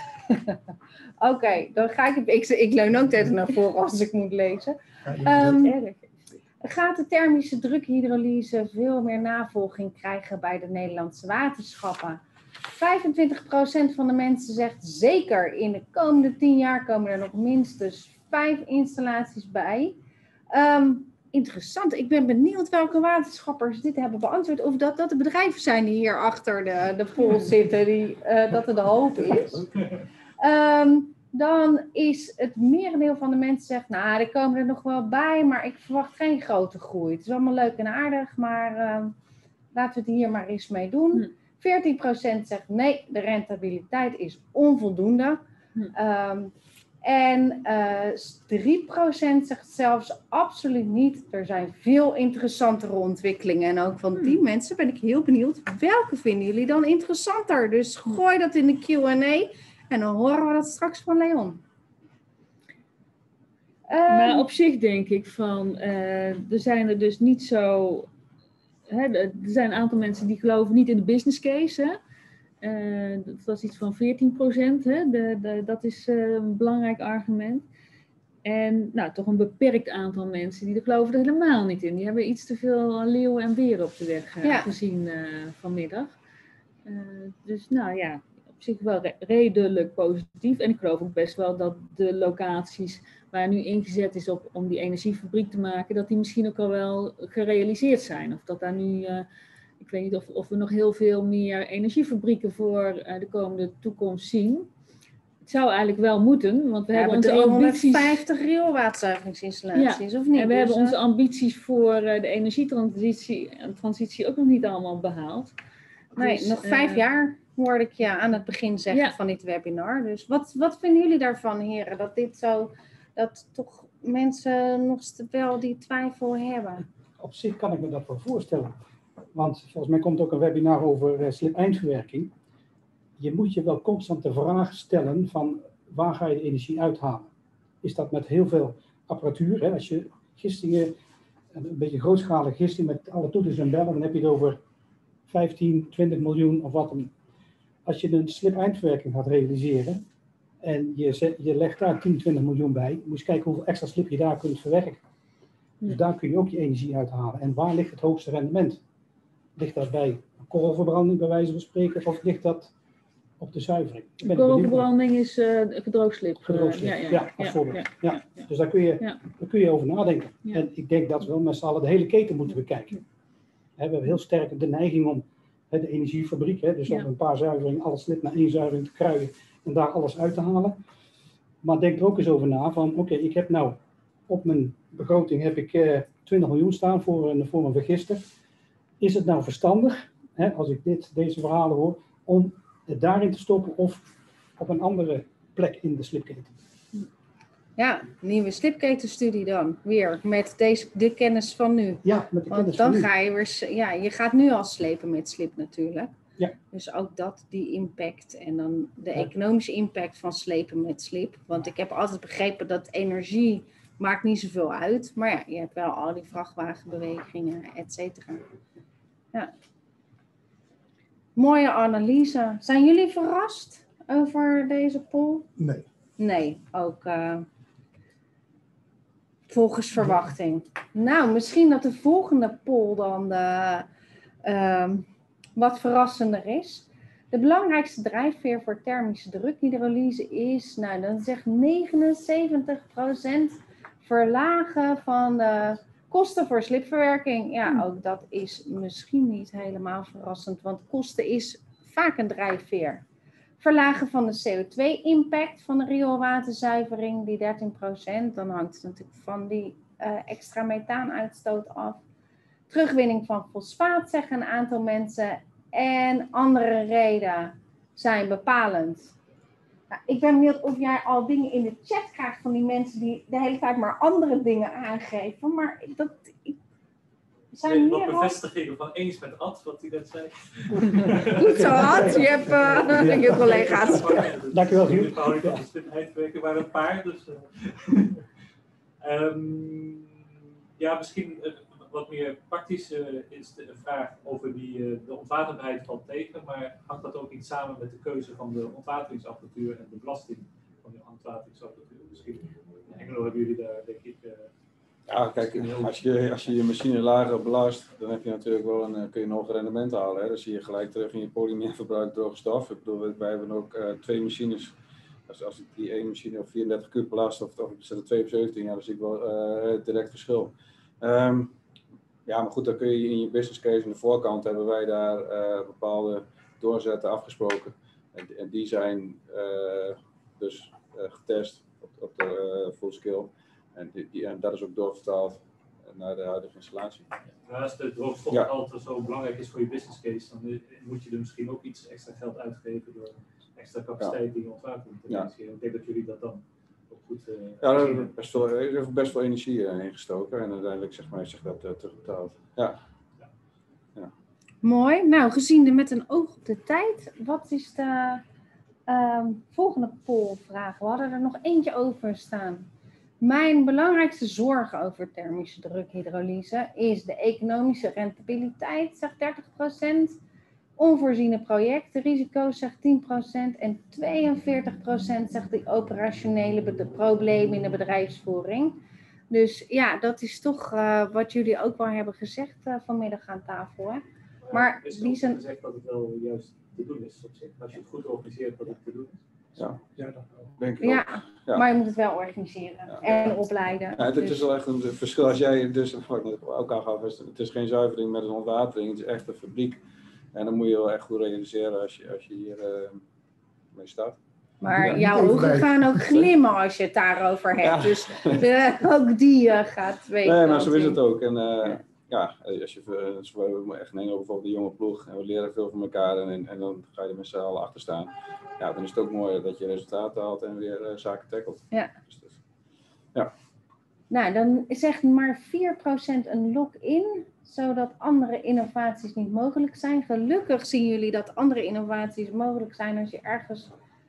Oké, okay, dan ga ik, ik... Ik leun ook tegen naar voren als ik moet lezen. Um, gaat de thermische drukhydrolyse veel meer navolging krijgen bij de Nederlandse waterschappen? vijfentwintig procent van de mensen zegt zeker. In de komende tien jaar komen er nog minstens vijf installaties bij. Um, interessant. Ik ben benieuwd welke waterschappers dit hebben beantwoord. Of dat, dat de bedrijven zijn die hier achter de, de pool zitten. Die, uh, dat er de hoop is. Um, dan is het merendeel van de mensen zegt, nou, er komen er nog wel bij, maar ik verwacht geen grote groei. Het is allemaal leuk en aardig, maar uh, laten we het hier maar eens mee doen. veertien procent zegt, nee, de rentabiliteit is onvoldoende. Um, en uh, drie procent zegt zelfs absoluut niet. Er zijn veel interessantere ontwikkelingen. En ook van die mensen ben ik heel benieuwd, welke vinden jullie dan interessanter? Dus gooi dat in de Q en A. En dan horen we dat straks van Leon. Um, maar op zich denk ik van, uh, er zijn er dus niet zo, hè, er zijn een aantal mensen die geloven niet in de business case. Hè. Uh, dat was iets van veertien procent, hè. De, de, dat is uh, een belangrijk argument. En nou, toch een beperkt aantal mensen die er geloven er helemaal niet in. Die hebben iets te veel leeuwen en beren op de weg uh, ja. gezien uh, vanmiddag. Uh, dus nou ja, op zich wel re- redelijk positief. En ik geloof ook best wel dat de locaties waar nu ingezet is op, om die energiefabriek te maken, dat die misschien ook al wel gerealiseerd zijn. Of dat daar nu, uh, ik weet niet of, of we nog heel veel meer energiefabrieken voor uh, de komende toekomst zien. Het zou eigenlijk wel moeten, want we, we hebben onze ambities... driehonderdvijftig rioolwaterzuiveringsinstallaties, ja. Of niet? En we dus, hebben onze ambities voor uh, de energietransitie transitie ook nog niet allemaal behaald. Nee, dus, nog vijf uh, jaar hoorde ik je aan het begin zeggen ja. van dit webinar. Dus wat, wat vinden jullie daarvan, heren? Dat dit zo, dat toch mensen nog wel die twijfel hebben? Op zich kan ik me dat wel voorstellen. Want volgens mij komt ook een webinar over uh, slip-eindverwerking. Je moet je wel constant de vraag stellen van waar ga je de energie uithalen? Is dat met heel veel apparatuur? Hè? Als je gistingen, een beetje grootschalige gisting met alle toeters en bellen, dan heb je het over vijftien, twintig miljoen of wat dan. Als je een slip-eindverwerking gaat realiseren en je, zet, je legt daar tien, twintig miljoen bij, moet je kijken hoeveel extra slip je daar kunt verwerken. Dus daar kun je ook je energie uithalen. En waar ligt het hoogste rendement? Ligt dat bij een korrelverbranding bij wijze van spreken of ligt dat op de zuivering? Korrelverbranding is uh, gedroogslip. Gedroogslip, uh, ja, ja, ja, als ja, voorbeeld. ja, Ja, ja, ja. Dus daar kun, je, ja. daar kun je over nadenken. Ja. En ik denk dat we met z'n allen de hele keten moeten bekijken. We hebben heel sterk de neiging om hè, de energiefabriek, hè, dus Ja. op een paar zuiveringen alles slip naar één zuivering te kruien en daar alles uit te halen. Maar denk er ook eens over na van, oké, okay, ik heb nou op mijn begroting heb ik uh, twintig miljoen staan voor een, voor een vergister. Is het nou verstandig, hè, als ik dit, deze verhalen hoor, om het daarin te stoppen of op een andere plek in de slipketen? Ja, nieuwe slipketenstudie dan, weer, met deze, de kennis van nu. Ja, met de Want kennis dan van nu. ga je weer, ja, je gaat nu al slepen met slip natuurlijk. Ja. Dus ook dat, die impact en dan de Ja. economische impact van slepen met slip. Want ik heb altijd begrepen dat energie maakt niet zoveel uit. Maar ja, je hebt wel al die vrachtwagenbewegingen, et cetera. Ja. Mooie analyse. Zijn jullie verrast over deze poll? Nee. Nee, ook uh, volgens verwachting. Nou, misschien dat de volgende poll dan de, uh, wat verrassender is. De belangrijkste drijfveer voor thermische drukhydrolyse is, nou dan zegt negenenzeventig procent verlagen van de kosten voor slipverwerking. Ja, ook dat is misschien niet helemaal verrassend, want kosten is vaak een drijfveer. Verlagen van de C O twee impact van de rioolwaterzuivering, die dertien procent. Dan hangt het natuurlijk van die uh, extra methaanuitstoot af. Terugwinning van fosfaat, zeggen een aantal mensen. En andere redenen zijn bepalend. Nou, ik ben benieuwd of jij al dingen in de chat krijgt van die mensen die de hele tijd maar andere dingen aangeven. Maar dat... Ik, zijn Nee, hier wat al... bevestigingen van eens met Ad, wat hij net zei. Goed zo, Ad. Je hebt uh, je collega's. Dankjewel, Giel. Giel. Ik hou niet van de eindwerken, maar een paar. Dus, uh. um, ja, misschien uh, wat meer praktisch uh, is de vraag over die, uh, de ontwaterbaarheid valt tegen. Maar hangt dat ook iets samen met de keuze van de ontwateringsapparatuur en de belasting van de ontwateringsapparatuur? Misschien in Hengelo hebben jullie daar, denk ik... Uh, Ja, kijk, als je, als je je machine lager belast, dan heb je natuurlijk wel een, kun je een hoger rendement halen. Hè? Dan zie je gelijk terug in je polymeerverbruik droge stof. Ik bedoel, wij hebben ook uh, twee machines. Als, als ik die één machine op vierendertig kub belast of, of ik zet er twee op zeventien, ja, dan zie ik wel uh, direct verschil. Um, ja, maar goed, dan kun je in je business case aan de voorkant hebben wij daar uh, bepaalde doorzetten afgesproken. En, en die zijn uh, dus uh, getest op, op de uh, full scale. En, die, die, en dat is ook doorvertaald naar de huidige installatie. Ja, als de droogstof ja. altijd zo belangrijk is voor je business case, dan moet je er misschien ook iets extra geld uitgeven door extra capaciteit ja. in je ontwatering te realiseren. Ja. Ik denk dat jullie dat dan ook goed uh, ja, daar hebben we best veel, er heeft best veel energie uh, ingestoken en uiteindelijk zeg maar, heeft zich dat uh, terugbetaald. Ja. Ja. Ja. Mooi. Nou, gezien de met een oog op de tijd, wat is de uh, volgende pollvraag? We hadden er nog eentje over staan. Mijn belangrijkste zorg over thermische drukhydrolyse is de economische rentabiliteit, zegt dertig procent. Onvoorziene projecten, risico's, zegt tien procent. En tweeënveertig procent zegt de operationele problemen in de bedrijfsvoering. Dus ja, dat is toch uh, wat jullie ook wel hebben gezegd uh, vanmiddag aan tafel. Hè? Maar ja, die zijn... gezegd dat het wel juist te doen is op zich. Als je het goed organiseert, dat het te doen is. Ja, ja, dat denk ik ja, ja, maar je moet het wel organiseren ja. en opleiden. Ja, het, dus. het is wel echt een verschil. Als jij dus, wat ik ook aangaf, het is geen zuivering met een ontwatering, het is echt een fabriek. En dan moet je wel echt goed realiseren als je, als je hier uh, mee start. Maar ja, jouw ogen gaan ook glimmen als je het daarover hebt. Ja. Dus uh, ook die uh, gaat weten. Nee, maar zo is het ook. En, uh, ja. Ja, als je, we hebben echt een bijvoorbeeld een jonge ploeg en we leren veel van elkaar en, en, en dan ga je er met z'n allen achter staan. Ja, dan is het ook mooi dat je resultaten haalt en weer uh, zaken tackelt. Ja. Dus, dus, ja. Nou, dan zegt maar vier procent een lock-in, zodat andere innovaties niet mogelijk zijn. Gelukkig zien jullie dat andere innovaties mogelijk zijn als je ergens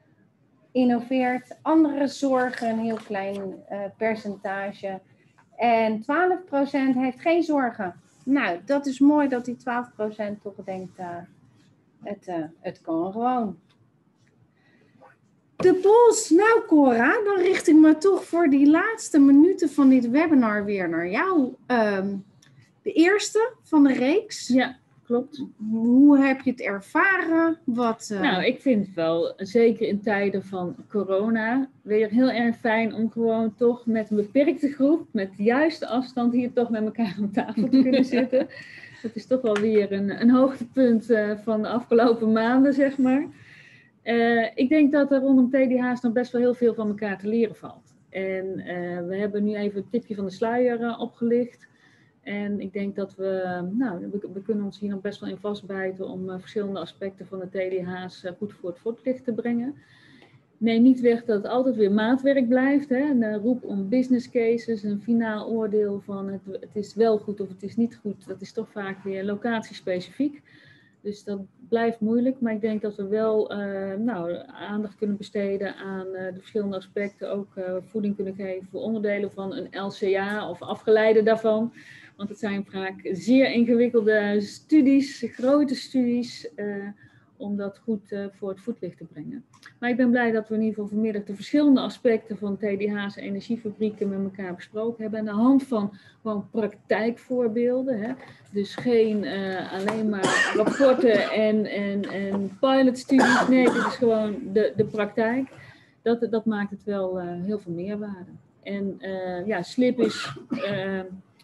innoveert. Andere zorgen, een heel klein uh, percentage. En twaalf procent heeft geen zorgen. Nou, dat is mooi dat die twaalf procent toch denkt, uh, het, uh, het kan gewoon. De pols. Nou Cora, dan richt ik me toch voor die laatste minuten van dit webinar weer naar jou. Um, de eerste van de reeks. Ja, klopt. Hoe heb je het ervaren? Wat, uh... Nou, ik vind het wel, zeker in tijden van corona, weer heel erg fijn om gewoon toch met een beperkte groep, met de juiste afstand, hier toch met elkaar aan tafel te kunnen zitten. Dat is toch wel weer een, een hoogtepunt uh, van de afgelopen maanden, zeg maar. Uh, ik denk dat er rondom T D H's nog best wel heel veel van elkaar te leren valt. En uh, we hebben nu even het tipje van de sluier uh, opgelicht. En ik denk dat we, nou, we, we kunnen ons hier nog best wel in vastbijten om uh, verschillende aspecten van de T D H's uh, goed voor het voetlicht te brengen. Neem niet weg dat het altijd weer maatwerk blijft. Hè? Een roep om business cases, een finaal oordeel van het, het is wel goed of het is niet goed. Dat is toch vaak weer locatiespecifiek. Dus dat blijft moeilijk, maar ik denk dat we wel uh, nou, aandacht kunnen besteden aan uh, de verschillende aspecten. Ook uh, voeding kunnen geven voor onderdelen van een L C A of afgeleide daarvan. Want het zijn vaak zeer ingewikkelde studies, grote studies, uh, om dat goed uh, voor het voetlicht te brengen. Maar ik ben blij dat we in ieder geval vanmiddag de verschillende aspecten van T D H's en energiefabrieken met elkaar besproken hebben. Aan de hand van gewoon praktijkvoorbeelden. Hè. Dus geen uh, alleen maar rapporten en, en, en pilotstudies. Nee, dit is gewoon de, de praktijk. Dat, dat maakt het wel uh, heel veel meerwaarde. En uh, ja, slip is... Uh,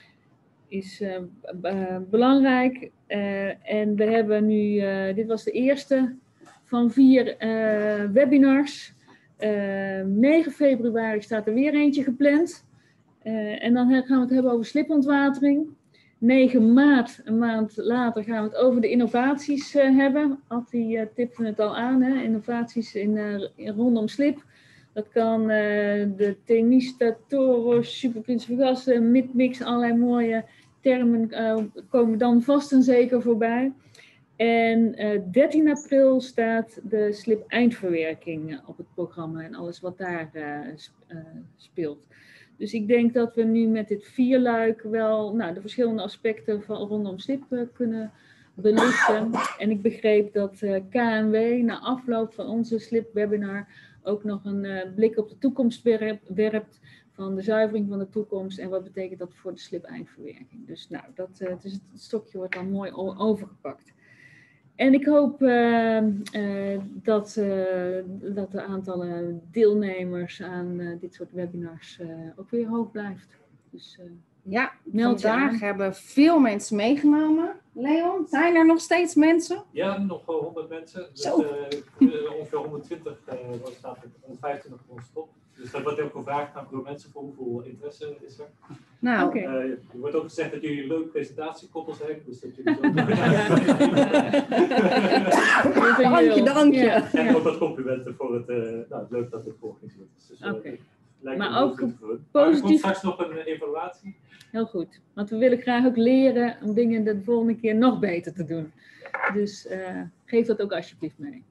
is uh, uh, belangrijk. Uh, en we hebben nu, uh, dit was de eerste van vier uh, webinars. Uh, negen februari staat er weer eentje gepland. Uh, en dan gaan we het hebben over slipontwatering. negen maart, een maand later, gaan we het over de innovaties uh, hebben. Atti uh, tipte het al aan, hè? Innovaties in, uh, in rondom slip. Dat kan uh, de tenistatoren, superprinsvergassen, midmix, allerlei mooie termen uh, komen dan vast en zeker voorbij. En uh, dertien april staat de slip eindverwerking op het programma en alles wat daar uh, uh, speelt. Dus ik denk dat we nu met dit vierluik wel nou, de verschillende aspecten van rondom slip uh, kunnen belichten. En ik begreep dat uh, K N W na afloop van onze slip webinar ook nog een uh, blik op de toekomst werpt, werpt van de zuivering van de toekomst en wat betekent dat voor de slip eindverwerking. Dus nou, dat, uh, dus het stokje wordt dan mooi overgepakt. En ik hoop uh, uh, dat, uh, dat de aantallen deelnemers aan uh, dit soort webinars uh, ook weer hoog blijft. Dus, uh, ja, vandaag hebben veel mensen meegenomen. Leon, zijn er nog steeds mensen? Ja, nog wel honderd mensen. Dus, uh, ongeveer honderdtwintig, uh, staat er honderdvijfentwintig voor ons top. Dus dat wordt ook gevraagd naar door mensen voor hoeveel interesse is er. Nou, okay. uh, er wordt ook gezegd dat jullie een leuke presentatiekoppels hebben. Dus dat jullie zo... Dankje, dankje. Ja. En ook wat complimenten voor het, uh, nou, het leuk dat het georganiseerd is. Dus, uh, okay. Maar ook positief. Maar er komt straks nog een evaluatie. Heel goed, want we willen graag ook leren om dingen de volgende keer nog beter te doen. Dus uh, geef dat ook alsjeblieft mee.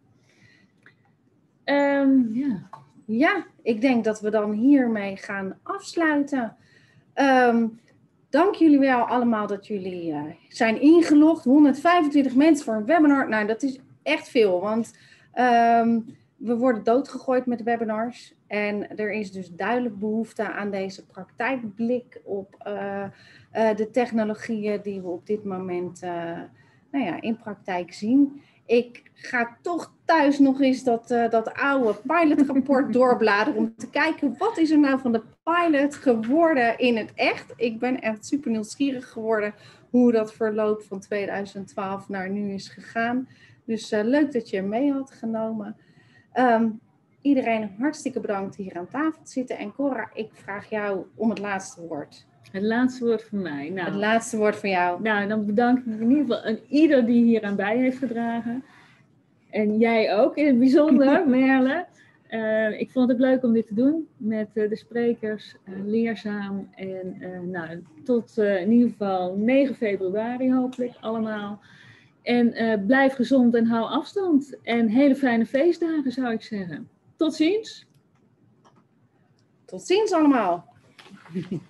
Um, ja. ja, ik denk dat we dan hiermee gaan afsluiten. Um, dank jullie wel allemaal dat jullie uh, zijn ingelogd. honderdvijfentwintig mensen voor een webinar. Nou, dat is echt veel, want um, we worden doodgegooid met webinars. En er is dus duidelijk behoefte aan deze praktijkblik op uh, uh, de technologieën die we op dit moment uh, nou ja, in praktijk zien. Ik ga toch thuis nog eens dat, uh, dat oude pilotrapport doorbladeren om te kijken wat is er nou van de pilot geworden in het echt. Ik ben echt super nieuwsgierig geworden hoe dat verloop van tweeduizend twaalf naar nu is gegaan. Dus uh, leuk dat je mee had genomen. Um, Iedereen hartstikke bedankt hier aan tafel te zitten. En Cora, ik vraag jou om het laatste woord. Het laatste woord van mij. Nou, het laatste woord van jou. Nou, dan bedank ik in ieder geval aan ieder die hier aan bij heeft gedragen. En jij ook in het bijzonder, Merle. Uh, ik vond het ook leuk om dit te doen met uh, de sprekers. Uh, leerzaam. En uh, nou, tot uh, in ieder geval negen februari hopelijk allemaal. En uh, blijf gezond en hou afstand. En hele fijne feestdagen zou ik zeggen. Tot ziens. Tot ziens allemaal.